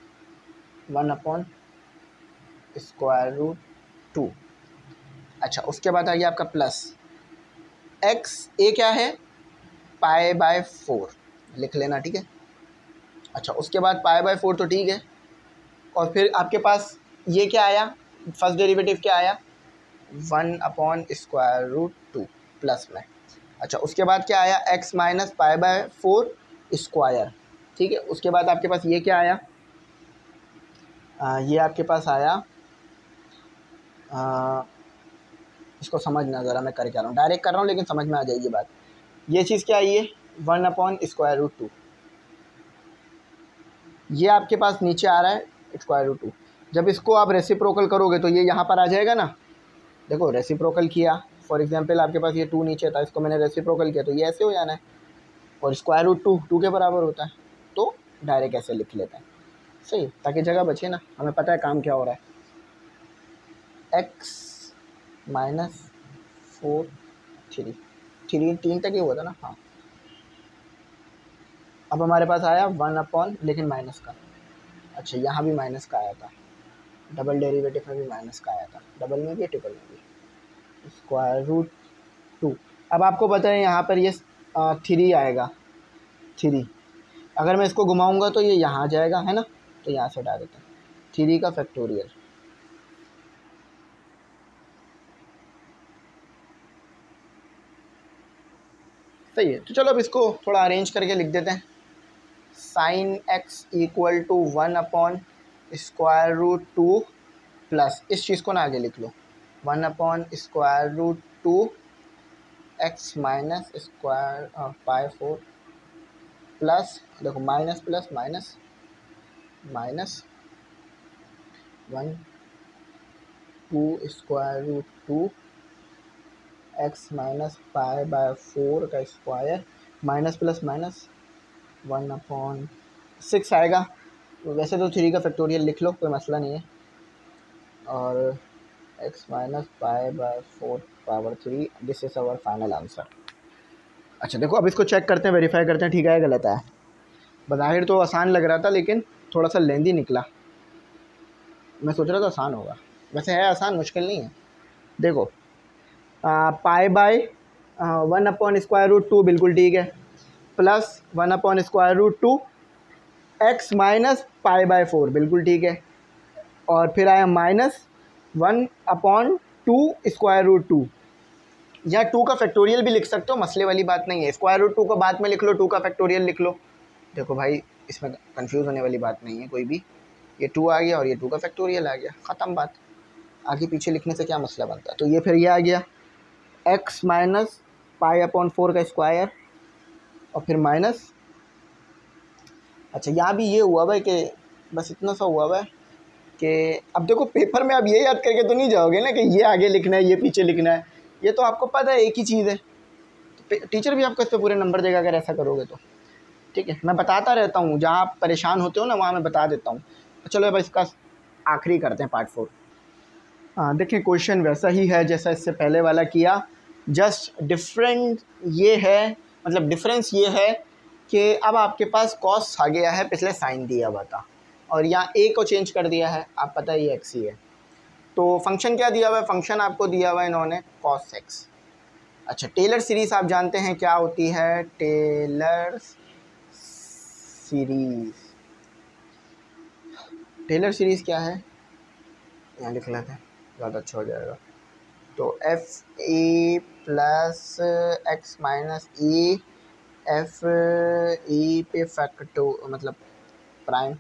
1/√2। अच्छा, उसके बाद आ गया आपका प्लस एक्स ए क्या है, पाई बाय 4 लिख लेना, ठीक है। अच्छा, उसके बाद पाई बाय 4 तो ठीक है, और फिर आपके पास ये क्या आया, फर्स्ट डेरिवेटिव क्या आया, 1/√2 प्लस में। अच्छा, उसके बाद क्या आया, x minus pi by 4 square, ठीक है। उसके बाद आपके पास ये क्या आया, ये आपके पास आया, इसको समझना ज़रा, मैं कर क्या रहा हूँ, डायरेक्ट कर रहा हूँ लेकिन समझ में आ जाएगी बात। ये चीज़ क्या आई है, 1/√2, ये आपके पास नीचे आ रहा है √2। जब इसको आप रेसिप्रोकल करोगे तो ये यहाँ पर आ जाएगा ना, देखो रेसिप्रोकल किया, फॉर एग्जांपल आपके पास ये 2 नीचे था, इसको मैंने रेसिप्रोकल किया तो ये ऐसे हो जाना है, और √2 के बराबर होता है, तो डायरेक्ट ऐसे लिख लेते हैं, सही, ताकि जगह बचे ना, हमें पता है काम क्या हो रहा है। x माइनस 4 3 तक ही हुआ था ना, हाँ। अब हमारे पास आया 1 लेकिन माइनस का। अच्छा, यहाँ भी माइनस का आया था, डबल डेरिवेटिव में भी माइनस का आया था, डबल में भी ट्रिपल में भी, √2। अब आपको पता है यहाँ पर ये 3 आएगा, 3, अगर मैं इसको घुमाऊंगा तो ये यहाँ जाएगा, है ना, तो यहाँ से हटा देते हैं, 3 का फैक्टोरियल। सही है, तो चलो अब इसको थोड़ा अरेंज करके लिख देते हैं। Sine x equal to 1/√2 plus, इस चीज़ को ना आगे लिख लो, 1/√2 x minus square pi 4 plus, देखो minus plus minus minus 1/2 x minus pi by 4 का स्क्वायर, माइनस प्लस माइनस 1/6 आएगा। वैसे तो 3 का फैक्टोरियल लिख लो, कोई मसला नहीं है, और x minus pi by 4 power 3, this is our final answer. अच्छा देखो, अब इसको चेक करते हैं, वेरीफाई करते हैं ठीक है गलत है। बज़ाहिर तो आसान लग रहा था लेकिन थोड़ा सा लेंदी निकला, मैं सोच रहा था आसान होगा, वैसे है आसान, मुश्किल नहीं है। देखो पाई बाय 1/√2 बिल्कुल ठीक है, plus 1/√2 x minus pi by 4 बिल्कुल ठीक है, और फिर आया माइनस 1/2 या 2 का फैक्टोरियल भी लिख सकते हो, मसले वाली बात नहीं है, √2 को बाद में लिख लो, 2 का फैक्टोरियल लिख लो। देखो भाई, इसमें कंफ्यूज होने वाली बात नहीं है कोई भी, ये 2 आ गया और ये 2 का फैक्टोरियल आ गया, ख़त्म बात, आगे पीछे लिखने से क्या मसला बनता है। तो ये फिर ये आ गया x माइनस पाई/4 का स्क्वायर, और फिर माइनस, अच्छा यहाँ भी ये हुआ भाई कि बस इतना सा हुआ है कि अब देखो पेपर में अब ये याद करके तो नहीं जाओगे ना कि ये आगे लिखना है ये पीछे लिखना है, ये तो आपको पता है एक ही चीज़ है, तो टीचर भी आपको इस पर पूरे नंबर देगा अगर ऐसा करोगे तो, ठीक है। मैं बताता रहता हूँ, जहाँ आप परेशान होते हो ना वहाँ मैं बता देता हूँ। तो चलो अब इसका आखिरी करते हैं, पार्ट 4। हाँ देखिए, क्वेश्चन वैसा ही है जैसा इससे पहले वाला किया, जस्ट डिफरेंट ये है, मतलब डिफरेंस ये है कि अब आपके पास कॉस आ गया है, पिछले साइन दिया हुआ था, और यहाँ ए को चेंज कर दिया है, आप पता ही एक्स ही है। तो फंक्शन क्या दिया हुआ है, फंक्शन आपको दिया हुआ है इन्होंने कॉस एक्स। अच्छा, टेलर सीरीज़ आप जानते हैं क्या होती है, टेलर सीरीज़, टेलर सीरीज़ क्या है, यहाँ लिख लेते हैं ज़्यादा अच्छा हो जाएगा। तो f a plus x minus a, f e पे फैक्टो मतलब प्राइम,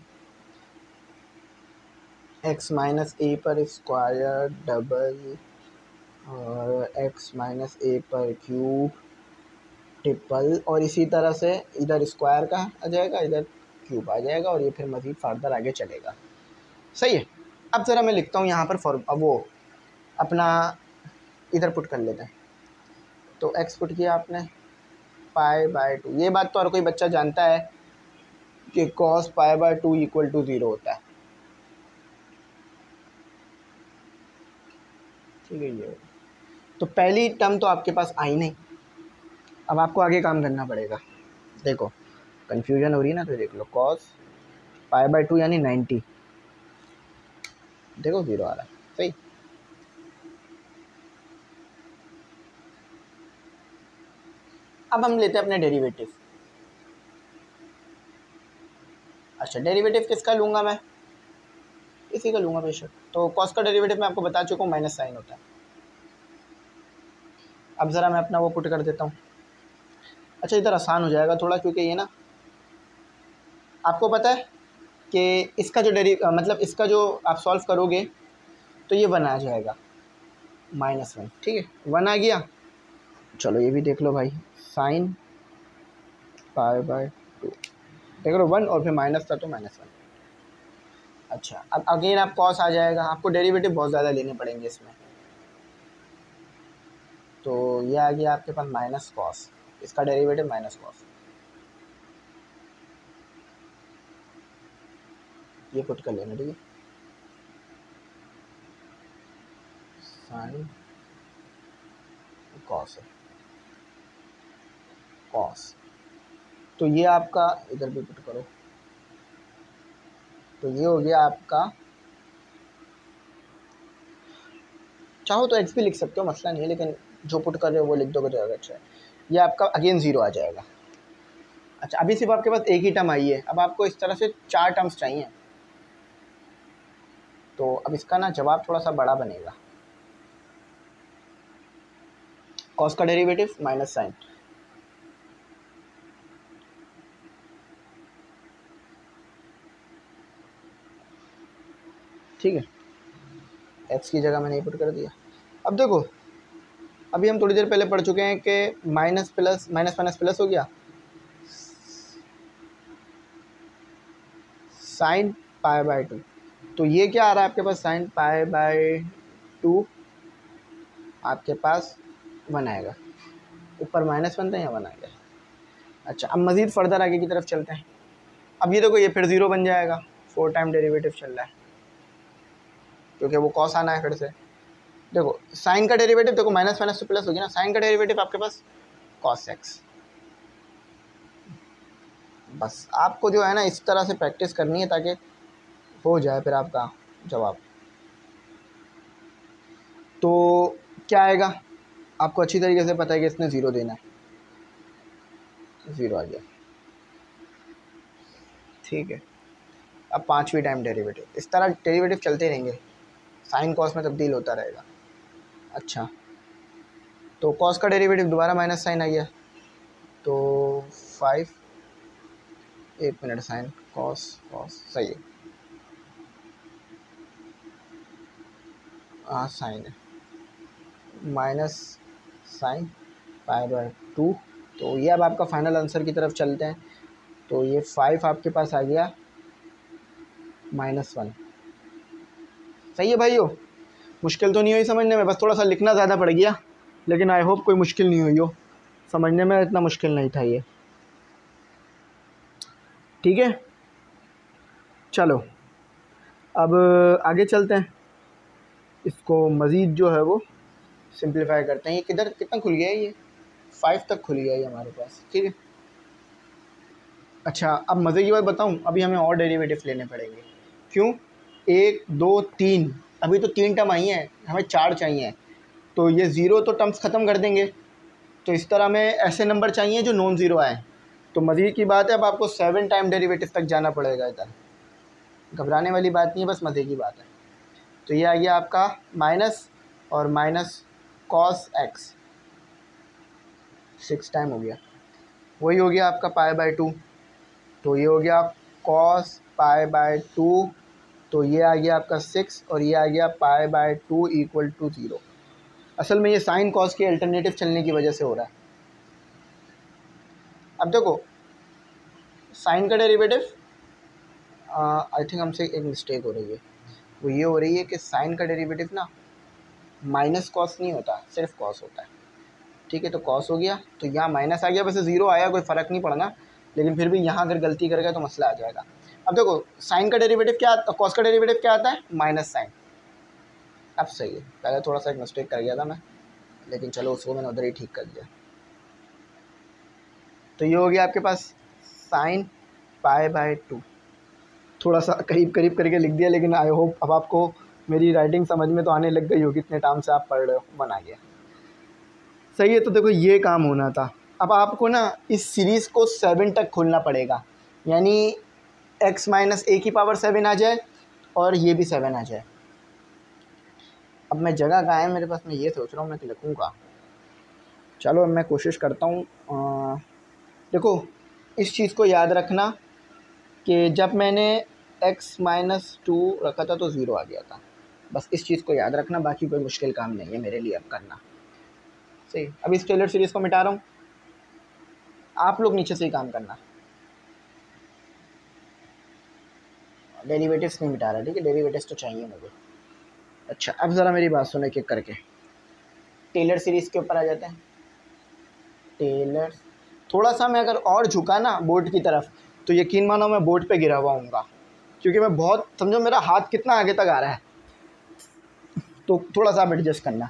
एक्स माइनस ए पर स्क्वायर डबल, और एक्स माइनस ए पर क्यूब ट्रिपल, और इसी तरह से इधर स्क्वायर का आ जाएगा, इधर क्यूब आ जाएगा, और ये फिर मज़ीद फर्दर आगे चलेगा। सही है। अब ज़रा मैं लिखता हूँ यहाँ पर अब वो अपना इधर पुट कर लेते हैं। तो एक्स पुट किया आपने पाई बाय 2। ये बात तो हर कोई बच्चा जानता है कि cos pi by 2 equal to 0 होता है। ठीक है, ये तो पहली टर्म तो आपके पास आई नहीं। अब आपको आगे काम करना पड़ेगा। देखो कन्फ्यूजन हो रही है ना, तो देख लो cos पाई बाय 2 यानी 90, देखो 0 आ रहा है। सही। अब हम लेते हैं अपने डेरिवेटिव। अच्छा, डेरिवेटिव किसका लूँगा मैं? इसी का लूँगा बेशक। तो cos का डेरिवेटिव मैं आपको बता चुका हूँ, माइनस साइन होता है। अब ज़रा मैं अपना वो पुट कर देता हूँ। अच्छा, इधर आसान हो जाएगा थोड़ा, क्योंकि ये ना आपको पता है कि इसका जो मतलब इसका जो आप सॉल्व करोगे तो ये 1 आ जाएगा, -1। ठीक है, 1 आ गया। चलो ये भी देख लो भाई, साइन पाई बाय 2, देख लो 1 और फिर माइनस था तो -1। अच्छा, अब अगेन आप कॉस आ जाएगा। आपको डेरिवेटिव बहुत ज़्यादा लेने पड़ेंगे इसमें। तो ये आ गया आपके पास माइनस कॉस, इसका डेरिवेटिव माइनस कॉस, ये पुट कर लेना। ठीक है, साइन कॉस है, कॉस, तो ये आपका इधर भी पुट करो, तो ये हो गया आपका, चाहो तो एक्स भी लिख सकते हो, मसला नहीं है, लेकिन जो पुट कर रहे हो वो लिख दोगे तो ज़्यादा अच्छा है। ये आपका अगेन 0 आ जाएगा। अच्छा, अभी सिर्फ आपके पास एक ही टर्म आई है, अब आपको इस तरह से 4 टर्म्स चाहिए। तो अब इसका ना जवाब थोड़ा सा बड़ा बनेगा। कॉस का डेरिवेटिव माइनस साइन, ठीक है, एक्स की जगह मैंने पुट कर दिया। अब देखो, अभी हम थोड़ी देर पहले पढ़ चुके हैं कि minus plus minus minus plus हो गया, साइन पाई बाय 2। तो ये क्या आ रहा है आपके पास, साइन पाई बाय 2 आपके पास 1 आएगा, ऊपर -1 था, यहाँ 1 आ गया। अच्छा, अब मज़ीद फर्दर आगे की तरफ चलते हैं। अब ये देखो, ये फिर 0 बन जाएगा, 4 टाइम डेरिवेटिव चल रहा है, क्योंकि वो कॉस आना है फिर से। देखो साइन का डेरिवेटिव, देखो माइनस माइनस तो प्लस हो गया ना, साइन का डेरिवेटिव आपके पास कॉस एक्स। बस आपको जो है ना इस तरह से प्रैक्टिस करनी है ताकि हो जाए फिर आपका जवाब। तो क्या आएगा, आपको अच्छी तरीके से पता है कि इसने 0 देना है, 0 आ गया। ठीक है, अब 5वीं टाइम डेरिवेटिव, इस तरह डेरिवेटिव चलते रहेंगे, साइन कॉस में तब्दील होता रहेगा। अच्छा, तो कॉस का डेरिवेटिव दोबारा माइनस साइन आ गया, तो 5, 1 मिनट, साइन कॉस कॉस, सही है, हाँ साइन है, माइनस साइन पाई बाय 2। तो ये अब आपका फाइनल आंसर की तरफ चलते हैं। तो ये 5 आपके पास आ गया, -1। सही है भाइयों, मुश्किल तो नहीं हुई समझने में, बस थोड़ा सा लिखना ज़्यादा पड़ गया, लेकिन आई होप कोई मुश्किल नहीं हुई हो, समझने में इतना मुश्किल नहीं था ये। ठीक है, चलो अब आगे चलते हैं, इसको मज़ीद जो है वो सिंप्लीफाई करते हैं। ये कितना खुल गया है, ये 5 तक खुल गया है हमारे पास। ठीक है, अच्छा अब मज़े की बात बताऊं, अभी हमें और डेरिवेटिव लेने पड़ेंगे। क्यों, 1 2 3, अभी तो 3 टर्म आई हैं, हमें 4 चाहिए। तो ये 0 तो टर्म्स ख़त्म कर देंगे, तो इस तरह में ऐसे नंबर चाहिए जो नॉन ज़ीरो आए। तो मज़े की बात है, अब आपको 7 टाइम डेरिवेटिव तक जाना पड़ेगा इधर, घबराने वाली बात नहीं है, बस मज़े की बात है। तो ये आ गया आपका माइनस और माइनस कॉस एक्स, 6 टाइम हो गया, वही हो गया आपका π/2। तो ये हो गया कॉस π/2, तो ये आ गया आपका 6 और ये आ गया π/2 = 0। असल में ये साइन कॉस के अल्टरनेटिव चलने की वजह से हो रहा है। अब देखो साइन का डेरिवेटिव, आई थिंक हमसे एक मिस्टेक हो रही है, वो ये हो रही है कि साइन का डेरिवेटिव ना माइनस कॉस नहीं होता, सिर्फ कॉस होता है। ठीक है, तो कॉस हो गया, तो यहाँ माइनस आ गया, वैसे 0 आया कोई फ़र्क नहीं पड़ना, लेकिन फिर भी यहाँ अगर गलती कर गया तो मसला आ जाएगा। अब देखो साइन का डेरिवेटिव क्या, कॉस का डेरिवेटिव क्या आता है, माइनस साइन। अब सही है, पहले थोड़ा सा एक मिस्टेक कर गया था मैं, लेकिन चलो उसको मैंने उधर ही ठीक कर दिया। तो ये हो गया आपके पास साइन π/2, थोड़ा सा करीब करीब करके लिख दिया, लेकिन आई होप अब आपको मेरी राइटिंग समझ में तो आने लग गई होगी, इतने टाइम से आप पढ़ रहे हो, बन आ गया। सही है, तो देखो ये काम होना था। अब आपको ना इस सीरीज़ को 7 तक खोलना पड़ेगा, यानी x - a की पावर 7 आ जाए और ये भी 7 आ जाए। अब मैं जगह कहाँ है मेरे पास, मैं ये सोच रहा हूँ मैं लिखूँगा। चलो अब मैं कोशिश करता हूँ। देखो इस चीज़ को याद रखना कि जब मैंने x - 2 रखा था तो 0 आ गया था, बस इस चीज़ को याद रखना, बाकी कोई मुश्किल काम नहीं है मेरे लिए अब करना। सही, अब इस टेलर सीरीज़ को मिटा रहा हूँ, आप लोग नीचे से ही काम करना, डेरिवेटिव्स नहीं मिटा रहा, ठीक है, डेरिवेटिव्स तो चाहिए मुझे। अच्छा अब ज़रा मेरी बात सुनो एक एक करके, टेलर सीरीज़ के ऊपर आ जाते हैं। टेलर, थोड़ा सा मैं अगर और झुका ना बोर्ड की तरफ तो यकीन मानो मैं बोर्ड पे गिरा हुआ हूँगा, क्योंकि मैं बहुत, समझो मेरा हाथ कितना आगे तक आ रहा है, तो थोड़ा सा आप एडजस्ट करना।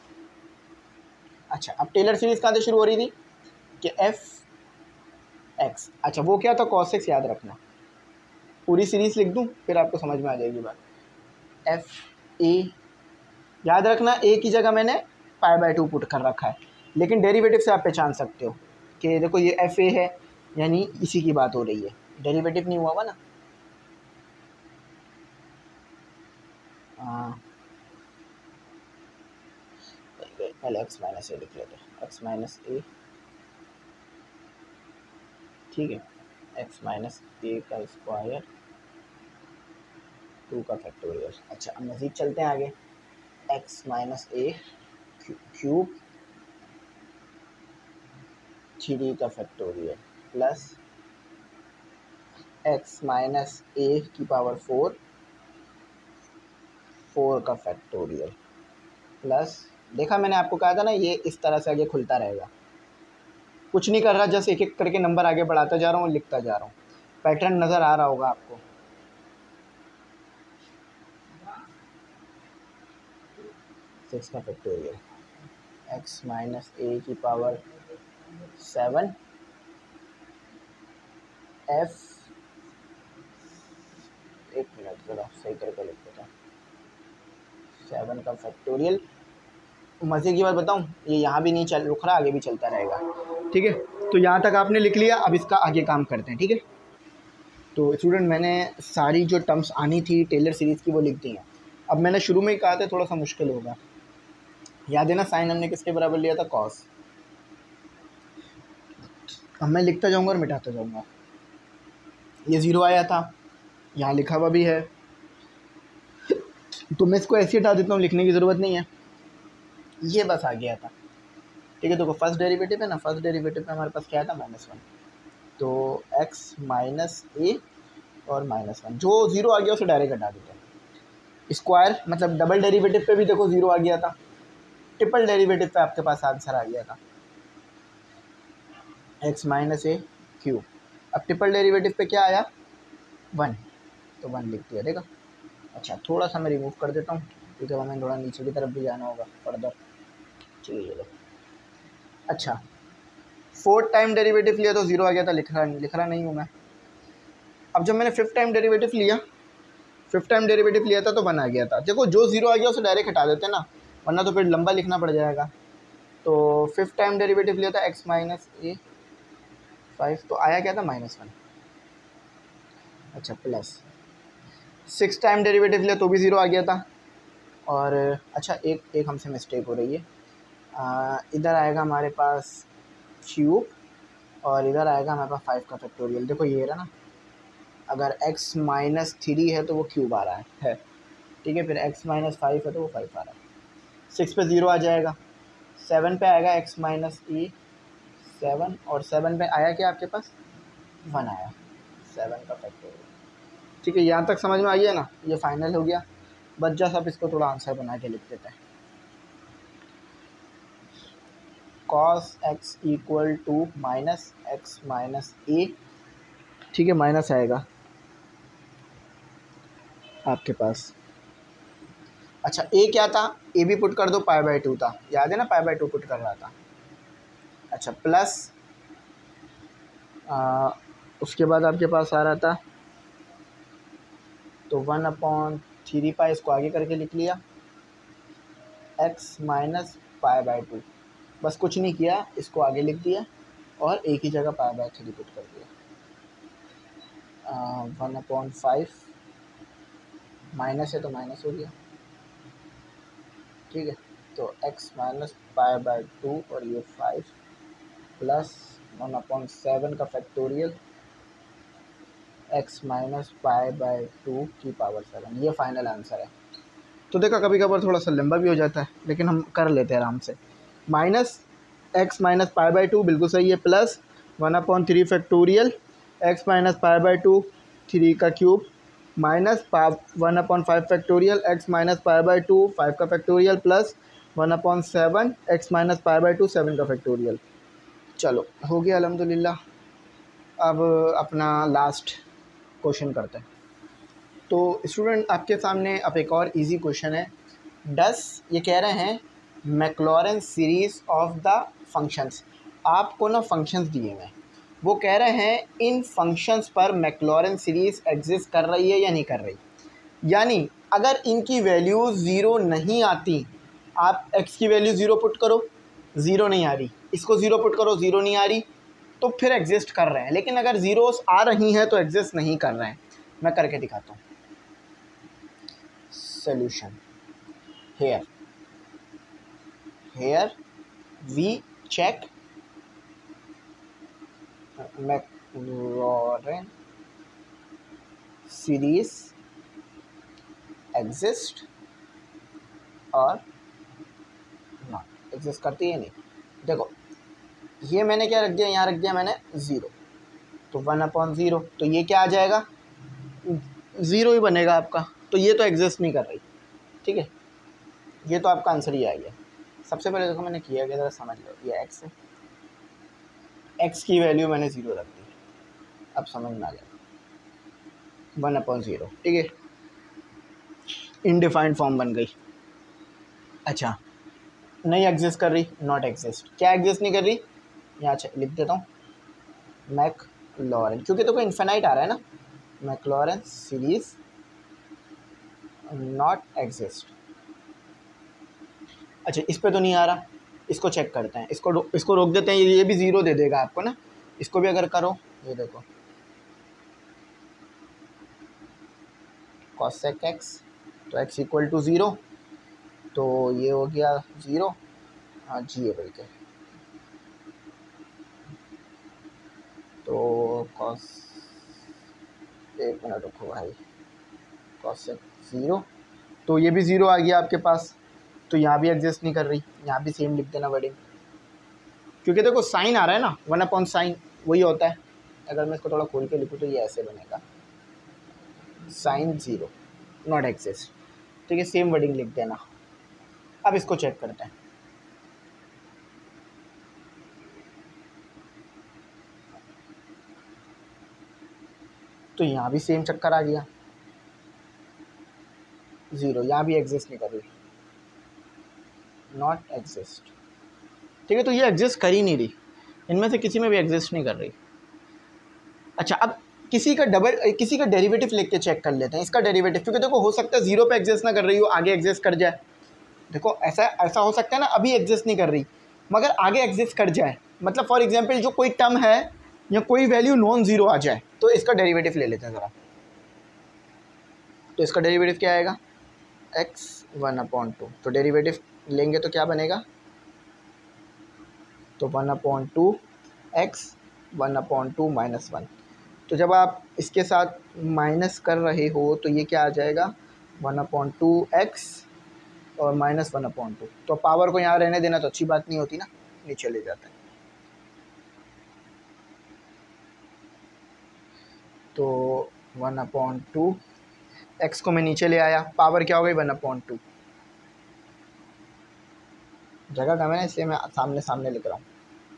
अच्छा अब टेलर सीरीज़ कहाँ से शुरू हो रही थी कि f(x), अच्छा वो क्या था, cos x, याद रखना, पूरी सीरीज़ लिख दूँ फिर आपको समझ में आ जाएगी बात। f(a), याद रखना a की जगह मैंने π/2 पुट कर रखा है, लेकिन डेरिवेटिव से आप पहचान सकते हो कि देखो ये fa है, यानी इसी की बात हो रही है, डेरिवेटिव नहीं हुआ हुआ ना। पहले x - a लिख लेते हैं, x - a, ठीक है, x - a का स्क्वायर 2 का फैक्टोरियल। अच्छा अब मज़ीद चलते हैं आगे, x - a क्यूब 3 का फैक्टोरियल प्लस x - a की पावर 4 का फैक्टोरियल प्लस, देखा मैंने आपको कहा था ना ये इस तरह से आगे खुलता रहेगा, कुछ नहीं कर रहा, जस्ट एक एक करके नंबर आगे बढ़ाता जा रहा हूँ, लिखता जा रहा हूँ, पैटर्न नज़र आ रहा होगा आपको। 6 का फैक्टोरियल, x - a की पावर 7 f, एक मिनट ज़रा सही करके लिख देता हूँ, 7 का फैक्टोरियल। मज़े की बात बताऊँ, ये यहाँ भी नहीं चल रुक रहा, आगे भी चलता रहेगा, ठीक है। तो यहाँ तक आपने लिख लिया, अब इसका आगे काम करते हैं, ठीक है। तो स्टूडेंट मैंने सारी जो टर्म्स आनी थी टेलर सीरीज़ की वो लिख दी हैं। अब मैंने शुरू में ही कहा था थोड़ा सा मुश्किल होगा, याद है ना साइन हमने किसके बराबर लिया था, कॉस। अब मैं लिखता जाऊँगा और मिटाता जाऊँगा, ये 0 आया था, यहाँ लिखा हुआ भी है, तो मैं इसको ऐसे हटा देता हूँ, लिखने की ज़रूरत नहीं है, ये बस आ गया था, ठीक है। देखो फर्स्ट डेरिवेटिव है ना, फर्स्ट डेरिवेटिव में हमारे पास क्या था, -1, तो x - a और -1, जो 0 आ गया उसे डायरेक्ट हटा देते हैं। स्क्वायर मतलब डबल डेरिवेटिव पे भी देखो 0 आ गया था, ट्रिपल डेरिवेटिव पे आपके पास आंसर आ गया था x - a क्यूब। अब ट्रिपल डेरिवेटिव पे क्या आया, 1, तो 1 लिख दिया, देखा। अच्छा थोड़ा सा मैं रिमूव कर देता हूँ, क्योंकि हमें थोड़ा नीचे की तरफ भी जाना होगा फर्दर, चलिए लो। अच्छा 4th टाइम डेरिवेटिव लिया तो 0 आ गया था, लिख रहा नहीं हूँ मैं। अब जब मैंने 5th टाइम डेरिवेटिव लिया, 5th टाइम डेरिवेटिव लिया था तो 1 आ गया था। देखो जो 0 आ गया उसे डायरेक्ट हटा देते ना, वरना तो फिर लंबा लिखना पड़ जाएगा। तो 5th टाइम डेरिवेटिव लिया था x - a 5, तो आया क्या था, -1। अच्छा प्लस 6th टाइम डेरिवेटिव लिया तो भी 0 आ गया था, और अच्छा एक हमसे मिस्टेक हो रही है, इधर आएगा हमारे पास क्यूब और इधर आएगा हमारे पास 5 का फैक्टोरियल। देखो ये रहा ना, अगर x माइनस 3 है तो वो क्यूब आ रहा है ठीक है, फिर x माइनस 5 है तो वो 5 आ रहा है। 6 पे 0 आ जाएगा, 7 पे आएगा x माइनस ई 7, और 7 पे आया क्या आपके पास 1 आया, 7 का फैक्टोरियल। ठीक है, यहाँ तक समझ में आई है ना, ये फाइनल हो गया। बच जा सब, इसको थोड़ा आंसर बना के लिख देते हैं। cos x equal to minus x minus a, ठीक है, माइनस आएगा आपके पास। अच्छा ए क्या था, ए भी पुट कर दो, π/2 था, याद है ना, π/2 पुट कर रहा था। अच्छा प्लस उसके बाद आपके पास आ रहा था तो 1/3π, इसको आगे करके लिख लिया, x माइनस π/2, बस कुछ नहीं किया, इसको आगे लिख दिया और एक ही जगह π/3 पुट कर दिया। 1/5 माइनस है तो माइनस हो गया, ठीक है, तो x माइनस π/2 और ये 5 प्लस 1/7 का फैक्टोरियल x माइनस π/2 की पावर 7, ये फाइनल आंसर है। तो देखा कभी कभार थोड़ा सा लंबा भी हो जाता है, लेकिन हम कर लेते हैं आराम से। माइनस x माइनस π/2 बिल्कुल सही है, प्लस 1/3 फैक्टोरियल x माइनस π/2 3 का cube minus 1/5 factorial x minus π/2 5 का फैक्टोरियल प्लस 1/7 x माइनस π/2 7 का फैक्टोरियल। चलो हो गया अल्हम्दुलिल्लाह। अब अपना लास्ट क्वेश्चन करते हैं। तो स्टूडेंट आपके सामने अब एक और इजी क्वेश्चन है। ये कह रहे हैं Maclaurin series of the functions, आपको ना फंक्शंस दिए हैं, वो कह रहे हैं इन फंक्शंस पर मैक्लॉरेन सीरीज़ एग्जिस्ट कर रही है या नहीं कर रही। यानी अगर इनकी वैल्यू ज़ीरो नहीं आती, आप x की वैल्यू ज़ीरो पुट करो, ज़ीरो नहीं आ रही, इसको ज़ीरो पुट करो, ज़ीरो नहीं आ रही, तो फिर एग्जिस्ट कर रहे हैं। लेकिन अगर ज़ीरोस आ रही हैं तो एग्जिस्ट नहीं कर रहे हैं। मैं करके दिखाता हूँ। Solution here we check Maclaurin series exist और नॉट एग्जिस्ट करती है नहीं। देखो ये मैंने क्या रख दिया, यहाँ रख दिया मैंने ज़ीरो, तो 1/0, तो ये क्या आ जाएगा, ज़ीरो ही बनेगा आपका, तो ये तो एग्जिस्ट नहीं कर रही। ठीक है, ये तो आपका आंसर ही आ गया। सबसे पहले देखो मैंने किया क्या, समझ लो, ये x है, x की वैल्यू मैंने ज़ीरो रख दी, अब समझ में आ गया, 1/0, ठीक है, इनडिफाइंड फॉर्म बन गई। अच्छा नहीं एग्जिस्ट कर रही, नॉट एग्जिस्ट, क्या एग्जिस्ट नहीं कर रही, यहाँ लिख देता हूँ मैक्लॉरेन, क्योंकि तो कोई इन्फिनाइट आ रहा है ना, मैक्लॉरेन सीरीज नॉट एग्जिस्ट। अच्छा इस पे तो नहीं आ रहा, इसको चेक करते हैं, इसको रोक देते हैं, ये भी ज़ीरो दे देगा आपको ना, इसको भी अगर करो, ये देखो cosec x, तो x इक्वल टू ज़ीरो, तो ये हो गया ज़ीरो, हाँ जी है बोल के, तो cos, एक मिनट रुको भाई, cosec ज़ीरो, तो ये भी ज़ीरो आ गया आपके पास, तो यहाँ भी एग्जिस्ट नहीं कर रही, यहाँ भी सेम लिख देना वर्डिंग, क्योंकि देखो साइन आ रहा है ना, 1/sin वही होता है। अगर मैं इसको थोड़ा खोल के लिखूँ तो ये ऐसे बनेगा, साइन ज़ीरो नॉट एग्जिस्ट, ठीक है, सेम वर्डिंग लिख देना। अब इसको चेक करते हैं, तो यहाँ भी सेम चक्कर आ गया, ज़ीरो, यहाँ भी एग्जिस्ट नहीं कर रही, नॉट एग्जिस्ट, ठीक है, तो ये एग्जिस्ट कर ही नहीं रही, इनमें से किसी में भी एग्जिस्ट नहीं कर रही। अच्छा अब किसी का डेरिवेटिव लेके चेक कर लेते हैं, इसका डेरिवेटिव, क्योंकि देखो हो सकता है ज़ीरो पे एग्जिस्ट ना कर रही हो, आगे एग्जिस्ट कर जाए। देखो ऐसा हो सकता है ना, अभी एग्जिस्ट नहीं कर रही मगर आगे एग्जिस्ट कर जाए, मतलब फॉर एग्जांपल जो कोई टर्म है या कोई वैल्यू नॉन ज़ीरो आ जाए, तो इसका डेरिवेटिव ले लेते हैं ज़रा। तो इसका डेरिवेटिव क्या आएगा, x 1/2, तो डेरिवेटिव लेंगे तो क्या बनेगा, तो 1/2x 1/2 -1। तो जब आप इसके साथ माइनस कर रहे हो तो ये क्या आ जाएगा 1/2x और -1/2। तो पावर को यहाँ रहने देना तो अच्छी बात नहीं होती ना, नीचे ले जाता है। तो 1/2 x को मैं नीचे ले आया, पावर क्या हो गई 1/2। जगह कम है ना इसलिए मैं सामने सामने लिख रहा हूँ।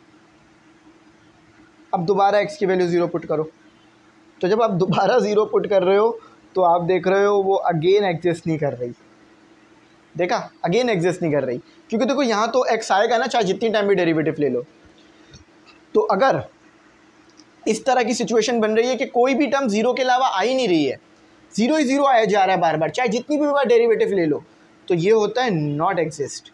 अब दोबारा x की वैल्यू 0 पुट करो। तो जब आप दोबारा 0 पुट कर रहे हो तो आप देख रहे हो वो अगेन एग्जिस्ट नहीं कर रही। देखा, अगेन एग्जिस्ट नहीं कर रही, क्योंकि देखो यहाँ तो x आएगा ना, चाहे जितनी टाइम भी डेरिवेटिव ले लो। तो अगर इस तरह की सिचुएशन बन रही है कि कोई भी टर्म 0 के अलावा आ ही नहीं रही है, 0 ही 0 आया जा रहा है बार बार, चाहे जितनी भी बार डेरिवेटिव ले लो, तो ये होता है नॉट एग्जिस्ट।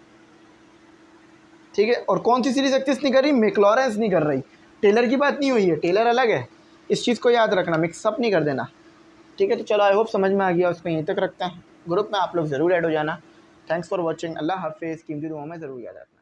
ठीक है, और कौन सी सीरीज एग्जिस्ट नहीं कर रही? मैक्लॉरेंस नहीं कर रही। टेलर की बात नहीं हुई है, टेलर अलग है, इस चीज़ को याद रखना, मिक्सअप नहीं कर देना। ठीक है, तो चलो आई होप समझ में आ गया, उसको यहीं तक रखते हैं। ग्रुप में आप लोग ज़रूर ऐड हो जाना। Thanks for watching. अल्लाह हाफिज़। कीमती दुआ में ज़रूर याद रखना।